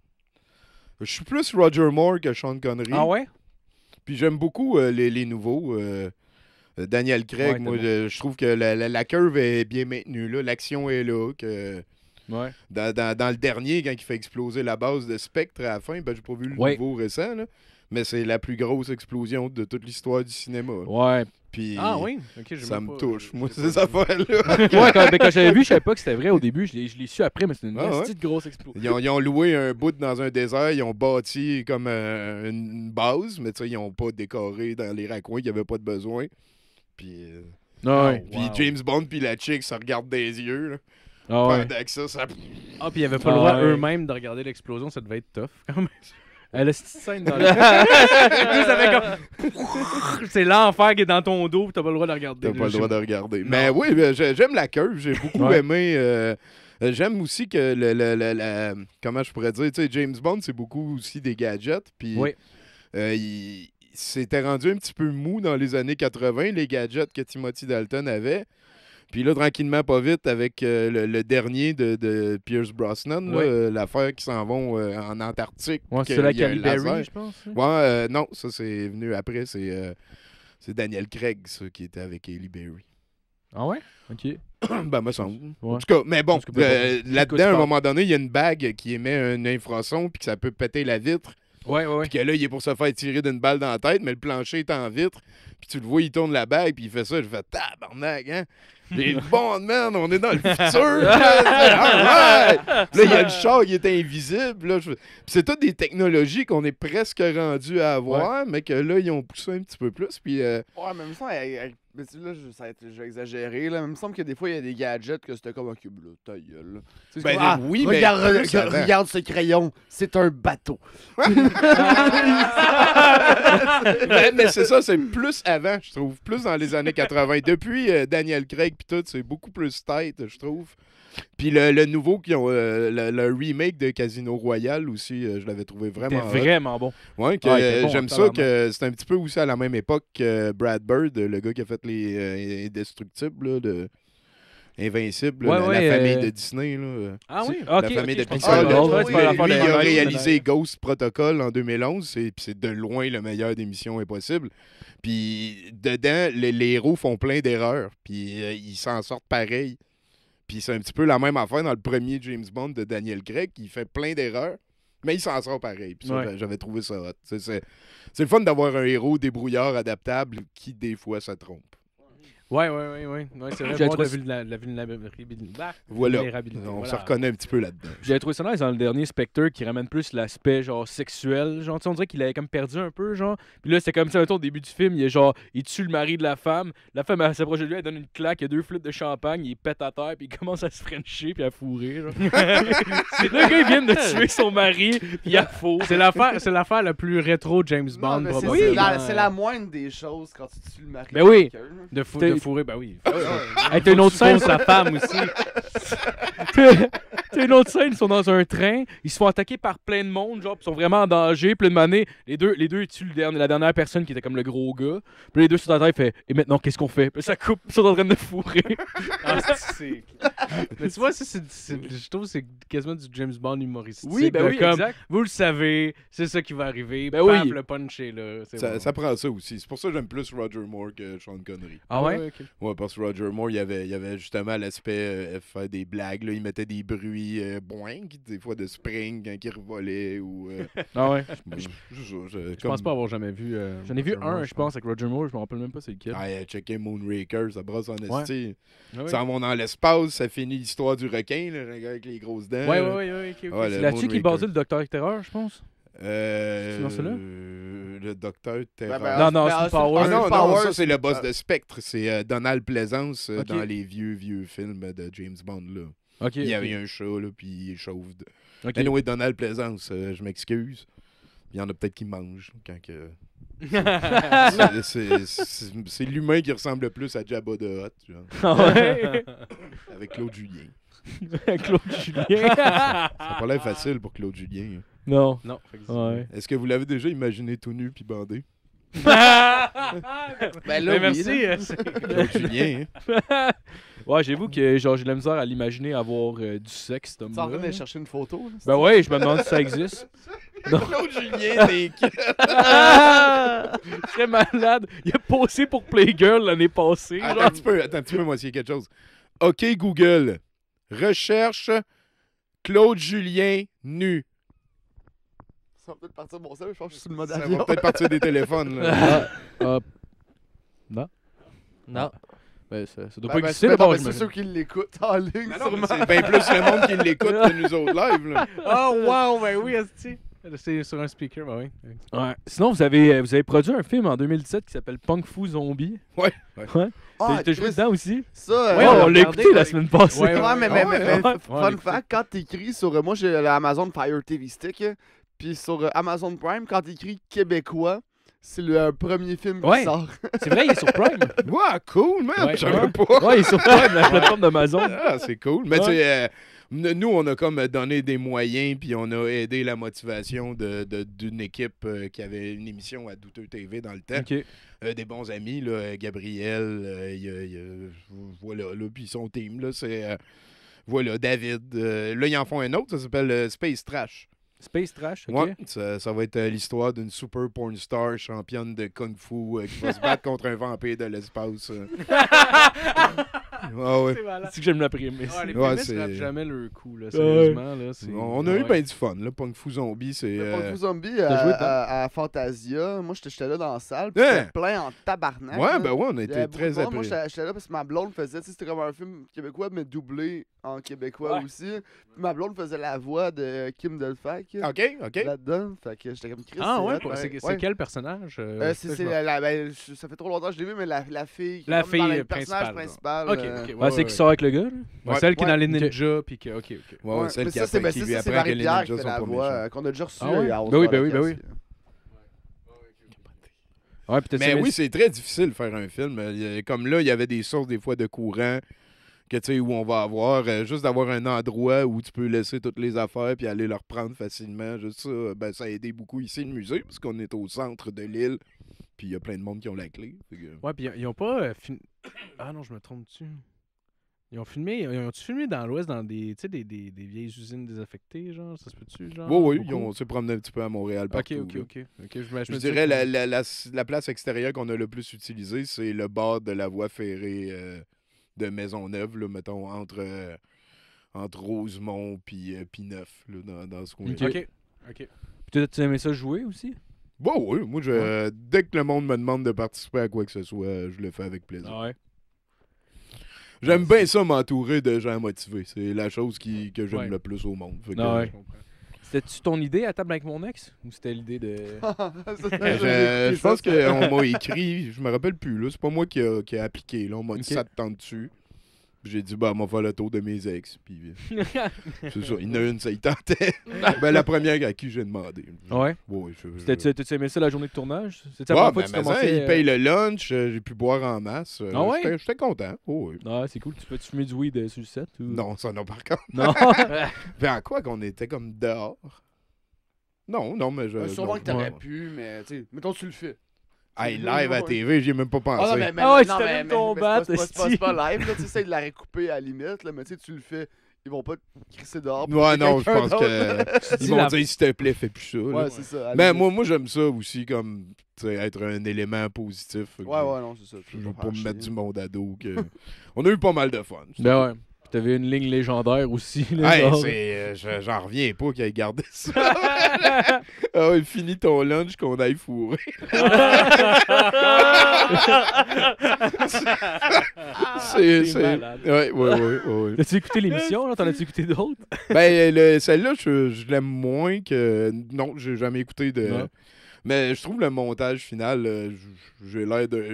Je suis plus Roger Moore que Sean Connery. Ah ouais? Puis j'aime beaucoup les nouveaux. Daniel Craig, Ouais, moi, t'es je trouve que la curve est bien maintenue. Là. L'action est là. Que Ouais. dans le dernier, quand il fait exploser la base de Spectre à la fin, ben, j'ai pas vu le Ouais. nouveau récent, là, mais c'est la plus grosse explosion de toute l'histoire du cinéma. Ouais. Puis Ah oui? Ok, ça me touche, moi, ces affaires-là. Ouais, quand j'avais vu, je savais pas que c'était vrai au début. Je l'ai su après, mais c'était une Ah ouais? petite grosse explosion. Ils ont loué un bout dans un désert, ils ont bâti comme une base, mais tu sais, ils ont pas décoré dans les raccoins, il n'y avait pas de besoin. Puis, Ouais. puis James Bond puis la chick se regardent des yeux. Là. Ah ouais. Pendant que ça... Ah, puis il n'y avait pas le droit Ouais. eux-mêmes de regarder l'explosion, ça devait être tough quand même. Elle a cette scène dans le... Ça fait comme... C'est l'enfer qui est dans ton dos, puis t'as pas le droit de regarder. T'as pas le droit de regarder. Mais oui, ben, j'aime la curve. J'ai beaucoup Ouais. aimé. J'aime aussi que comment je pourrais dire, tu sais, James Bond, c'est beaucoup aussi des gadgets. Puis Oui. il s'était rendu un petit peu mou dans les années 80, les gadgets que Timothy Dalton avait. Puis là, tranquillement, pas vite, avec le dernier de Pierce Brosnan, là, Ouais. l'affaire qui s'en vont en Antarctique. Ouais, que c'est la il y a un Cali laser. Berry, je pense. Ouais, non, ça c'est venu après. C'est Daniel Craig, ça, qui était avec Halle Berry. Ah ouais? Ok. Ben, me semble. Ouais. En tout cas, mais bon, Parce que peu importe. là-dedans, à un moment donné, il y a une bague qui émet un infrason puis que ça peut péter la vitre. Ouais. Puis que là, il est pour se faire tirer d'une balle dans la tête, mais le plancher est en vitre. Puis tu le vois, il tourne la bague, puis il fait ça. Je fais tabarnak, hein? James Bond, man, on est dans le futur. Alright! Là, il y a le char qui est invisible. Là, puis c'est toutes des technologies qu'on est presque rendu à avoir, mais que là, ils ont poussé un petit peu plus. Puis, Ouais, mais même ça, mais là, je vais exagérer. Là. Mais il me semble que des fois, il y a des gadgets que c'était comme un cube, là. Ta gueule, là. C'est Ben, comme, oui, mais plus avant. regarde ce crayon, c'est un bateau. mais c'est ça, c'est plus avant, je trouve. Plus dans les années 80. Depuis Daniel Craig puis tout, c'est beaucoup plus tight, je trouve. Puis le nouveau, qui ont, le remake de Casino Royale aussi, je l'avais trouvé vraiment C'était vraiment bon. Ouais, que, Ah, il était bon, j'aime ça tabarnak. que c'est un petit peu aussi à la même époque que Brad Bird, le gars qui a fait les Indestructibles, là, de Invincible, là, Ouais, la famille de Disney. Là. Ah oui? Ok, la famille de je pense Pixar. que là. ouais, tu parles Lui, l'affaire de il a Miles réalisé Morales. Ghost Protocol en 2011, puis c'est de loin le meilleur des missions impossibles. Puis dedans, les héros font plein d'erreurs, puis ils s'en sortent pareil. Puis c'est un petit peu la même affaire dans le premier James Bond de Daniel Craig, qui fait plein d'erreurs, mais il s'en sort pareil. Puis ça, Ouais. j'avais trouvé ça hot. C'est le fun d'avoir un héros débrouillard, adaptable, qui des fois se trompe. Ouais, c'est vrai. J'ai Bon, trouvé- la vulnérabilité. Voilà, Vulnérabilité, on voilà. se reconnaît un petit peu là-dedans. J'avais trouvé ça nice dans le dernier Spectre qui ramène plus l'aspect genre sexuel. Genre, tu sais, on dirait qu'il avait comme perdu un peu, genre. Puis là, c'est comme ça, au début du film, il est genre, il tue le mari de la femme. La femme, elle s'approche de lui, elle donne une claque, il y a 2 flûtes de champagne, il pète à terre, puis il commence à se frencher, puis à fourrer, genre. C'est le gars, il vient de tuer son mari, puis il a faux. C'est l'affaire la plus rétro James Bond, Non, mais c'est probablement. c'est la moindre des choses quand tu tues le mari. Ben oui. de quelqu'un, là. De fourrer, ben oui. Hey, t'as une autre scène, sa femme aussi. T'as une autre scène, ils sont dans un train, ils se font attaquer par plein de monde, genre, pis ils sont vraiment en danger. Puis là, de maner, les deux ils tuent la dernière personne qui était comme le gros gars. Puis les deux sont en train, ils font et maintenant, qu'est-ce qu'on fait? Puis ça coupe, ils sont en train de fourrer. Ah, c'est... Mais tu vois, ça, je trouve que c'est quasiment du James Bond humoristique. Oui, ben de oui, comme, exact. Vous le savez, c'est ça qui va arriver. Ben Paf, oui. le punch est là. C'est Ça, bon. ça prend ça aussi. C'est pour ça que j'aime plus Roger Moore que Sean Connery. Ah ouais? ok. Ouais, parce que Roger Moore, il y avait justement l'aspect faire des blagues. Là. Il mettait des bruits boing, des fois de spring quand il revolait. Ou, Ah ouais. Je pense pas avoir jamais vu. J'en ai vu Roger un, Moore, je pense, avec Roger Moore, je me rappelle même pas c'est lequel. Ah, checker Moonraker, ça brasse en esti. Ah ouais. Ça monte dans l'espace, ça finit l'histoire du requin, là, le gars avec les grosses dents. Ouais, là. ok. Ouais, C'est le là-dessus qu'il Moonraker. basait le Docteur Terreur, je pense. C'est dans celui-là? Le Docteur Terror. Non, non, c'est Power. Ah non, non, Powers, ça c'est le boss de Spectre. C'est Donald Pleasance Ok. dans les vieux films de James Bond. Là. Ok. Il y avait un chat, là, puis il est chauve. Ok. Anyway, Donald Pleasance, je m'excuse. Il y en a peut-être qui mangent quand que. C'est l'humain qui ressemble le plus à Jabba the Hutt, genre, Ah ouais. avec Claude Julien. Claude Julien. Ça n'a pas l'air facile pour Claude Julien. Hein. Non. Non. Ouais. Est-ce que vous l'avez déjà imaginé tout nu puis bandé? Ben là, oui, merci. là. Claude Julien, hein? Ouais, j'avoue que genre j'ai de la misère à l'imaginer avoir du sexe, cet Tu es en train homme-là. d'aller chercher une photo? Là? Ben ouais, je me demande si ça existe. Claude Julien, t'es Je serais malade. Il a posé pour Playgirl l'année passée. Attends genre. un petit peu, moi, s'il y a quelque chose. OK, Google. Recherche Claude Julien nu. Ça va peut-être partir bon ça, je pense que je suis sur le mode Ça avion. va peut-être partir des téléphones. Là. Non. Ben, ça doit Ben, pas exister ben, d'abord, ben, c'est j'imagine. ceux qui l'écoutent en ligne, Non, mais sûrement. c'est bien plus le monde qui l'écoute que nous autres live. Là. Oh, wow, ben oui, esti. C'est sur un speaker, ben oui. Ouais. Sinon, vous avez produit un film en 2017 qui s'appelle Punk Fu Zombie. Ah, T'as joué Chris, dedans aussi? ça, Ouais, on l'a écouté la avec- semaine passée. Ouais, Ouais, mais ouais. fun fact, quand t'écris sur... moi, j'ai l'Amazon Fire TV Stick, puis sur Amazon Prime, quand t'écris québécois, c'est le premier film qui Ouais. sort. C'est vrai, il est sur Prime. Ouais, cool, man. Ouais. Je savais pas. Ouais, il est sur Prime, la plateforme d'Amazon. Ah, c'est cool. Mais Ouais. tu sais, nous, on a comme donné des moyens, puis on a aidé la motivation d'une équipe qui avait une émission à Douteux TV dans le temps. Ok. Des bons amis, là, Gabriel, voilà, là, puis son team, là, c'est, voilà, David. Là, ils en font un autre, ça s'appelle Space Trash. Space Trash, ok. Ouais, ça va être l'histoire d'une super porn star championne de Kung Fu qui va se battre contre un vampire de l'espace. Ah ouais. C'est malade. C'est que j'aime la prémisse. Ouais, les Ouais, prémices c'est- ratent jamais leur coup, là, sérieusement. Là, c'est... On a eu Ouais. bien du fun, là. Punk Fu Zombie, c'est. Le Punk Fu Zombie t'as joué dedans? à Fantasia. Moi, j'étais là dans la salle. Puis Hein? c'était plein en tabarnak. Ouais, là. ben ouais, on a Il y avait été très beaucoup de monde. Moi, appréciés. j'étais là parce que ma blonde faisait, tu sais, c'était comme un film québécois, mais doublé en québécois Ouais. aussi. Puis ma blonde faisait la voix de Kim Delphac Ok, ok. là-dedans. Fait que j'étais comme Chris. Ah ouais, hot, c'est quel personnage? Ça, c'est je me- ça fait trop longtemps que je l'ai vu, mais la fille. qui est La comme dans fille le personnage principale, principal. Ok, ok. Ouais, ouais, c'est ouais. qui sort avec le gars, là? Ouais, celle qui est dans les Ok. ninjas, puis que. Ok, ok. Ouais, ouais, Ouais, celle mais qui, ça, c'est qui lui c'est apprend que les Marie-Pierre qui ninjas fait la sont pas voix méchants. qu'on a déjà reçue Ah ouais? à Ben oui, ben oui, ben Podcast. Ouais, puis Mais oui, c'est très difficile de faire un film. Comme là, il y avait des sources des fois de courant que tu sais où on va avoir juste d'avoir un endroit où tu peux laisser toutes les affaires puis aller les reprendre facilement. Juste ça, ben, ça a aidé beaucoup ici le musée parce qu'on est au centre de l'île. Puis il y a plein de monde qui ont la clé. Fait que- Ouais, puis ils ont pas Ah non, je me trompe dessus. Ils ont-tu filmé dans l'Ouest, dans des, tu sais, des vieilles usines désaffectées, genre? Ça se peut-tu, genre? Oui, oui, beaucoup? on s'est promené un petit peu à Montréal Ok, partout. ok, là. ok. Je dirais la place extérieure qu'on a le plus utilisée, c'est le bord de la voie ferrée de Maisonneuve, là, mettons, entre Rosemont puis Neuf, là, dans ce coin. Ok. Ok. Puis tu aimais ça jouer aussi? Bon, oui, moi, dès que le monde me demande de participer à quoi que ce soit, je le fais avec plaisir. ouais. J'aime bien ça m'entourer de gens motivés. C'est la chose que j'aime Ouais. le plus au monde. Fait que, Ah ouais. Je comprends. C'était-tu ton idée à table avec mon ex? Ou c'était l'idée de. je pense qu'on m'a écrit, je me rappelle plus, là. C'est pas moi qui a appliqué, là. On m'a dit Ok. ça te tente dessus. Puis j'ai dit, bah, on va faire le tour de mes ex. Puis c'est ça, il y en a une, ça y tentait. Ben, la première à qui j'ai demandé. Ouais. Ouais, T'as-tu aimé ça la journée de tournage? C'était Ouais, la première fois ben, que tu mais ça, commençais. il paye le lunch, j'ai pu boire en masse. Ah ouais? J'étais content. Oh, oui. Ah, c'est cool. Tu peux-tu fumer du weed sur le set? Ou... Non, ça non, par contre. Non. Ben, en quoi qu'on était comme dehors? Non, mais je. Sûrement non, que t'aurais ouais. pu, mais tu sais, mettons tu le fais. Hey, live à TV, j'y ai même pas pensé. Ah non, mais, Ah ouais, non, tu mais, t'allumes mais, ton mais bat, c'est esti. pas live, là, tu essaies de la recouper à la limite, là, mais tu sais, tu le fais, ils vont pas te crisser dehors. pour Ouais, que non, je quelqu'un pense d'autre- que. Ils dis vont la- dire, s'il te plaît, fais plus ça. là. Ouais, c'est ça. à la Ben, limite. moi j'aime ça aussi, comme, tu sais, être un élément positif. Fait que Ouais, ouais, non, c'est ça. Je tu veux vas pas faire me mettre chier. du monde à dos. On a eu pas mal de fun. Ben ouais. Puis t'avais une ligne légendaire aussi. Là, Hey, genre. j'en reviens pas qu'il ait gardé ça. Ah ouais, finis ton lunch qu'on aille fourrer. c'est malade. Ouais. T'as-tu écouté l'émission? Là? T'en as-tu écouté d'autres? Ben, celle-là, je l'aime moins que. Non, j'ai jamais écouté de. Non. Mais je trouve le montage final, j'ai l'air de.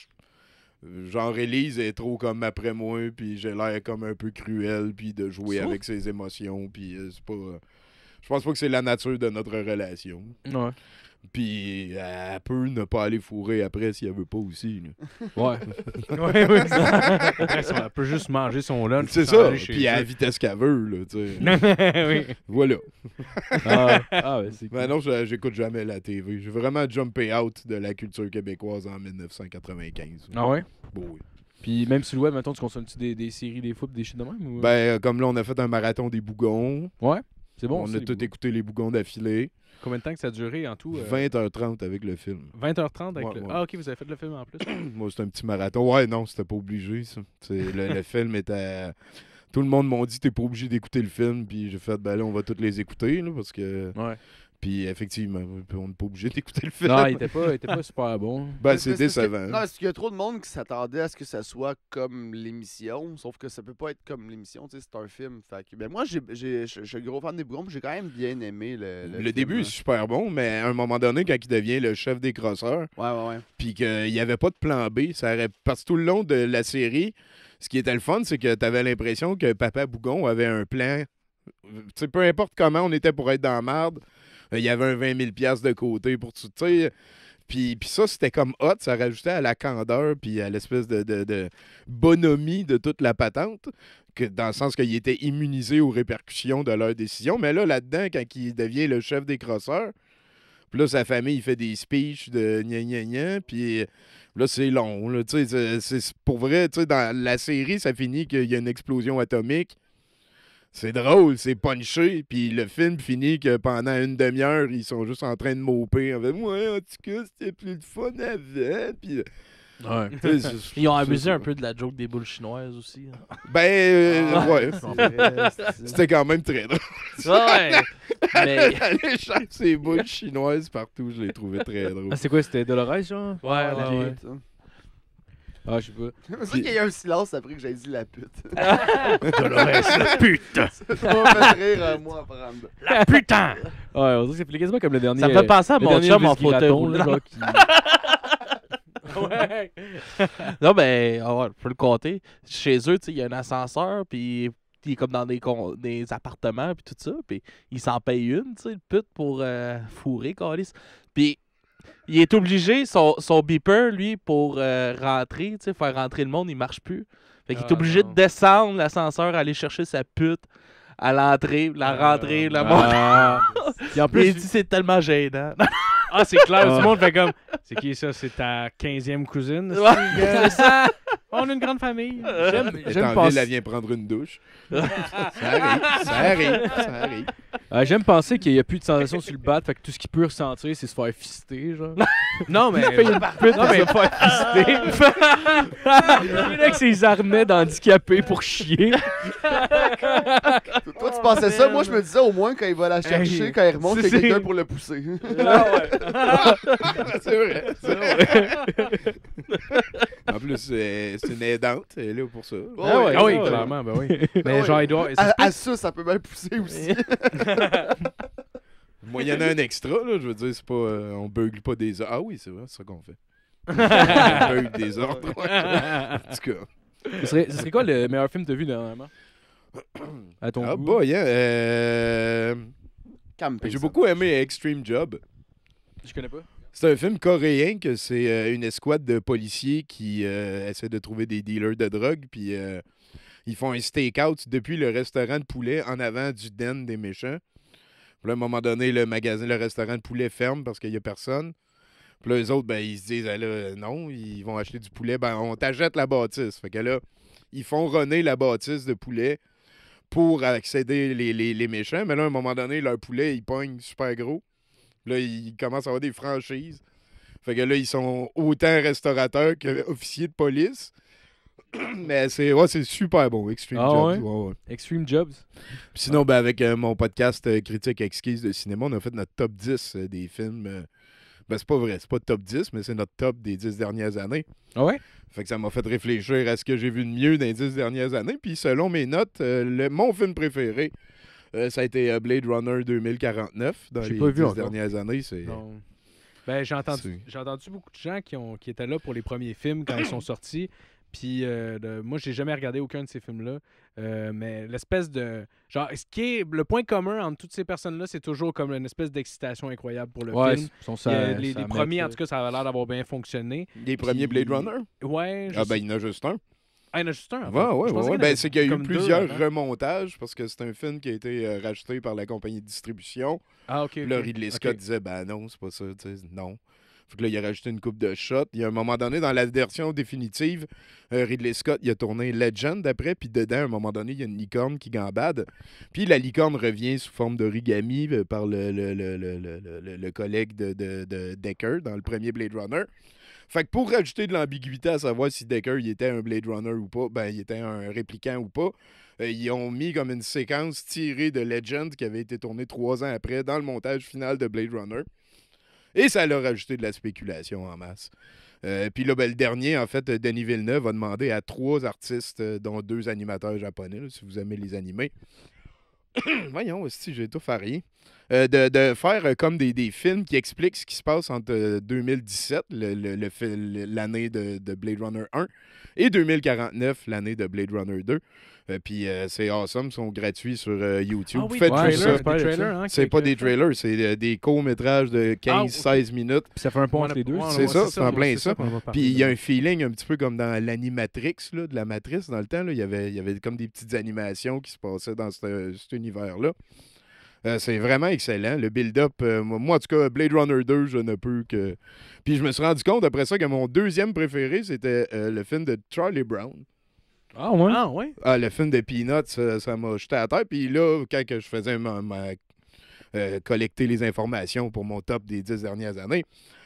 Genre, Élise est trop comme après moi, puis j'ai l'air comme un peu cruel, puis de jouer Ça? avec ses émotions, puis c'est pas. Je pense pas que c'est la nature de notre relation. Ouais. Puis elle peut ne pas aller fourrer après si elle veut pas aussi. là. Ouais. Ouais, ouais. Après, elle peut juste manger son lunch. C'est sans ça. aller chez Puis à la eux. vitesse qu'elle veut, là, tu sais. Oui. Voilà. Ah ouais, c'est cool. Ben non, j'écoute jamais la TV. J'ai vraiment jumpé out de la culture québécoise en 1995. Ah ouais? Bon, oui. Puis même sur le web, mettons, tu consommes-tu des séries, des fois, pis des shit de même? Ou... Ben, comme là, on a fait un marathon des bougons. Ouais. C'est bon. on ça, a les tout bouts. écouté les bougons d'affilée. Combien de temps que ça a duré en tout? 20h30 avec le film. 20h30 avec Ouais, le... ouais. Ah, ok, vous avez fait le film en plus. Moi, c'était un petit marathon. Ouais, non, c'était pas obligé, ça. Le film était... Tout le monde m'a dit, t'es pas obligé d'écouter le film. Puis j'ai fait, ben là, on va tous les écouter, là, parce que... Ouais. Puis effectivement, on n'est pas obligé d'écouter le film. Non, il était pas super bon. Ben, Mais c'est parce que- décevant. Non, parce qu'il y a trop de monde qui s'attendait à ce que ça soit comme l'émission, sauf que ça peut pas être comme l'émission, tu sais, c'est un film. Fait que, ben moi, je suis un gros fan des Bougons, j'ai quand même bien aimé le Le film, début là. est super bon, mais à un moment donné, quand il devient le chef des crosseurs, Ouais. puis qu'il n'y avait pas de plan B, parce que tout le long de la série, ce qui était le fun, c'est que tu avais l'impression que Papa Bougon avait un plan. Tu sais, peu importe comment on était pour être dans la marde, il y avait un 20 000 $ de côté pour tout, tu sais. Puis ça, c'était comme hot, ça rajoutait à la candeur puis à l'espèce de bonhomie de toute la patente, que, dans le sens qu'il était immunisé aux répercussions de leurs décisions. Mais là-dedans, quand il devient le chef des crosseurs, puis là, sa famille, il fait des speeches de gna, puis là, c'est long. Là, tu sais, c'est pour vrai, tu sais, dans la série, ça finit qu'il y a une explosion atomique. C'est drôle, c'est punché, puis le film finit que pendant une demi-heure, ils sont juste en train de moper. En fait, ouais, en tout cas, c'était plus le fun avant. Puis Ouais. Tu sais, Ils ont c'est abusé ça. un peu de la joke des boules chinoises aussi. hein. Ouais. C'est vrai, C'était quand même très drôle. Ouais, mais... Aller chercher ces boules chinoises partout, je les trouvais très drôles. Ah, c'est quoi, c'était Dolores, genre? Ouais, ouais, ouais. Ah, je sais pas. C'est pour ça qu'il y a eu un silence après que j'ai dit la pute. Dolores, la putain! Ça m'a fait rire, moi, à prendre. La putain! Ouais, on dirait que c'est quasiment comme le dernier. Ça me fait penser à le mon dernier chum en whisky fauteuil raton, là, roulant. genre, qui- Ouais. Non, ben, on peut le compter. Chez eux, tu sais, il y a un ascenseur, puis il est comme dans des appartements, puis tout ça. Puis il s'en paye une, tu sais, le pute, pour fourrer, câlisse. Puis il est obligé, son beeper, lui, pour rentrer, tu sais, faire rentrer le monde, il marche plus. Fait qu'il est Ah, obligé non. de descendre l'ascenseur, aller chercher sa pute à l'entrée, la rentrer, la monter. Ah. Et en Puis il plus, dit c'est tellement gênant. Ah, c'est clair, tout le monde fait comme. C'est qui ça? C'est ta 15e cousine? Ouais. C'est ça! On a une grande famille. j'aime Elle est j'aime en ville, penser... elle vient prendre une douche. Ça arrive, ça arrive, ça arrive. J'aime penser qu'il n'y a plus de sensation sur le bat, fait que tout ce qu'il peut ressentir, c'est se faire fister, genre. Non, mais. Pute, Non, mais- se faire fister. Il est avec ses arnais d'handicapés pour chier. Toi, tu pensais ça? Moi, je me disais au moins quand il va la chercher, Hey, quand il remonte, il y a c'est- quelqu'un pour le pousser. C'est vrai, c'est vrai. En plus, c'est une aidante, elle est là pour ça. Ah ouais, Ah oui, ouais. clairement, ben oui. Mais ouais. genre, il doit. À ça peut mal pousser aussi. Moi, il y en a un extra, là, je veux dire, c'est pas... on bugle pas des ordres. Ah oui, c'est vrai, c'est ça qu'on fait. On bugle des ordres. En tout cas. Ce serait quoi le meilleur film que t'as vu dernièrement? À ton Ah goût? boy, hein, Camping, j'ai ça. beaucoup aimé Extreme Job. Je connais pas. C'est un film coréen que c'est une escouade de policiers qui essaient de trouver des dealers de drogue, puis ils font un stakeout depuis le restaurant de poulet en avant du den des méchants. Puis là, à un moment donné, le restaurant de poulet ferme parce qu'il n'y a personne. Puis là, eux autres, ben, ils se disent, ah là, non, ils vont acheter du poulet. Ben, on t'achète la bâtisse. Fait que là, ils font runner la bâtisse de poulet pour accéder les méchants. Mais là, à un moment donné, leur poulet, il pogne super gros. Là, ils commencent à avoir des franchises. Fait que là, ils sont autant restaurateurs qu'officiers de police. Mais c'est super bon, Extreme Ah Jobs. ouais? Ouais, ouais. Extreme Jobs. Puis sinon, ben, avec mon podcast Critique Exquise de cinéma, on a fait notre top 10 des films. Ben, c'est pas vrai, c'est pas top 10, mais c'est notre top des 10 dernières années. Ah ouais? Fait que ça m'a fait réfléchir à ce que j'ai vu de mieux dans les 10 dernières années. Puis selon mes notes, mon film préféré, ça a été Blade Runner 2049 dans J'ai les pas vu 10 encore. dernières années. C'est... Non. Ben, j'ai entendu beaucoup de gens qui étaient là pour les premiers films quand ils sont sortis. Puis moi, j'ai jamais regardé aucun de ces films-là. Mais l'espèce de. Genre, ce qui est le point commun entre toutes ces personnes-là, c'est toujours comme une espèce d'excitation incroyable pour le Ouais, film. sont Les premiers, en tout cas, ça avait l'air d'avoir bien fonctionné. Les premiers Puis- Blade Runner? Ouais, Ah ben, il y en a juste un. il y en a juste un. en fait. Ouais, Je ouais, pensais ouais. qu'il y en Ben, avait c'est qu'il y a eu comme deux plusieurs avant. remontages parce que c'est un film qui a été racheté par la compagnie de distribution. Ah, ok. Puis là, ok. Ridley Ok. Scott disait, ben non, c'est pas ça, tu sais, non. Fait que là, il a rajouté une coupe de shots. Il y a un moment donné, dans la version définitive, Ridley Scott, il a tourné Legend après, puis dedans, à un moment donné, il y a une licorne qui gambade. Puis la licorne revient sous forme d'origami par le collègue de Decker dans le premier Blade Runner. Fait que pour rajouter de l'ambiguïté à savoir si Decker il était un Blade Runner ou pas, ben il était un répliquant ou pas, ils ont mis comme une séquence tirée de Legend qui avait été tournée 3 ans après dans le montage final de Blade Runner. Et ça leur a rajouté de la spéculation en masse. Puis là, ben, le dernier, en fait, Denis Villeneuve a demandé à 3 artistes, dont 2 animateurs japonais, là, si vous aimez les animés. Voyons, si j'ai tout fait rien. De faire comme des films qui expliquent ce qui se passe entre 2017, l'année de Blade Runner 1, et 2049, l'année de Blade Runner 2. Puis c'est awesome, ils sont gratuits sur YouTube. Ah oui, Faites ouais, juste c'est ça. pas des ça. trailers, hein, C'est qui- pas qui- des trailers, c'est des courts-métrages de 15-16 minutes. Puis ça fait un pont entre les deux. Ouais, C'est ouais, ça, c'est en plein c'est ça. qu'on va parler Puis il y a de- un feeling un petit peu comme dans l'animatrix, là, de la Matrice, dans le temps. Là. Il y avait comme des petites animations qui se passaient dans cet univers-là. C'est vraiment excellent. Le build-up, moi, en tout cas, Blade Runner 2, je ne peux que... Puis je me suis rendu compte, après ça, que mon deuxième préféré, c'était le film de Charlie Brown. Ah ouais? Ah, ouais. Ah, le film de Peanuts, ça m'a jeté à terre. Puis là, quand que je faisais collecter les informations pour mon top des 10 dernières années,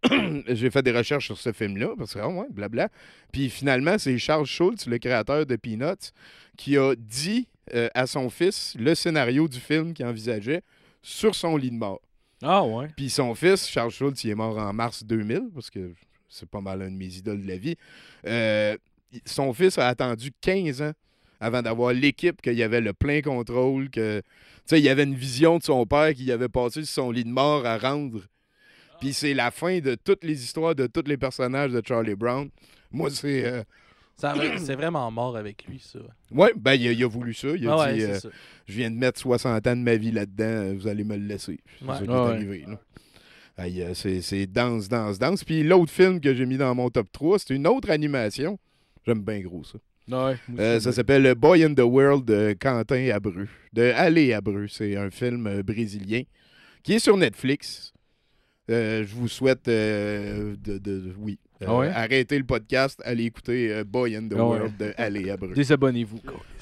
j'ai fait des recherches sur ce film-là, parce que, ouais, blabla. Puis finalement, c'est Charles Schultz, le créateur de Peanuts, qui a dit à son fils le scénario du film qu'il envisageait sur son lit de mort. Ah ouais. Puis son fils, Charles Schultz, il est mort en mars 2000, parce que c'est pas mal un de mes idoles de la vie. Son fils a attendu 15 ans avant d'avoir l'équipe, qu'il y avait le plein contrôle, que il y avait une vision de son père qu'il avait passé sur son lit de mort à rendre. Puis c'est la fin de toutes les histoires de tous les personnages de Charlie Brown. Moi, c'est... C'est vraiment mort avec lui, ça. Oui, ben il a voulu ça. Il a Ah dit, ouais, c'est ça. je viens de mettre 60 ans de ma vie là-dedans, vous allez me le laisser. C'est Ouais. ça qui est arrivé. Là. Aïe, c'est danse, danse, danse. Puis l'autre film que j'ai mis dans mon top 3, c'est une autre animation. J'aime bien gros ça. Ouais. Ça s'appelle Boy in the World de Quentin Abreu. De Allé Abreu. C'est un film brésilien qui est sur Netflix. Je vous souhaite oui. Arrêtez le podcast, allez écouter Boy in the World de Allé Abreu. Désabonnez-vous.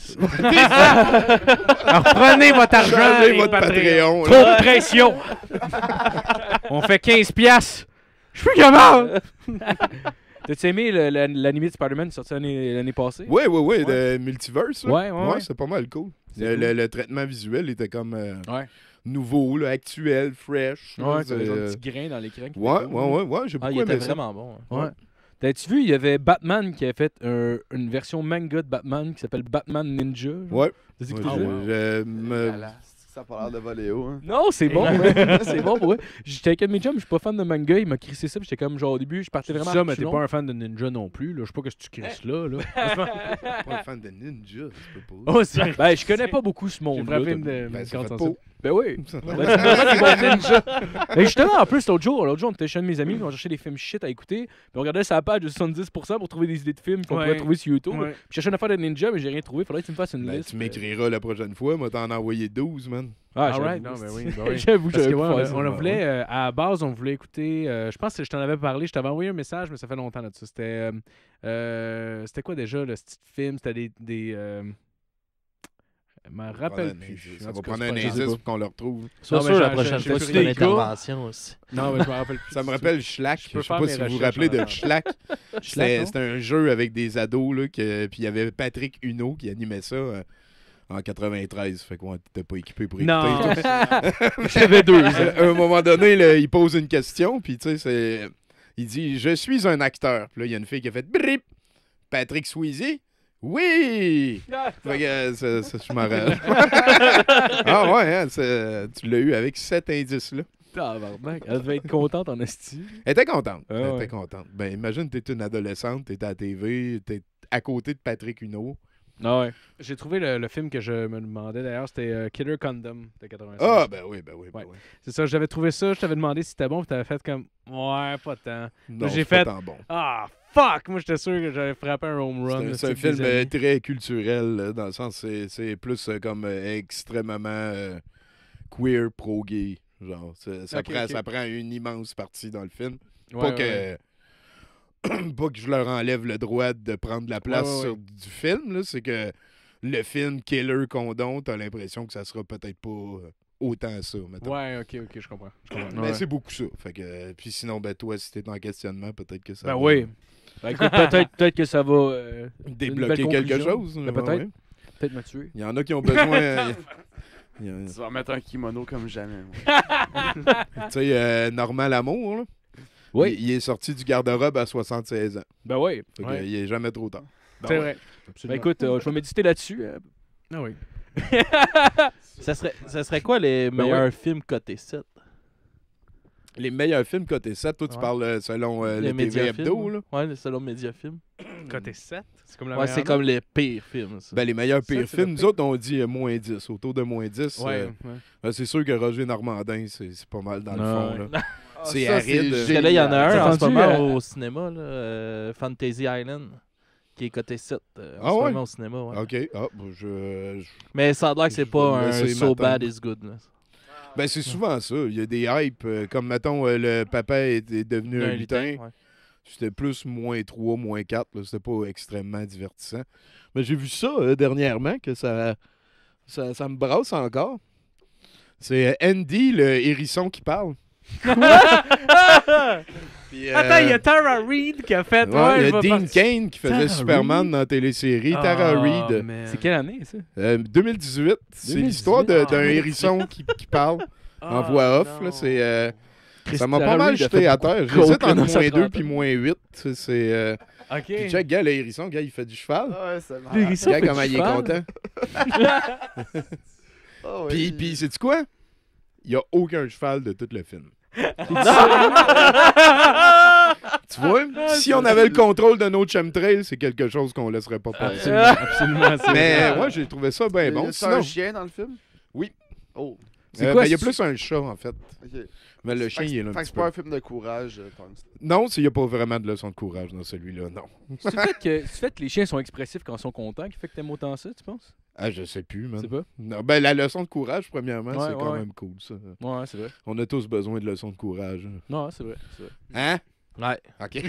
Alors, prenez votre argent Changez et votre Patreon. Trop de pression. On fait 15 piastres. Je suis capable. T'as-tu aimé l'anime de Spider-Man sorti l'année passée? Oui, de Multiverse. Là. Ouais. C'est pas mal cool. C'est Le traitement visuel était comme Ouais. nouveau, là, actuel, fresh. là, Ouais, t'avais c'est, un petit grain dans l'écran. qui était Ouais, cool. j'ai Ah, beaucoup il était aimé ça. vraiment bon. Ouais. T'as-tu vu, il y avait Batman qui a fait une version manga de Batman qui s'appelle Batman Ninja. genre? Ouais. T'as dit Ouais, que t'as vu? Ça a pas l'air de voler haut. Hein. Non, c'est bon, ouais. C'est bon pour vrai. J'étais avec un de mes chums, je suis pas fan de manga, il m'a crissé ça, puis j'étais comme genre au début, je partais vraiment Ça, à mais t'es reculons. pas un fan de Ninja non plus. Là. Je sais pas ce que tu crisses là. Pas un fan de Ninja, c'est pas Oh, c'est Ben, je connais pas beaucoup ce J'ai monde-là. frappé une t'as- de Ben, ça quand fait on pas. Ben oui. Ça. Ben, c'est pour ça qu'ils vont Ninja. Ben, justement, en plus, l'autre jour, on était chez un de mes amis, on cherchait des films shit à écouter, puis on regardait sa page de 70% pour trouver des idées de films qu'on Ouais. pouvait trouver sur YouTube. Ouais. Puis je cherchais une affaire de Ninja, mais j'ai rien trouvé. Faudrait que tu me fasses une Ben, liste. tu m'écriras la prochaine fois, moi t'en as envoyé 12, man. Ah, Alright, j'avoue. non, ben oui, ben oui. J'avoue, Parce que j'avais ouais, pas on, fait ça. on le voulait, à la base, on voulait écouter. Je pense que je t'en avais parlé, je t'avais envoyé un message, mais ça fait longtemps là-dessus. C'était quoi déjà le petit film? C'était des je me rappelle plus. Ça En va tout cas, prendre c'est un pas grave. indice pour qu'on le retrouve. Sois Non, mais sûr la j'ai- prochaine j'ai fois fait que tu fais une des gars. intervention aussi. Non, mais je me rappelle plus. Ça me rappelle Schlack. Je peux sais faire pas mes si vous vous recherches rappelez en de attendant. Schlack. Schlack, C'était un jeu avec des ados, là, puis il y avait Patrick Huneau qui animait ça en 93. Fait qu'on n'était pas équipé pour écouter. Non. J'avais deux. À un moment donné, là, il pose une question, puis tu sais, il dit « Je suis un acteur ». Puis là, il y a une fille qui a fait « Brip! Patrick Swayze? Oui! » Fait que je m'en rappelle. Ah ouais, hein, tu l'as eu avec 7 indices-là. Tabarnak, elle devait être contente en esti. Elle était contente. Ah Elle ouais. était contente. Ben, imagine, t'es une adolescente, t'es à la TV, t'es à côté de Patrick Huneau. Ah ouais. J'ai trouvé le film que je me demandais d'ailleurs, c'était Killer Condom de 96. Ah, ben oui. Ouais. C'est ça, j'avais trouvé ça, je t'avais demandé si c'était bon, puis t'avais fait comme ouais, pas tant. Non, j'ai c'est pas fait- tant bon. Ah, fuck! Moi, j'étais sûr que j'avais frappé un home run. C'est un depuis des film années. très culturel, là, dans le sens c'est plus comme extrêmement queer, pro-gay. Genre, ça Ok, prend, ok. ça prend une immense partie dans le film. Ouais, pas, ouais, pas que je leur enlève le droit de prendre la place Ouais, ouais, sur du film, là, c'est que le film Killer Condom, t'as l'impression que ça sera peut-être pas autant ça, mettons. Ouais, ok, je comprends. Mais Ouais. c'est beaucoup ça. Fait que, puis sinon, ben toi, si t'es en questionnement, peut-être que ça Ben va oui. Ben écoute, peut-être que ça va débloquer une belle quelque conclusion. chose. Ben, ouais, peut-être. ouais. peut-être me tuer. Il y en a qui ont besoin. Il y a- Tu vas mettre un kimono comme jamais. Tu sais, Normand Lamour, là, Oui. il est sorti du garde-robe à 76 ans. Ben oui. Fait que, Ouais. il est jamais trop tard. C'est vrai. Ben écoute, je vais méditer là-dessus. Ah oui. Ça serait quoi les Ben meilleurs films cotés 7? Les meilleurs films côté 7, toi, tu Ouais. parles selon le TV Mediafilm, Hebdo, là. Ouais, selon Mediafilm. Côté 7, c'est comme la Ouais, meilleure c'est note? comme les pires films, ça. Ben, les meilleurs Ça, pires c'est le films, nous pire. autres, on dit moins 10, autour de moins 10. Ouais, C'est sûr que Roger Normandin, c'est pas mal dans le Ah, fond. ouais. Là. c'est ça, aride. Parce que là, il y en a T'as un en ce entendu, moment au cinéma, là, Fantasy Island, qui est coté 7 en Ah ce ouais? moment au cinéma. Ouais. OK. Ah, ben, Mais ça a l'air que c'est Je pas vais un laisser So m'attendre. Bad Is Good. Là. Ben, c'est souvent ça. Il y a des hypes, comme, mettons, le papa est devenu un lutin. ouais. C'était plus moins 3, moins 4. Là. C'était pas extrêmement divertissant. Mais j'ai vu ça dernièrement, que ça me brasse encore. C'est Andy, le hérisson qui parle. Puis, Attends, il y a Tara Reid qui a fait. ouais, il y je a vais Dean partir- Cain qui faisait Tara Superman dans la télésérie. Tara Reid. man. C'est quelle année, ça? 2018. C'est 2018. l'histoire d'un hérisson qui parle en voix off. Là, c'est, ça m'a pas Tara mal Reid a jeté fait à beaucoup terre. de J'hésite coke, là, dans entre sa -2 trentaine. puis -8. C'est, Ok. puis check, gars, le hérisson, gars, il fait du cheval. Ah ouais, c'est marrant. L'hérisson Gars, fait comment du il est cheval. content. Ah ouais. Puis sais-tu quoi? Il n'y a aucun cheval de tout le film. Tu vois, si on avait le contrôle de nos chemtrails, c'est quelque chose qu'on laisserait pas passer. Absolument. c'est Mais vrai. moi, j'ai trouvé ça bien bon. C'est Sinon, un chien dans le film? Oui. Oh, C'est quoi, il y a c'est- plus un chat, en fait. ok. Mais le chien, il est là un Fait que petit c'est pas peu. un film de courage, tant que ça. Non, il n'y a pas vraiment de leçon de courage dans celui-là, non. C'est le fait que les chiens sont expressifs quand ils sont contents qui fait que t'aimes autant ça, tu penses? Ah, je sais plus, Je man. sais pas. Non, ben, la leçon de courage, premièrement, Ouais, c'est quand ouais. même cool, ça. Ouais, c'est vrai. On a tous besoin de leçons de courage. Non, c'est vrai. C'est vrai. Hein? Ouais. OK.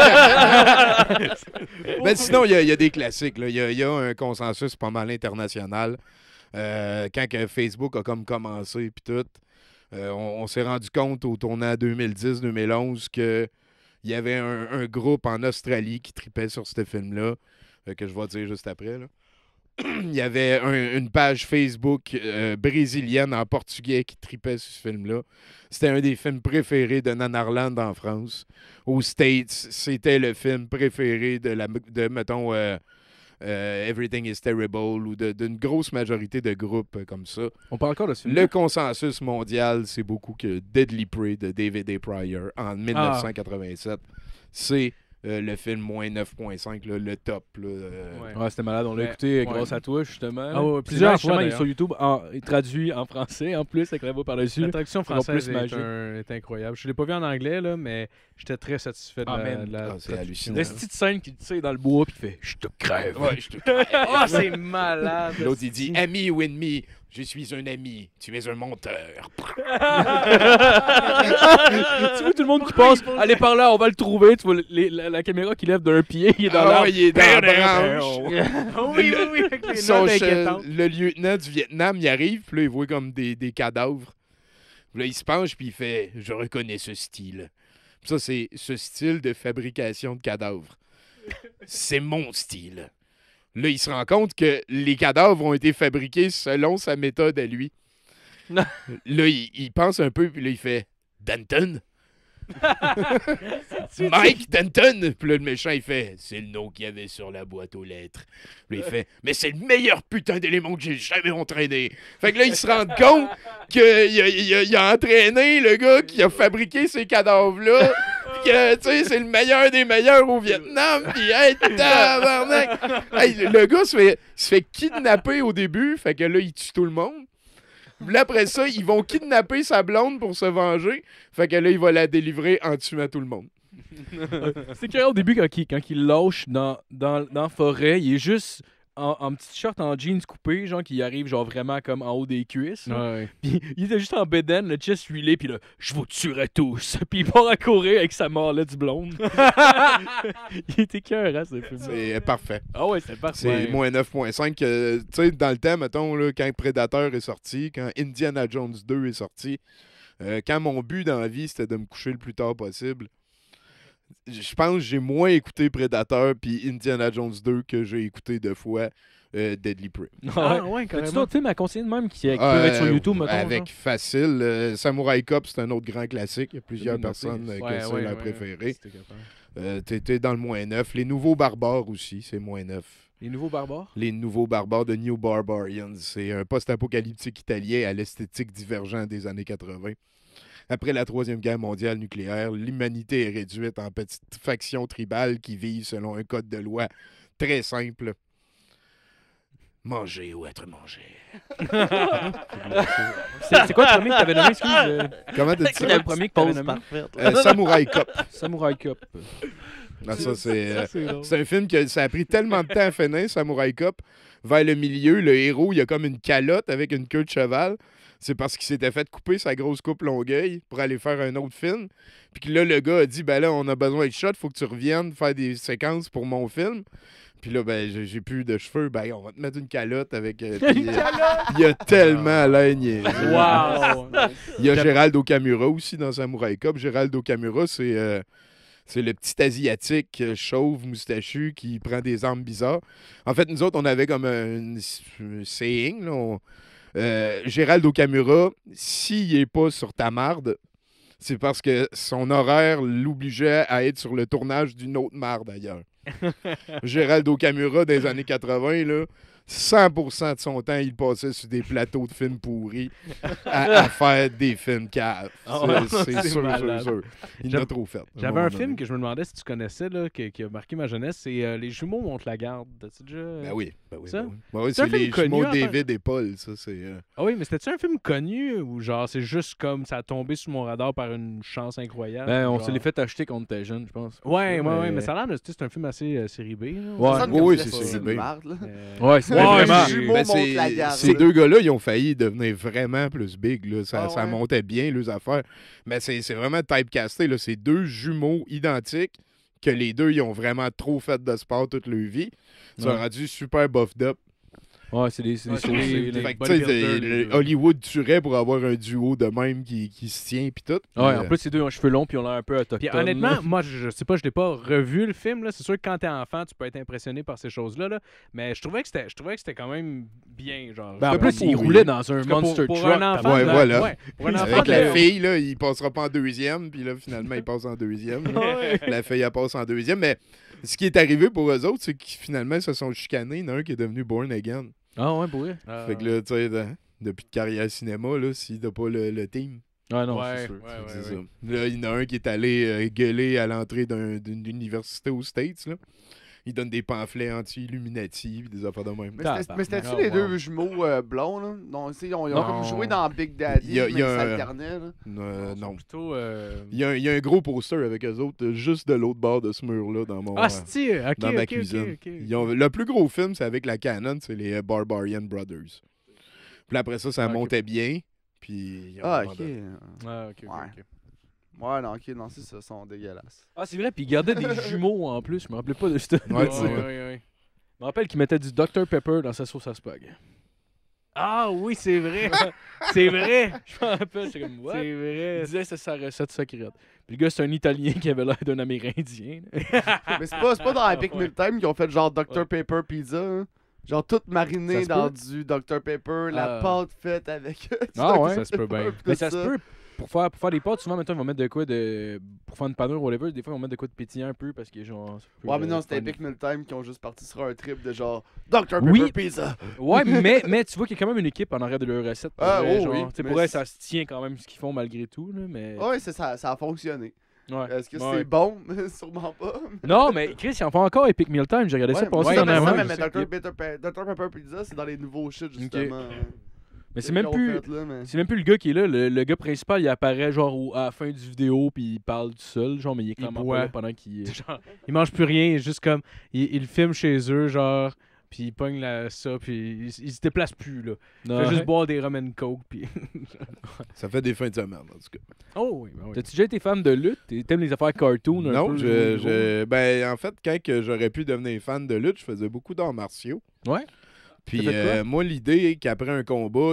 Ben, sinon, il y a des classiques. Il y a un consensus pas mal international. Quand que Facebook a comme commencé, puis tout, on s'est rendu compte au tournant 2010-2011 qu'il y avait un groupe en Australie qui tripait sur ce film-là, que je vais dire juste après. Là. Il y avait une page Facebook brésilienne en portugais qui tripait sur ce film-là. C'était un des films préférés de Nanarland en France. Aux States, c'était le film préféré de mettons, Everything is Terrible ou d'une grosse majorité de groupes comme ça. On parle encore de ce film. Le consensus mondial, c'est beaucoup que Deadly Prey de David A. Pryor en 1987, c'est le film moins 9.5, là, le top. Là, Ouais, c'était malade. On l'a Ouais. écouté Ouais. grâce à toi, justement. Ah ouais, Puis plusieurs là, justement, fois, il est sur YouTube, il traduit en français en plus, avec la voix par-dessus. La là. traduction Ça va française plus magique. est incroyable. Je l'ai pas vu en anglais, là, mais j'étais très satisfait de Ah, la, man. de la Ah, c'est traduction. hallucinant. La petite scène qui tire dans le bois puis qui fait « Je te crève Ouais, je te Oh, c'est malade! L'autre, il dit Ami ou ennemi, je suis un ami, tu es un menteur. Tu vois tout le monde qui passe, allez par là, on va le trouver. Tu vois la caméra qui lève d'un pied, il est dans Ah l'arbre. ouais, il est dans la branche. Oui, oui, oui, avec les Son notes chef- inquiétantes. le lieutenant du Vietnam, il arrive, puis là, il voit comme des cadavres. Puis là, il se penche, puis il fait « Je reconnais ce style. » Puis ça, c'est ce style de fabrication de cadavres. C'est mon style. Là, il se rend compte que les cadavres ont été fabriqués selon sa méthode à lui. Là, il pense un peu, puis là, il fait « Danton? » Mike Danton! Puis là, le méchant, il fait c'est le nom qu'il y avait sur la boîte aux lettres. Puis il fait mais c'est le meilleur putain d'élément que j'ai jamais entraîné. Fait que là, il se rend compte qu'il a entraîné le gars qui a fabriqué ces cadavres-là. Puis que, tu sais, c'est le meilleur des meilleurs au Vietnam. Puis, hey, tabarnak! Hey, le gars se fait kidnapper au début. Fait que là, il tue tout le monde. Puis là, après ça, ils vont kidnapper sa blonde pour se venger. Fait que là, il va la délivrer en tuant tout le monde. C'est clair au début quand il lâche dans la forêt, il est juste en petit short en jeans coupé, genre qui arrive genre vraiment comme en haut des cuisses. là. Ouais. Puis il était juste en bedaine, le chest huilé, puis là, je vous tuerai tous. Puis il part à courir avec sa marlette blonde. Il était cœur, hein, ce film. C'est parfait. Ah ouais, c'est parfait. C'est moins 9.5. Tu sais, dans le temps, mettons, là, quand Predator est sorti, quand Indiana Jones 2 est sorti, quand mon but dans la vie, c'était de me coucher le plus tard possible, je pense que j'ai moins écouté Predator puis Indiana Jones 2 que j'ai écouté 2 fois Deadly Prey. Ah, ouais, As-tu carrément. d'autres films à conseiller de même qui peuvent être sur YouTube, mettons? Avec facile. Samurai Cop, c'est un autre grand classique. Il y a plusieurs bien noté. personnes que Ouais, c'est ouais, leur ouais. préféré. C'était capable. T'étais dans le moins 9. Les Nouveaux Barbares aussi, c'est moins 9. Les Nouveaux Barbares? Les Nouveaux Barbares de New Barbarians. C'est un post-apocalyptique italien à l'esthétique divergente des années 80. Après la Troisième Guerre mondiale nucléaire, l'humanité est réduite en petites factions tribales qui vivent selon un code de loi très simple. Manger ou être mangé. C'est quoi le premier que t'avais nommé, excuse? Comment t'as dit ça? C'est le premier que t'avais Pause nommé? parfaite. Samurai Cop. Samurai Cop. Non, ça, c'est drôle. c'est un film que ça a pris tellement de temps à finir, Samurai Cop. Vers le milieu, le héros, il a comme une calotte avec une queue de cheval. C'est parce qu'il s'était fait couper sa grosse coupe Longueuil pour aller faire un autre film. Puis que là, le gars a dit, ben là, on a besoin de shot, faut que tu reviennes faire des séquences pour mon film. Puis là, ben, j'ai plus de cheveux. Ben, on va te mettre une calotte avec. Puis, il y a tellement l'air niaiseux. Wow! Il y a Gérald Okamura aussi dans Samurai Cop. Gérald Okamura, c'est le petit Asiatique chauve, moustachu, qui prend des armes bizarres. En fait, nous autres, on avait comme un saying. Là, Gérald Okamura, s'il n'est pas sur ta marde, c'est parce que son horaire l'obligeait à être sur le tournage d'une autre marde ailleurs. Gérald Okamura, des années 80, là, 100% de son temps, il passait sur des plateaux de films pourris à faire des films caves. C'est sûr. Il en a trop fait. J'avais un film que je me demandais si tu connaissais, là, qui a marqué ma jeunesse, c'est Les jumeaux montent la garde. T'as-tu déjà... Ben oui. Ça? Ben oui, C'est un c'est les film connu, jumeaux en fait. David et Paul. Ça, c'est... Ah oui, mais c'était-tu un film connu ou genre c'est juste comme ça a tombé sur mon radar par une chance incroyable? Ben, on genre... se les fait acheter quand on était jeune, je pense. Ouais, mais ça a l'air de... C'est un film assez série B. Là. Ouais. Ça sonne Oui, comme c'est la série petite B. marde, là. Ouais, c'est Ouais, vraiment. c'est- jumeaux Ben, montent la garde. ces deux gars-là, ils ont failli devenir vraiment plus big. Là. Ça, Ah ça ouais? montait bien, leurs affaires. Mais c'est vraiment typecasté. Là. C'est deux jumeaux identiques que les deux, ils ont vraiment trop fait de sport toute leur vie. Ils sont Ouais. rendus super buffed up. Ouais, c'est des Ouais, saucés, c'est là. Fait que, tu sais, bodybuilders, les deux. Hollywood tuerait pour avoir un duo de même qui se tient puis tout. Ouais, Mais, en plus, ces deux ont les cheveux longs puis ils ont l'air un peu autochtones. Puis honnêtement, moi, je sais pas, je l'ai pas revu le film. Là. C'est sûr que quand t'es enfant, tu peux être impressionné par ces choses-là. Là. Mais je trouvais que c'était quand même bien. Genre, Ben, en C'était plus, pas il pourri. roulait dans un Parce que monster pour truck. un enfant, Ouais, là, voilà. ouais, pour un enfant, avec la là, fille, là, il passera pas en deuxième, puis là, finalement, il passe en deuxième. là. La fille, elle passe en deuxième. Mais ce qui est arrivé pour eux autres, c'est qu'ils finalement ils se sont chicanés. Il y en a un qui est devenu born again. Ah ouais, pour vrai? Fait que là, tu sais, depuis de carrière cinéma, là, s'il n'a pas le team, Ah non, Ouais, c'est sûr. ouais, c'est ouais. ça. Là, il y en a un qui est allé gueuler à l'entrée d'une université aux States, là. Il donne des pamphlets anti-Illuminati puis des affaires de même. Mais c'était-tu Ah, les wow. deux jumeaux blonds, là? Non, ils ont Non. comme joué dans Big Daddy, Il y a- mais il y a ils un- s'alternaient, là. Non. Plutôt. Il y a un gros poster avec eux autres, juste de l'autre bord de ce mur-là, dans mon... Ah, c'est ok, dans ma ok, cuisine. ok. Le plus gros film, c'est avec la Canon, c'est les Barbarian Brothers. Puis après ça, ça Ah, ok. montait bien. Puis ils ont Ah, ok. abandonné. Ah, ok, Ouais. ok. Ouais, non, ok, non, c'est ça, ils sont dégueulasses. Ah, c'est vrai, puis il gardait des jumeaux en plus. Je me rappelais pas de ça. Ouais, Je c'est vrai. me rappelle qu'il mettait du Dr Pepper dans sa sauce à spag. Ah oui, c'est vrai. C'est vrai. Je me rappelle, j'étais comme, what? C'est Il vrai. disait que c'est sa recette secrète. Puis le gars, c'est un Italien qui avait l'air d'un Amérindien. là. Mais c'est pas dans Epic Meal Time qu'ils ont fait genre Dr Pepper Pizza, hein? Genre tout mariné Ça se dans peut. du Dr Pepper, la Ah. pâte faite avec du Ah Dr ouais? Ça se peut bien. Pepper, puis Mais tout ça se peut. Pour faire des pâtes, souvent, maintenant, ils vont mettre de quoi de. Pour faire une panure ou whatever, des fois, ils vont mettre de quoi de pétillant un peu parce que genre. ça peut, Ouais, mais non, c'était faire une- Epic Meal Time qui ont juste parti sur un trip de genre Dr Pepper Oui. Pizza. Ouais, mais tu vois qu'il y a quand même une équipe en arrière de leur recette. pour Ah, vrai, oh genre. oui, Tu sais, mais pour elle, c'est- ça se tient quand même ce qu'ils font malgré tout. Là, mais... Ouais, ça a fonctionné. Ouais. Est-ce que Ouais. c'est bon? Sûrement pas. Non, mais Chris, ils en font encore Epic Meal Time. J'ai regardé ça Ouais, passer ouais, en mais avant. ça, je mais sais que- Dr Pepper Pizza, c'est dans les nouveaux shit, justement. Mais c'est même Qu'ils ont plus. fait, là, mais- C'est même plus le gars qui est là. Le gars principal, il apparaît genre à la fin du vidéo, puis il parle tout seul, genre, mais il est clairement boit. pas là pendant qu'il. Genre, ils mangent plus rien, juste comme ils filment chez eux, genre, puis ils pognent ça, puis ils se déplacent plus là. Ils Non. font juste boire des rum and coke, puis. Ça fait des fins de semaine, en tout cas. Oh oui, ben oui. T'as-tu déjà été fan de lutte? T'aimes les affaires cartoon un Non, peu? ben, en fait, quand que j'aurais pu devenir fan de lutte, je faisais beaucoup d'arts martiaux. Ouais. Puis T'as fait quoi? moi, l'idée qu'après un combat,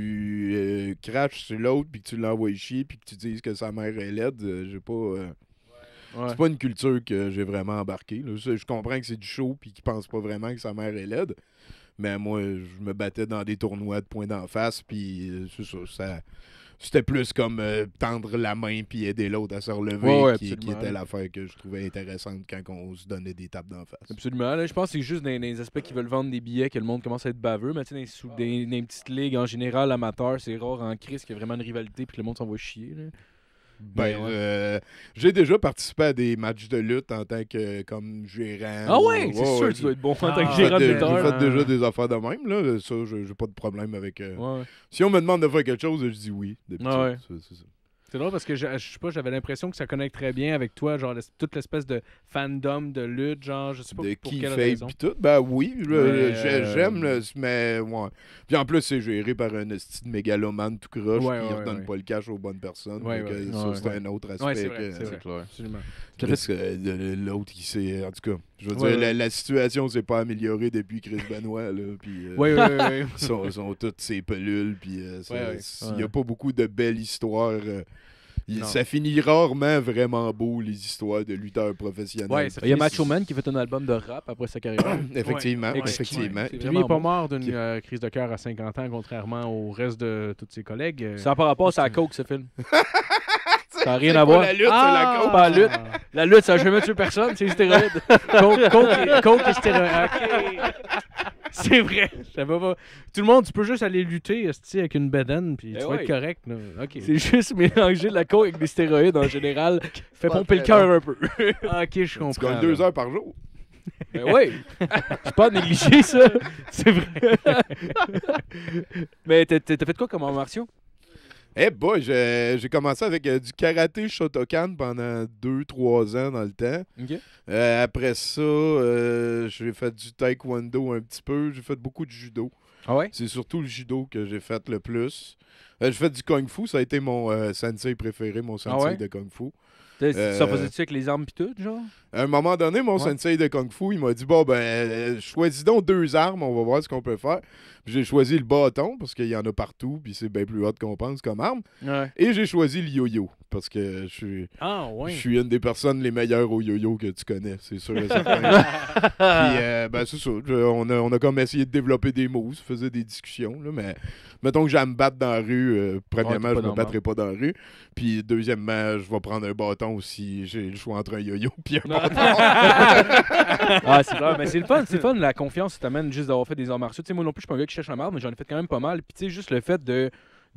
tu craches sur l'autre, puis que tu l'envoies chier, puis que tu dises que sa mère est laide, j'ai pas... Ouais. C'est pas une culture que j'ai vraiment embarquée. Là. Je comprends que c'est du show, puis qu'ils pensent pas vraiment que sa mère est laide. Mais moi, je me battais dans des tournois de poing d'en face, puis c'est ça. C'était plus comme tendre la main puis aider l'autre à se relever, Ouais, qui absolument. était l'affaire que je trouvais intéressante quand on se donnait des tapes d'en face. Absolument. Là, je pense que c'est juste dans les aspects qui veulent vendre des billets que le monde commence à être baveux. Mais tu sais, dans les petites ligues en général, amateurs, c'est rare en crise qu'il y a vraiment une rivalité puis que le monde s'en va chier. Là. Ben, ouais. j'ai déjà participé à des matchs de lutte en tant que comme gérant. Ah ouais, c'est sûr ouais, que tu dois être bon en tant Ah, que J'ai gérant de fait, lutteur. j'ai fait déjà des affaires de même, là. Ça, j'ai pas de problème avec. Ouais. Si on me demande de faire quelque chose, je dis oui. Ah ouais. C'est ça. C'est drôle parce que je sais pas, j'avais l'impression que ça connecte très bien avec toi, genre toute l'espèce de fandom de lutte, genre je sais pas De pour qui quelle fait raison. pis tout. Ben oui, Mais, j'aime, là, mais ouais. Puis en plus, c'est géré par un esti de mégalomane tout croche Ouais, qui ouais, redonne ouais. pas le cash aux bonnes personnes. Ouais, Fait que ouais. ça, Ouais, c'est un autre aspect. Ouais, c'est vrai, que- c'est vrai. clair. Absolument. Chris, l'autre qui s'est. En tout cas, je veux Ouais, dire, ouais. la situation s'est pas améliorée depuis Chris Benoit. Là, puis, Ouais, ouais. sont toutes ces pelules. Puis, Ouais, il y a pas beaucoup de belles histoires. Non. Ça finit rarement vraiment beau, les histoires de lutteurs professionnels. Ouais, ça Il y a finit- Macho Man qui fait un album de rap après sa carrière. Effectivement, Ouais. effectivement. Ouais. Puis C'est lui, il est vraiment pas bon. mort d'une crise de cœur à 50 ans, contrairement au reste de tous ses collègues. Ça n'a pas rapport, c'est à Coke, ce film. Ça n'a rien C'est à pas voir. la lutte, c'est la coke. Pas la lutte. La lutte, ça n'a jamais tué personne, c'est les stéroïdes. Coke et stéroïdes. Ok. C'est vrai. Je savais pas. Tout le monde, tu peux juste aller lutter esti, avec une bedaine, puis Eh tu vas ouais. être correct. Là. Ok. C'est juste mélanger de la coke avec des stéroïdes en général. Fait Pas pomper le très cœur un peu. Ah, ok, je Tu comprends. gagnes 2 là. heures par jour. Ben oui, c'est pas à négliger ça. C'est vrai. Mais t'as fait quoi comme arts martiaux? Eh boy, j'ai commencé avec du karaté Shotokan pendant 2-3 ans dans le temps. Ok. Après ça, j'ai fait du taekwondo un petit peu. J'ai fait beaucoup de judo. Ah ouais? C'est surtout le judo que j'ai fait le plus. J'ai fait du kung fu. Ça a été mon sensei préféré, mon sensei ouais? de kung fu. Ça faisait-tu avec les armes pis tout, genre? À un moment donné, mon sensei de kung fu, il m'a dit, bon, ben, choisis donc 2 armes, on va voir ce qu'on peut faire. Puis j'ai choisi le bâton, parce qu'il y en a partout, puis c'est bien plus hot qu'on pense comme arme. Ouais. Et j'ai choisi le yo-yo, parce que Ah, ouais. je suis une des personnes les meilleures au yo-yo que tu connais, c'est sûr et certain. Puis, ben, c'est ça. On a comme essayé de développer des moves, faisait des discussions, là, mais mettons que j'aime me battre dans la rue, premièrement, Ouais, t'es pas je me normal. battrai pas dans la rue. Puis, deuxièmement, je vais prendre un bâton si j'ai le choix entre un yo-yo puis un bâton. Ah, c'est clair. Mais c'est le fun, la confiance que t'amènes juste d'avoir fait des arts martiaux. Tu sais, moi non plus, je suis pas un gars qui cherche la merde, mais j'en ai fait quand même pas mal. Puis, tu sais, juste le fait de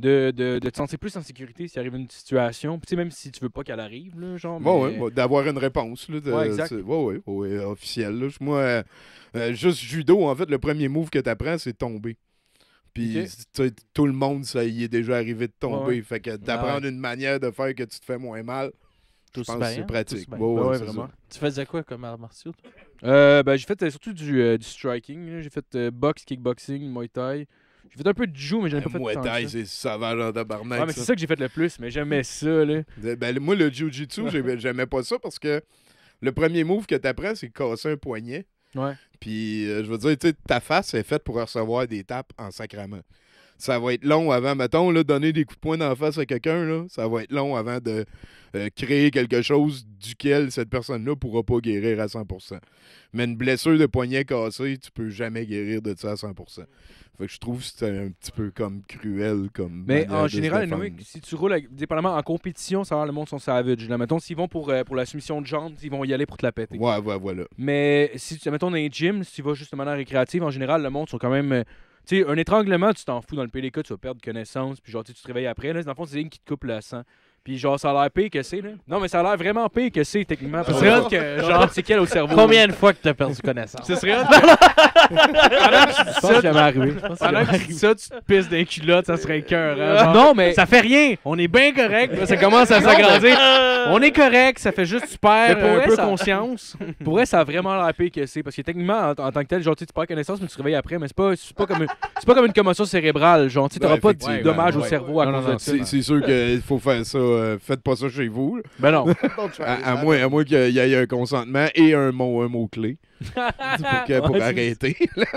te sentir plus en sécurité s'il arrive une situation. Puis, tu sais, même si tu veux pas qu'elle arrive, là, genre. Bon, mais- ouais, d'avoir une réponse. Là, Ouais, exact. Ouais, officielle. Là. Moi, juste judo, en fait, le premier move que tu apprends, c'est tomber. Puis, Ok. tu sais, tout le monde, ça y est déjà arrivé de tomber. Ouais. Fait que d'apprendre une manière de faire que tu te fais moins mal, je Aussi pense bien, que c'est hein? pratique. Aussi bien. Ouais, Ouais, c'est vraiment. ça. Tu faisais quoi comme arts martiaux, toi? Ben, j'ai fait surtout du striking. Là. J'ai fait boxe, kickboxing, muay thai. J'ai fait un peu de jiu, mais j'en ai pas fait Muay tant que Thai, ça. c'est sauvage en tabarnak. Ouais, mais c'est ça que j'ai fait le plus, mais j'aimais ça, là. Ben, moi, le jiu-jitsu, j'aimais pas ça parce que le premier move que tu apprends, c'est casser un poignet. Ouais. Puis, je veux dire, tu sais, ta face est faite pour recevoir des tapes en sacrament. Ça va être long avant, mettons, là, donner des coups de poing dans la face à quelqu'un, là, ça va être long avant de créer quelque chose duquel cette personne-là pourra pas guérir à 100%. Mais une blessure de poignet cassé, tu peux jamais guérir de ça à 100%. Fait que je trouve que c'est un petit peu comme cruel, comme Mais manière en de se général, défendre. anyway, si tu roules, dépendamment en compétition, ça va, le monde sont savage. Là, mettons, s'ils vont pour la soumission de jambes, ils vont y aller pour te la péter. Ouais, voilà. Mais si tu, mettons, dans les gyms, si tu vas juste de manière récréative, en général, le monde sont quand même. Tu sais, un étranglement, tu t'en fous. Dans le pire des cas, tu vas perdre connaissance. Puis genre, tu te réveilles après. Là, dans le fond, c'est une qui te coupe le sang. Puis genre, ça a l'air pire que c'est, là. Non, mais ça a l'air vraiment pire que c'est, techniquement. Ce serait hot que, genre, c'est quel au cerveau? Combien de fois que t'as perdu connaissance? ce serait hot que- Je pense que jamais arrivé. pendant que tu dis ça, tu te pisses d'un culotte, ça serait cœur. Non, mais. Ça fait rien, on est bien correct. Là, ça commence à s'agrandir. On est correct, ça fait juste tu perds Mais pour un vrai, peu ça- conscience. Pour vrai, ça a vraiment l'air pire que c'est. Parce que techniquement, en tant que tel, genre, tu perds connaissance, mais tu te réveilles après. Mais c'est pas comme une commotion cérébrale. Genre, tu t'auras Ouais, pas de effectivement, dommage au ouais. cerveau à Non, cause non, de ça. C'est sûr qu'il faut faire ça. Faites pas ça chez vous. là. Ben non. Don't try À that. moins qu'il y ait un consentement et un mot-clé pour Ouais, c'est- arrêter.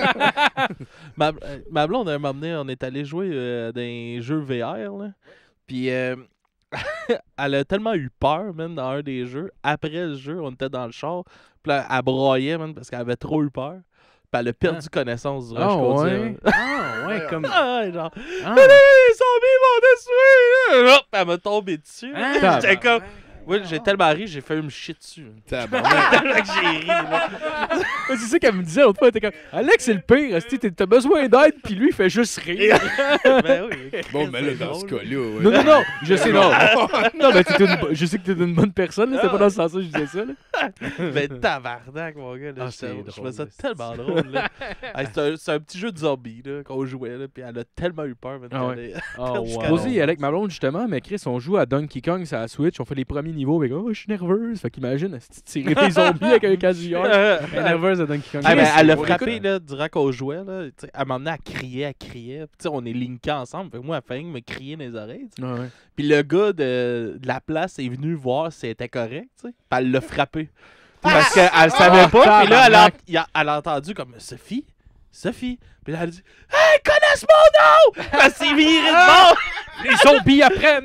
Ma blonde, à un moment donné, on est allé jouer dans un jeu VR, là. Puis elle a tellement eu peur, même, dans un des jeux. Après le jeu, on était dans le char. Puis là, elle broyait, man, parce qu'elle avait trop eu peur. Puis elle a perdu connaissance du rush Ah qu'on ouais? disait. Ah ouais, comme. Ah, genre, Ah. les zombies vont détruire! Hop, elle m'a tombé dessus. Ah. J'étais comme, Oui, j'ai tellement ri, j'ai failli me chier dessus. Tabarnak. Fait que j'ai ri, là. Ouais, c'est ça qu'elle me disait l'autre fois. Elle était comme Alex, c'est le pire. esti, t'as besoin d'aide, puis lui, il fait juste rire. Ben oui. Bon, mais là, C'est dans ce drôle. cas-là, ouais. Non, je sais, non. Non, mais je sais que t'es une bonne personne. là, C'était pas dans ce sens-là que je disais ça. Là. Ben tabarnak, mon gars. Là, Ah, c'est je trouvais ça drôle, tellement drôle. Là. Hey, c'est un petit jeu de zombie là, qu'on jouait. Là, puis elle a tellement eu peur. Ah ouais. Elle est- Oh, Je wow. Posé avec ma blonde, justement, mais Chris, on joue à Donkey Kong sur la Switch. On fait les premiers niveaux. Mais oh, je suis nerveuse. Fait qu'imagine, esti, tirer des zombies avec un casilleur. Elle est nerveuse de Donkey Kong. Ah, ben, elle a on frappé écoute. là, durant qu'on jouait. Là, tu sais, elle m'a emmené à crier. Puis, tu sais, on est linkés ensemble. Fait que moi, elle a failli me crier dans les oreilles. Tu sais. Ouais. Puis le gars de la place est venu voir si c'était correct. Tu sais. Puis elle l'a frappé. Parce qu'elle savait pas. Puis là, elle a entendu comme Sophie. Puis là, elle a dit Hey, connaisse mon nom! Elle s'est virée de bord. Les zombies apprennent!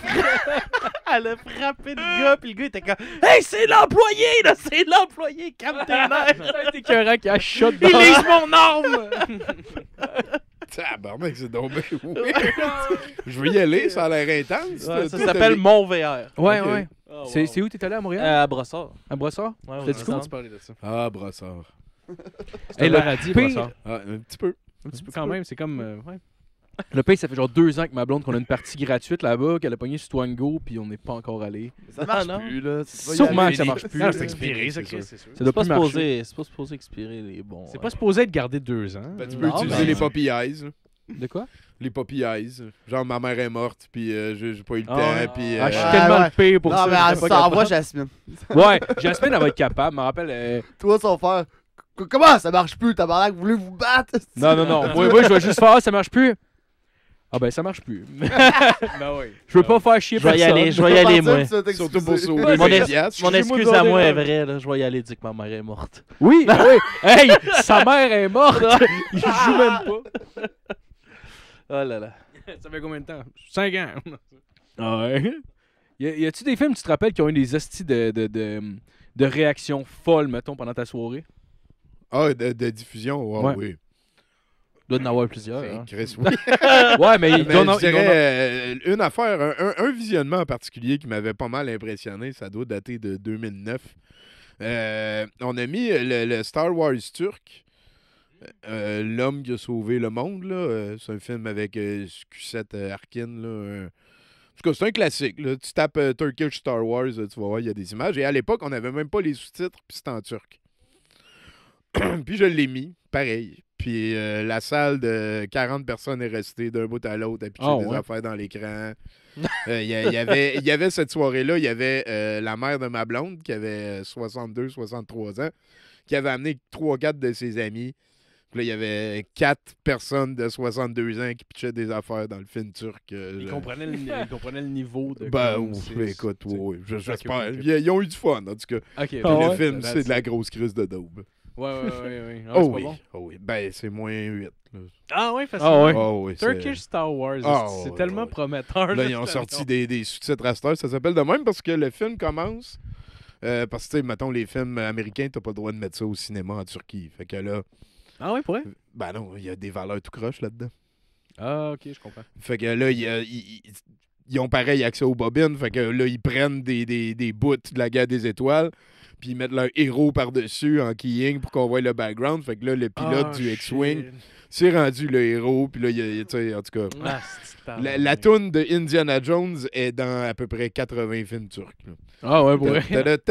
Elle a frappé le gars. Puis le gars était comme Hey, c'est l'employé, là! C'est l'employé! Calme tes nerfs! Ça a été écœurant qui a shot Il lise mon arme! Tabarnak, c'est donc bien weird. Je veux y aller, ça a l'air intense. Ouais, ça Toi, s'appelle t'as- Mon VR. Ouais, Ok. ouais. C'est où t'es allé à Montréal? À Brossard. À Brossard? Ouais, C'était ouais, cool? ça. parler de ça. Ah, brossard. C'est le un paradis, pire- Brossard. Ah, un petit peu. Un petit peu quand même, c'est comme. Ouais. Le pays, ça fait genre 2 ans que ma blonde qu'on a une partie gratuite là-bas, qu'elle a pogné sur Twango, puis on n'est pas encore allé. Ça marche non. plus, là. Tu vas y Sûrement aller. que ça marche plus. Non, là. c'est expiré, ça, c'est Chris, sûr. c'est sûr. Ça C'est doit pas plus marcher. supposé expirer les bons. C'est pas supposé être gardé 2 ans. Ben, tu peux Non, utiliser ben- les Poppy Eyes. Là. De quoi? Les Poppy Eyes. Genre, ma mère est morte, puis j'ai pas eu le Ah temps, ouais. puis... Ah, je suis Ouais, tellement ouais. le pire pour Non, ça. mais j'étais elle pas s'envoie, capable. Jasmine. Ouais, Jasmine, elle va être capable. Je me rappelle. Toi, son frère. Comment ça marche plus, tabarnak? Vous voulez vous battre? Non, moi, je vais juste faire, ça marche plus. Ah ben, ça marche plus. Ben oui. Je veux pas faire chier Je vais y personne. aller, je vais y aller, moi. Surtout pour sauver Mon, mes ex- piastres. mon Excusez-moi excuse de à vous moi est dire, vraie, là. Je vais y aller dire que ma mère est morte. Oui, ben oui. Hey, sa mère est morte. Il joue même pas. Oh là là. Ça fait combien de temps? 5 ans. Ah ouais. Y a-tu des films, tu te rappelles, qui ont eu des hosties de réactions folles, mettons, pendant ta soirée? Ah, de diffusion, ouais, Ouais. oui. Il doit y en avoir plusieurs. Ben, Hein. Chris, oui. Ouais, mais il Mais donne. je dirais, une affaire, un visionnement en particulier qui m'avait pas mal impressionné, ça doit dater de 2009. On a mis le Star Wars turc, L'homme qui a sauvé le monde. Là. C'est un film avec Q7 Arkin. Là, en tout cas, c'est un classique. Là. Tu tapes Turkish Star Wars, tu vas voir, il y a des images. Et à l'époque, on n'avait même pas les sous-titres, puis c'était en turc. Puis je l'ai mis, pareil. Puis la salle de 40 personnes est restée d'un bout à l'autre à pitcher Ah, des ouais. affaires dans l'écran. Il y avait cette soirée-là, il y avait la mère de ma blonde qui avait 63 ans, qui avait amené 3-4 de ses amis. Puis là, il y avait 4 personnes de 62 ans qui pitchaient des affaires dans le film turc. Ils comprenaient le niveau de. Ben, comme ouf, c'est- écoute, c'est- oui, j'espère. ok. Ils ont eu du fun, en tout cas. Ok, Puis Ah le ouais? film, That's c'est de la grosse crise de daube. Ouais. Ah, Oh c'est pas oui, bon. oh oui. Ben, c'est moins 8. Là. Ah ouais, facile. Ah ouais. Oh oui, c'est- Turkish Star Wars, Ah, c'est ouais, tellement ouais. prometteur. Là, ils ont sorti des sous-titres à cette heure. Ça s'appelle de même parce que le film commence. Parce que, tu sais, mettons, les films américains, t'as pas le droit de mettre ça au cinéma en Turquie. Fait que là, Ah ouais, pour vrai? ben non, il y a des valeurs tout croche là-dedans. Ah, ok, je comprends. Fait que là, ils ont pareil accès aux bobines. Fait que là, ils prennent des bouts de la guerre des étoiles. Puis ils mettent leur héros par-dessus en keying pour qu'on voit le background. Fait que là, le pilote Ah, du X-Wing, shit. c'est rendu le héros. Puis là, tu sais, en tout cas. Ah, c'est La toune de Indiana Jones est dans à peu près 80 films turcs. là. Ah ouais, pour vrai.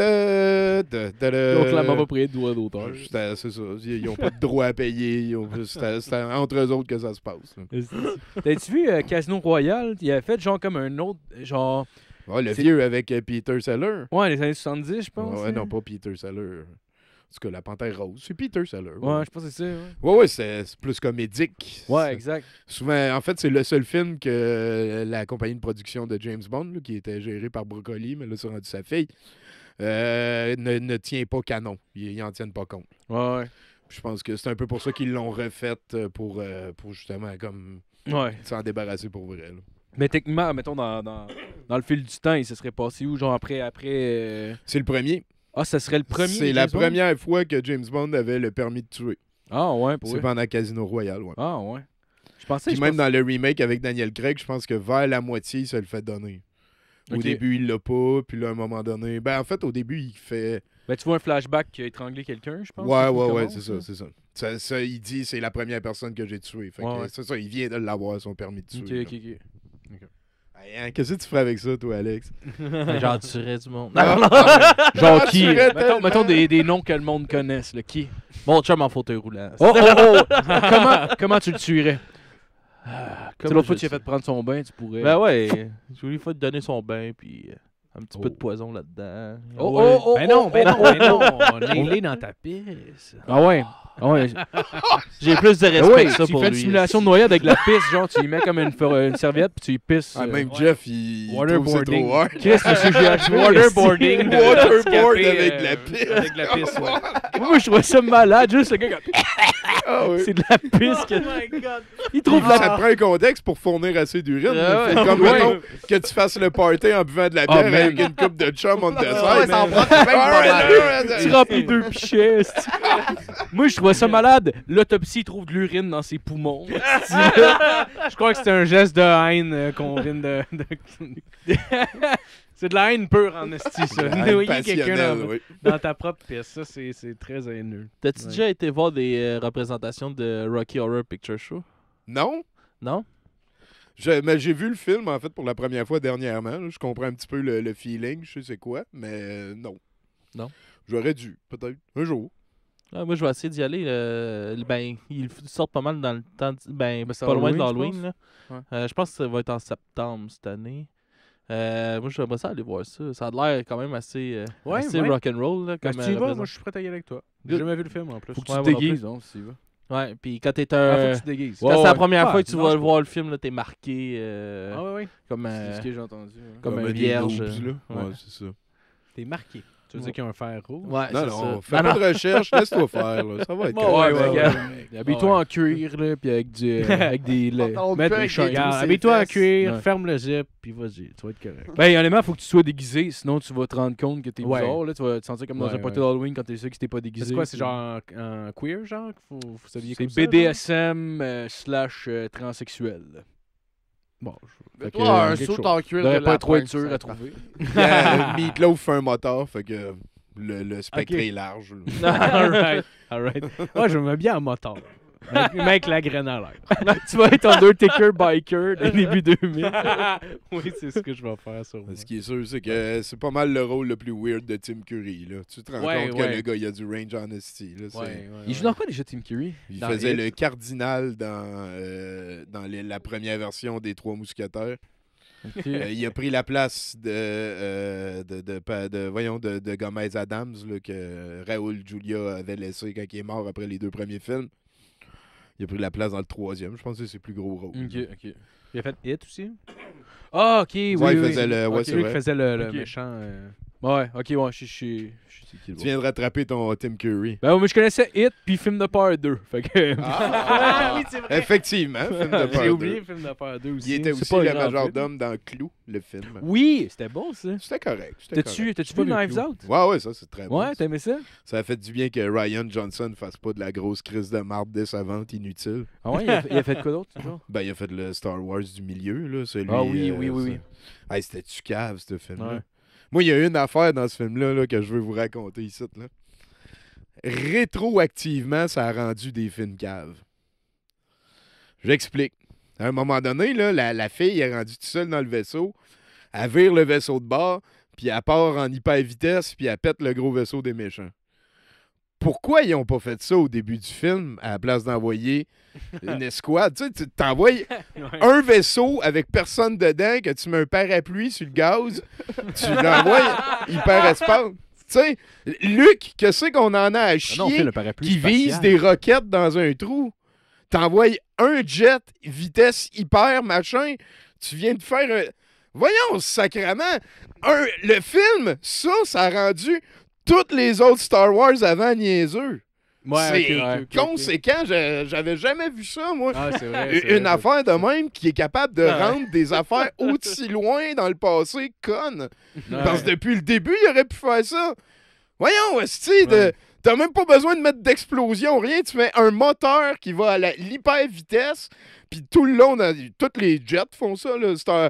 Donc Donc là, pas pris de droit d'auteur. C'est ça. Ils n'ont pas de droit à payer. C'est entre eux autres que ça se passe. là. T'as-tu vu Casino Royale? Il avait fait genre comme un autre. Genre. Ouais, le C'est- vieux avec Peter Sellers. Ouais, les années 70, je pense. Ouais, hein. non, pas Peter Sellers. En tout cas, la Panthère Rose. C'est Peter Sellers. Ouais, je pense que c'est ça. Ouais, Ouais, c'est plus comédique. ouais C'est- exact. Souvent, en fait, c'est le seul film que la compagnie de production de James Bond, là, qui était gérée par Broccoli, mais là, c'est rendu sa fille, ne tient pas canon. Ils n'en tiennent pas compte. Ouais, Je pense que c'est un peu pour ça qu'ils l'ont refaite pour justement comme ouais. Ouais. s'en débarrasser pour vrai. là. Mais techniquement, mettons, dans le fil du temps, il se serait passé où? Genre après. C'est le premier. Ah, ça serait le premier. C'est de la James Bond? première fois que James Bond avait le permis de tuer. Ah, ouais, pour C'est vrai. pendant Casino Royale. Ouais. Ah, ouais. Je pensais Puis même dans le remake avec Daniel Craig, je pense que vers la moitié, il se le fait donner. Au Ok. début, il l'a pas, puis là, à un moment donné... Ben, en fait, au début, il fait... Ben, tu vois un flashback qui a étranglé quelqu'un, je pense. Ouais, ou ouais, comment, ouais, c'est ça, c'est ça. Ça, il dit, c'est la première personne que j'ai tuée. Fait que, Ouais, ouais. c'est ça, il vient de l'avoir, son permis de Ok, tuer. ok, ok. Hey, hein, qu'est-ce que tu ferais avec ça, toi, Alex? J'en tuerais du monde. Ah, Non, Genre Ah, qui? tu serais Mettons tellement- des noms que le monde connaisse, là. Qui? Mon chum en fauteuil roulant. Oh, oh, oh! comment tu le tuerais? C'est l'autre fois que tu as fait prendre son bain, tu pourrais. Ben ouais, je voulais te donner son bain, puis un petit peu de poison là-dedans. Oh, Ouais. oh, oh, Ben non, oh, ben oh, non, oh, ben oh. non. On est dans ta pisse. Ah ouais? Ah ouais. J'ai plus de Ah respect ouais, que ça tu pour fais une lui. simulation de noyade avec de la pisse, genre tu y mets comme une serviette puis tu y pisses. Ah, même Jeff, il trouve que c'est Waterboarding. trop hard. Chris, monsieur GHV. Waterboarding. de Waterboard handicapé, avec de la pisse. Avec de la pisse, ouais. Moi, je trouvais ça malade, juste le gars comme... Ah oui. C'est de la pisse. que- my God. Il trouve Ça la... te prend un contexte pour fournir assez d'urine. Ah Fait ouais. comme Ouais. mettons, que tu fasses le party en buvant de la Ah, bière man. avec une coupe de chum on the side. Ouais, ça en prend quand même Ah, pas mal. ouais, Tu remplis 2 pichets. esti. Moi, je trouvais ça malade. L'autopsie, il trouve de l'urine dans ses poumons. Je crois que c'était un geste de haine qu'on vient de... C'est de la haine pure en esti, ça. Haine Noyer quelqu'un passionnelle, oui. dans ta propre pisse, ça, c'est très haineux. T'as-tu Ouais. déjà été voir des représentations de Rocky Horror Picture Show? Non? Non? Mais j'ai vu le film, en fait, pour la première fois dernièrement. Là. Je comprends un petit peu le feeling, je sais c'est quoi, mais non. Non. J'aurais dû, peut-être, un jour. Ah, moi, je vais essayer d'y aller. Ben, ils sortent pas mal dans le temps. Ben, c'est pas loin de Halloween, l'Halloween. là. Ouais. Je pense que ça va être en septembre cette année. Moi, j'aimerais ça aller voir ça. Ça a l'air quand même assez, Ouais, assez ouais. rock'n'roll. Là, Quand comme, tu y vas, représent- moi, je suis prêt à y aller avec toi. J'ai Good. jamais vu le film, en plus. Faut que tu Ouais, te moi non déguises, donc, si tu vas. Ouais, puis quand t'es Ah, un. faut que tu te déguises. Quand c'est la première Ah, fois que tu non, vas c'est le pas- voir le film, là, t'es marqué Ah ouais, ouais. comme, C'est ce que j'ai entendu. ouais. comme un des vierge. noobs, là. Ouais. Ouais, c'est ça. T'es marqué. Tu veux dire qu'il y a un fer rouge? Ouais, Non, c'est non, ça. fais pas de recherche, laisse-toi faire. Là. Ça va être Ouais, correct. ouais, ouais, ouais. Habille-toi en cuir, là, puis avec avec des... Pantalon de Mettre cuir les avec choses. des trous Regarde, sur habille-toi en les fesses. cuir, Ouais. ferme le zip, puis vas-y, tu vas être correct. Ben, honnêtement, faut que tu sois déguisé, sinon tu vas te rendre compte que t'es Ouais. bizarre, là. Tu vas te sentir comme dans Ouais, un party ouais. d'Halloween quand t'es sûr que t'es pas déguisé. C'est quoi, c'est puis- genre en queer, genre? Faut s'habiller C'est comme ça? genre? BDSM slash transsexuel. Bon, Mais Fait toi, que, un quelque saut chose. en cuir Devrait de pas être trop lapin, dur ça à prend. trouver. Meatloaf fait un moteur, fait que le spectre Ok. est large. là. alright, alright. Moi, je me mets bien en moteur. Mais avec la graine à l'air. Tu vas être Undertaker biker dès début 2000. Oui, c'est ce que je vais faire, sûrement. Ce qui est sûr, c'est que c'est pas mal le rôle le plus weird de Tim Curry. Là. Tu te rends Ouais, compte ouais. que le gars, il a du range honesty. Là, c'est- Il joue dans quoi déjà, Tim Curry? Il Dans faisait Hit. le cardinal dans la première version des Trois Mousquetaires. Il a pris la place de Gomez Adams là, que Raoul Julia avait laissé quand il est mort après les 2 premiers films. Il a pris la place dans le 3e. Je pense que c'est ses plus gros rôles. Ok. Il a fait Hit aussi? Ah, ok, oui, Ouais, il oui. faisait le. Ouais, Ok, c'est lui qui vrai. faisait le Ok. méchant. Ouais, ok, ouais, je sais qui le Tu viens de rattraper ton Tim Curry. Ben, moi, je connaissais Hit puis Film de peur 2. Fait que. Ah, oui, c'est vrai. Effectivement, film de J'ai peur oublié 2. le film de peur 2 aussi. Il était C'est aussi pas le un grand majordome dans Clou, le film. Oui, c'était bon, ça. C'était correct. c'était correct. T'as-tu pas vu le Knives clou. Out? Ouais, c'est très bon. Ouais, t'aimais ça? Ça a fait du bien que Ryan Johnson fasse pas de la grosse crise de marde décevante inutile. Ah ouais, il a fait quoi d'autre, genre? Ben, il a fait le Star Wars du milieu, là. Celui, Ah oui. ça- Hey, c'était-tu cave, ce film-là? Ouais. Moi, il y a une affaire dans ce film-là là, que je veux vous raconter ici. Là. Rétroactivement, ça a rendu des films caves. J'explique. À un moment donné, là, la fille est rendue toute seule dans le vaisseau. Elle vire le vaisseau de bord, puis elle part en hyper vitesse, puis elle pète le gros vaisseau des méchants. Pourquoi ils n'ont pas fait ça au début du film, à la place d'envoyer une escouade? Tu sais, tu t'envoies un vaisseau avec personne dedans, que tu mets un parapluie sur le gaz, tu l'envoies hyperespace. Tu sais, Luc, que c'est qu'on en a à chier le parapluie qui vise des roquettes dans un trou? T'envoies un jet, vitesse hyper, machin, tu viens de faire un... Voyons, sacrément! Le film, ça a rendu toutes les autres Star Wars avant niaiseux. C'est conséquent, j'avais jamais vu ça, moi. Ah, c'est vrai. Une affaire de même qui est capable de rendre des affaires aussi loin dans le passé connes. Parce que depuis le début, il aurait pu faire ça. Voyons, esti, t'as même pas besoin de mettre d'explosion, rien. Tu mets un moteur qui va à l'hyper vitesse, puis tout le long, tous les jets font ça. Là.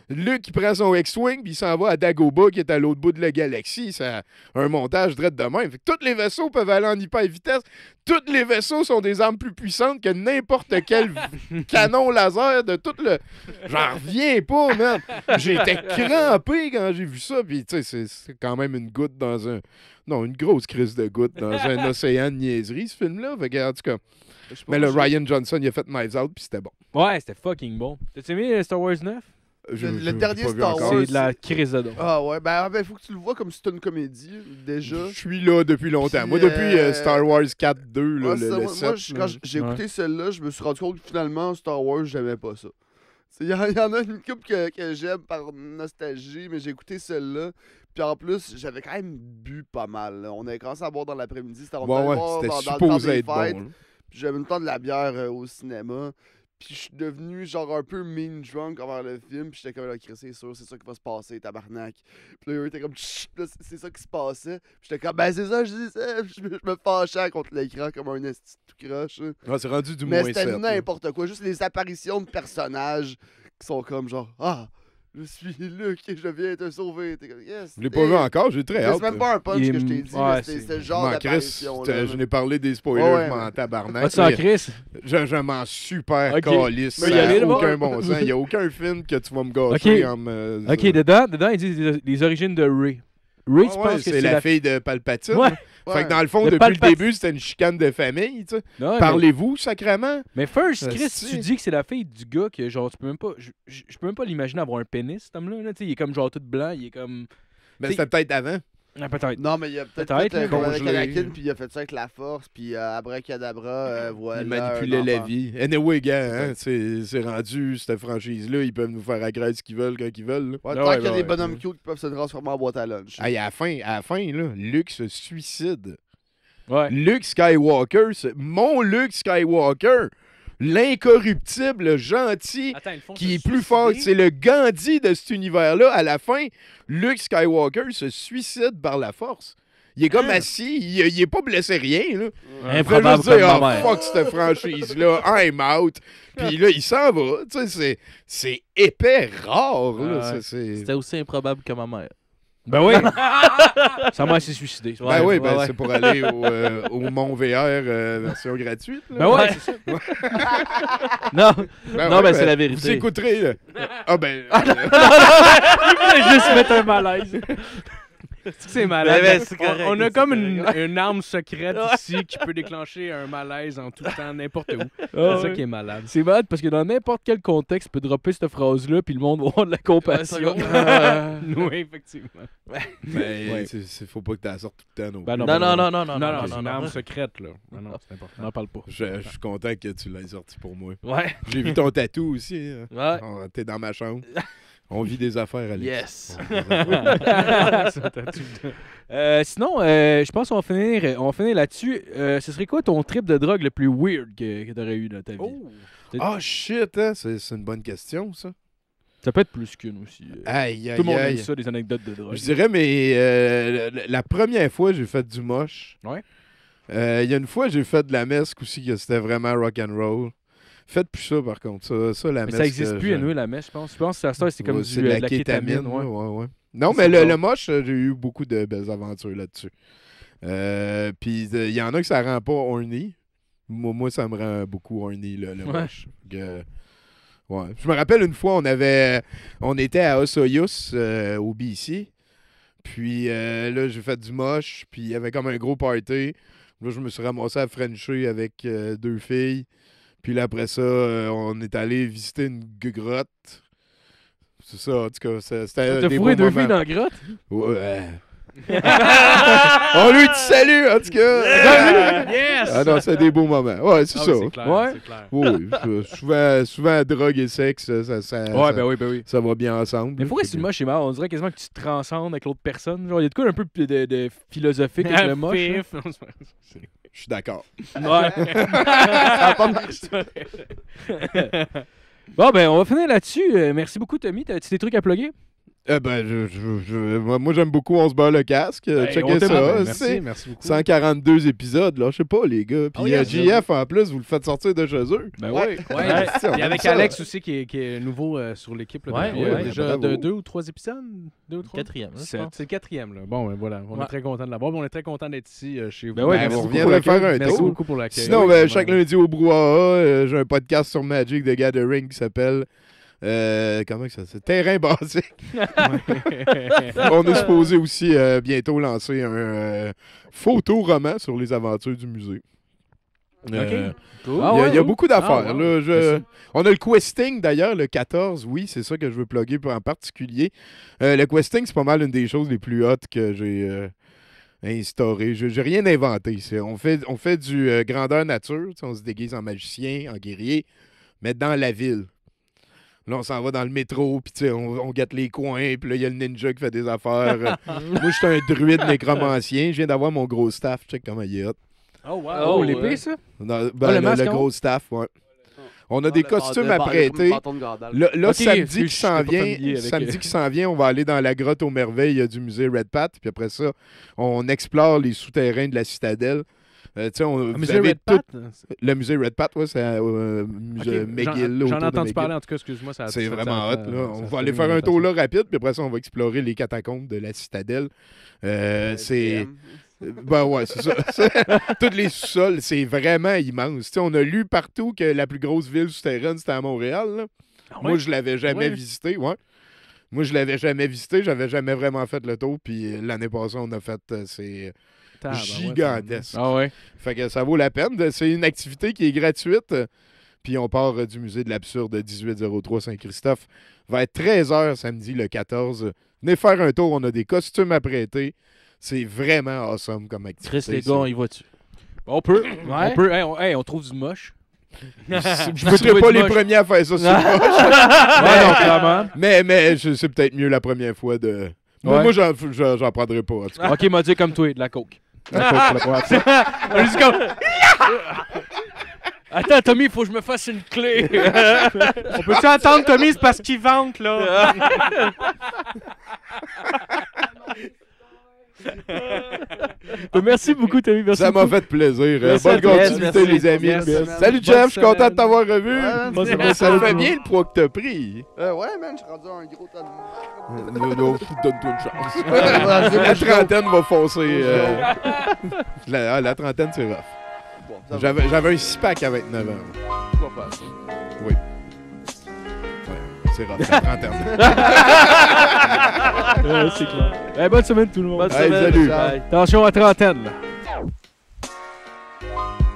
Luke, il prend son X-Wing, puis il s'en va à Dagobah, qui est à l'autre bout de la galaxie. C'est un montage drette de même. Fait que tous les vaisseaux peuvent aller en hyper-vitesse. Tous les vaisseaux sont des armes plus puissantes que n'importe quel canon laser de tout le... J'en reviens pas, man. J'étais crampé quand j'ai vu ça. Puis, tu sais, c'est quand même une goutte dans un... Non, une grosse crise de goutte dans un océan de niaiserie, ce film-là. Fait que, en tout cas... Mais le Ryan Johnson, il a fait Knives Out, puis c'était bon. Ouais, c'était fucking bon. T'as-tu aimé Star Wars 9? Le dernier pas vu Star encore. Wars, C'est de la crise de don. Ah ouais, ben faut que tu le vois comme si c'était une comédie, déjà. Je suis là depuis longtemps. Puis, Moi, depuis Star Wars 4, 2, là, Ouais, c'est ça. le Moi, 7, quand j'ai écouté celle-là, je me suis rendu compte que finalement, Star Wars, j'aimais pas ça. Il y en a une couple que j'aime par nostalgie, mais j'ai écouté celle-là. Puis en plus, j'avais quand même bu pas mal. Là. On avait commencé à boire dans l'après-midi. C'était Ouais, ouais, c'était dans le temps supposé des être bon. fêtes. là. Puis j'avais une temps de la bière au cinéma. Puis je suis devenu genre un peu mean drunk envers le film. Puis j'étais comme, là, Chris, c'est sûr, c'est ça qui va se passer, tabarnak. Puis là, eux étaient comme, chut, là, c'est ça qui se passait. Puis j'étais comme, ben c'est ça, je dis ça. Puis je me fâchais contre l'écran comme un esti tout croche. Hein. Ah, c'est rendu du Mais moins 7. c'était là. n'importe quoi. Juste les apparitions de personnages qui sont comme genre, ah, je suis Luke et je viens te sauver. T'es comme, yes. Je l'ai pas vu encore, j'ai très Mais hâte. c'est même pas un punch Il- que je t'ai dit. ouais, mais c'est- c'était le genre Chris, d'apparition. là. je n'ai parlé des spoilers, Ouais, je m'en ouais. tabarnak. Ah, tu en Mais Chris? je m'en super Ok. calisse. Mais Ça y aller, n'a là-bas? aucun bon sens. Il n'y a aucun film que tu vas me gâcher Ok. en me... Ok, dedans, ils disent les origines de Ray. Ray, Ah tu ouais, penses que c'est la fille de Palpatine. Ouais. Fait que dans le fond, De depuis Palpatine. le début, c'était une chicane de famille. Tu sais. Non, mais- Parlez-vous, sacrément? Mais first, Chris, Asti. tu dis que c'est la fille du gars que genre tu peux même pas. Je peux même pas l'imaginer avoir un pénis, cet homme-là. Là. Tu sais, il est comme genre tout blanc, il est comme. Mais T'sais- c'était peut-être avant. Ah, peut-être. Non, mais il a peut-être Peut-être, fait là, comme congelé. Anakin, puis il a fait ça avec la force, puis abracadabra, voilà. Il manipulait un la enfant. vie. Anyway, gars, hein, c'est rendu, cette franchise-là, ils peuvent nous faire agresser ce qu'ils veulent quand ils veulent. là. Ouais, Ah tant ouais, qu'il y a ouais, des ouais. bonhommes cute qui peuvent se transformer en boîte à lunch. Hey, à la fin, là, Luke se suicide. Ouais. Luke Skywalker, mon Luke Skywalker, l'incorruptible, le gentil, Attends, ils font qui est plus fort. C'est le Gandhi de cet univers-là. À la fin, Luke Skywalker se suicide par la force. Il est comme assis, il est pas blessé rien, là. Il fait Improbable juste dire, comme ma oh, mère. fuck cette franchise-là, I'm out. Puis là, il s'en va. Tu sais, c'est épais rare, là. Ah ouais. C'était aussi improbable que ma mère. Ben oui! Sa mère s'est suicidée. Ben oui, ben ouais. c'est pour aller au Mont VR version gratuite. Là. Ben ouais, c'est ça. Non, Ben non, ouais, ben c'est la Vous vérité. écouterez, là. Ah ben... Il voulait juste mettre un malaise. C'est malade. Ben, c'est On- correct, on a c'est comme correct. une arme secrète ici qui peut déclencher un malaise en tout temps, n'importe où. Ah C'est ça ouais. qui est malade. C'est malade parce que dans n'importe quel contexte, tu peux dropper cette phrase-là, puis le monde va avoir de la compassion. Oui, effectivement. Ben, Ouais. faut pas que tu la sortes tout le temps non Ben plus. non, Non, non, non, non, Non, non, non, non, c'est non, une non. arme secrète, là. Non, non, c'est On important. n'en parle pas. Je suis content que tu l'aies sorti pour moi. Ouais, J'ai vu ton tatou aussi. Hein. ouais. Oh, t'es dans ma chambre. On vit des affaires, Alex. Yes. On vit des affaires. Sinon, je pense qu'on va finir là-dessus. Ce serait quoi ton trip de drogue le plus weird que tu aurais eu dans ta vie? Ah, shit, hein? C'est une bonne question, ça. Ça peut être plus qu'une aussi. Aïe, Tout le monde aïe, aime aïe. ça, des anecdotes de drogue. Je dirais, mais la première fois, j'ai fait du moche. Ouais. Il y a une fois, j'ai fait de la mesque aussi, que c'était vraiment rock'n'roll. Faites plus ça, par contre. Ça la Mais mesque. ça existe plus, à nous, la mèche, je pense. Je pense que ça, c'est comme Ouais, du, c'est de de la kétamine. ouais, Ouais. ouais. Non, C'est mais bon. le moche, j'ai eu beaucoup de belles aventures là-dessus. Puis il y en a que ça rend pas horny. Moi, ça me rend beaucoup horny, le Ouais. moche. Ouais. Je me rappelle une fois, on était à Osoyoos, au BC. Puis là, j'ai fait du moche. Puis il y avait comme un gros party. Là, je me suis ramassé à Frencher avec 2 filles. Puis là, après ça, on est allé visiter une grotte. C'est ça, en tout cas, c'était T'as des fourré beaux 2 moments. filles dans la grotte? Ouais. On lui dit salut, en tout cas. Yes! Ah non, c'est des beaux moments. Ouais, c'est Ah ça. oui, c'est clair, Ouais. c'est clair. Oui, souvent, drogue et sexe, ça Oui. ça va bien ensemble. Mais pourquoi c'est le moche et mal? On dirait quasiment que tu te transcendes avec l'autre personne. Genre, il y a de quoi un peu de philosophique avec le moche. là. Fif. Je suis d'accord. Ouais. Ça a pas marché. Bon, ben, on va finir là-dessus. Merci beaucoup, Tommy. T'as-tu des trucs à plugger? Moi, j'aime beaucoup On se bat le casque. Checkez ça. C'est Merci beaucoup. 142 épisodes, là. Je sais pas, les gars. Puis JF, en plus, vous le faites sortir de chez eux. Ben ouais. Ouais. on Et avec aime ça. Alex aussi qui est nouveau sur l'équipe. Là, Ouais, depuis, ouais, déjà bravo. 2 ou 3 épisodes. 2 ou 3? 4e, là, je C'est pense. le 4e. Là. Bon, ben voilà. On est très content de l'avoir. On est très content d'être ici chez vous. Ben ouais, Ben, merci on beaucoup reviendrait pour l'accueil. faire un Merci tour. beaucoup pour l'accueil. Sinon, Oui, ben, c'est chaque bon. lundi au Brouhaha, j'ai un podcast sur Magic the Gathering qui s'appelle comment que ça s'appelle? Terrain basique. On est supposé aussi bientôt lancer un photo-roman sur les aventures du musée. Cool. Il y a beaucoup d'affaires. Ah, ouais. Là. On a le questing d'ailleurs, le 14. Oui, c'est ça que je veux plugger en particulier. Le questing, c'est pas mal une des choses les plus hautes que j'ai instaurées. J'ai rien inventé. On fait du grandeur nature. On se déguise en magicien, en guerrier, mais dans la ville. Là, on s'en va dans le métro, puis on guette les coins, puis là, il y a le ninja qui fait des affaires. Moi, je suis un druide nécromancien. Je viens d'avoir mon gros staff. Check comment il est hot. Oh, wow. Oh, l'épée, ça? Non, le masque le en gros staff, ouais. On a des costumes à prêter. Là, Ok, samedi excuse, qui s'en j'étais pas familier vient, avec, samedi qui s'en vient, on va aller dans la grotte aux merveilles du musée Red Pat. Puis après ça, on explore les souterrains de la citadelle. Vous Musée avez Red tout- Pat? Le musée Red Pat, ouais, c'est musée Ok, McGill. J'en autour ai de entendu McGill. parler, en tout cas, excuse-moi. C'est vraiment hot. Là. On va aller faire un tour là rapide, puis après ça, on va explorer les catacombes de la citadelle. C'est... Ben ouais, c'est ça. Tous les sous-sols, c'est vraiment immense. On a lu partout que la plus grosse ville souterraine, c'était à Montréal. Là. Moi, je l'avais jamais visité. Ouais. Moi, je l'avais jamais visité. J'avais jamais vraiment fait le tour. Puis l'année passée, on a fait... c'est gigantesque. Ah ouais. Fait que ça vaut la peine. C'est une activité qui est gratuite. Puis on part du musée de l'absurde 1803 Saint-Christophe vers 13h samedi le 14. Venez faire un tour. On a des costumes à prêter. C'est vraiment awesome comme activité. Chris, les gars, on y va-tu? On peut. Ouais. On peut. Hey, on trouve du moche. Je ne serais pas les premiers à faire ça sur le moche. Ouais, non, clairement. Mais c'est peut-être mieux la première fois de... Ouais. Moi, j'en prendrai pas, en tout cas. Ok, m'a dit comme toi, de la coke. La coke pour la première fois. On lui dit comme... Attends, Tommy, il faut que je me fasse une clé. On peut-tu attendre, Tommy? C'est parce qu'il vente, là. Merci beaucoup, Tommy. Merci Ça m'a beaucoup. fait plaisir. Merci à Bonne toi. continuité, Merci. les amis. Merci. Salut, Bonne Jeff. Je suis content de semaine. t'avoir revu. Ouais, Ça fait bien le poids que t'as pris. Ouais, man, je suis rendu un gros tas de merde. Donne-toi une chance. Vas-y, La je trentaine va foncer. La trentaine, c'est rough. Bon, ça va. J'avais un 6-pack à 29 ans. Je vais faire ça. C'est rough, la trentaine. C'est clair. Bonne semaine, tout le monde. Bonne Hey, semaine. salut. Bye. Attention à trentaine, là.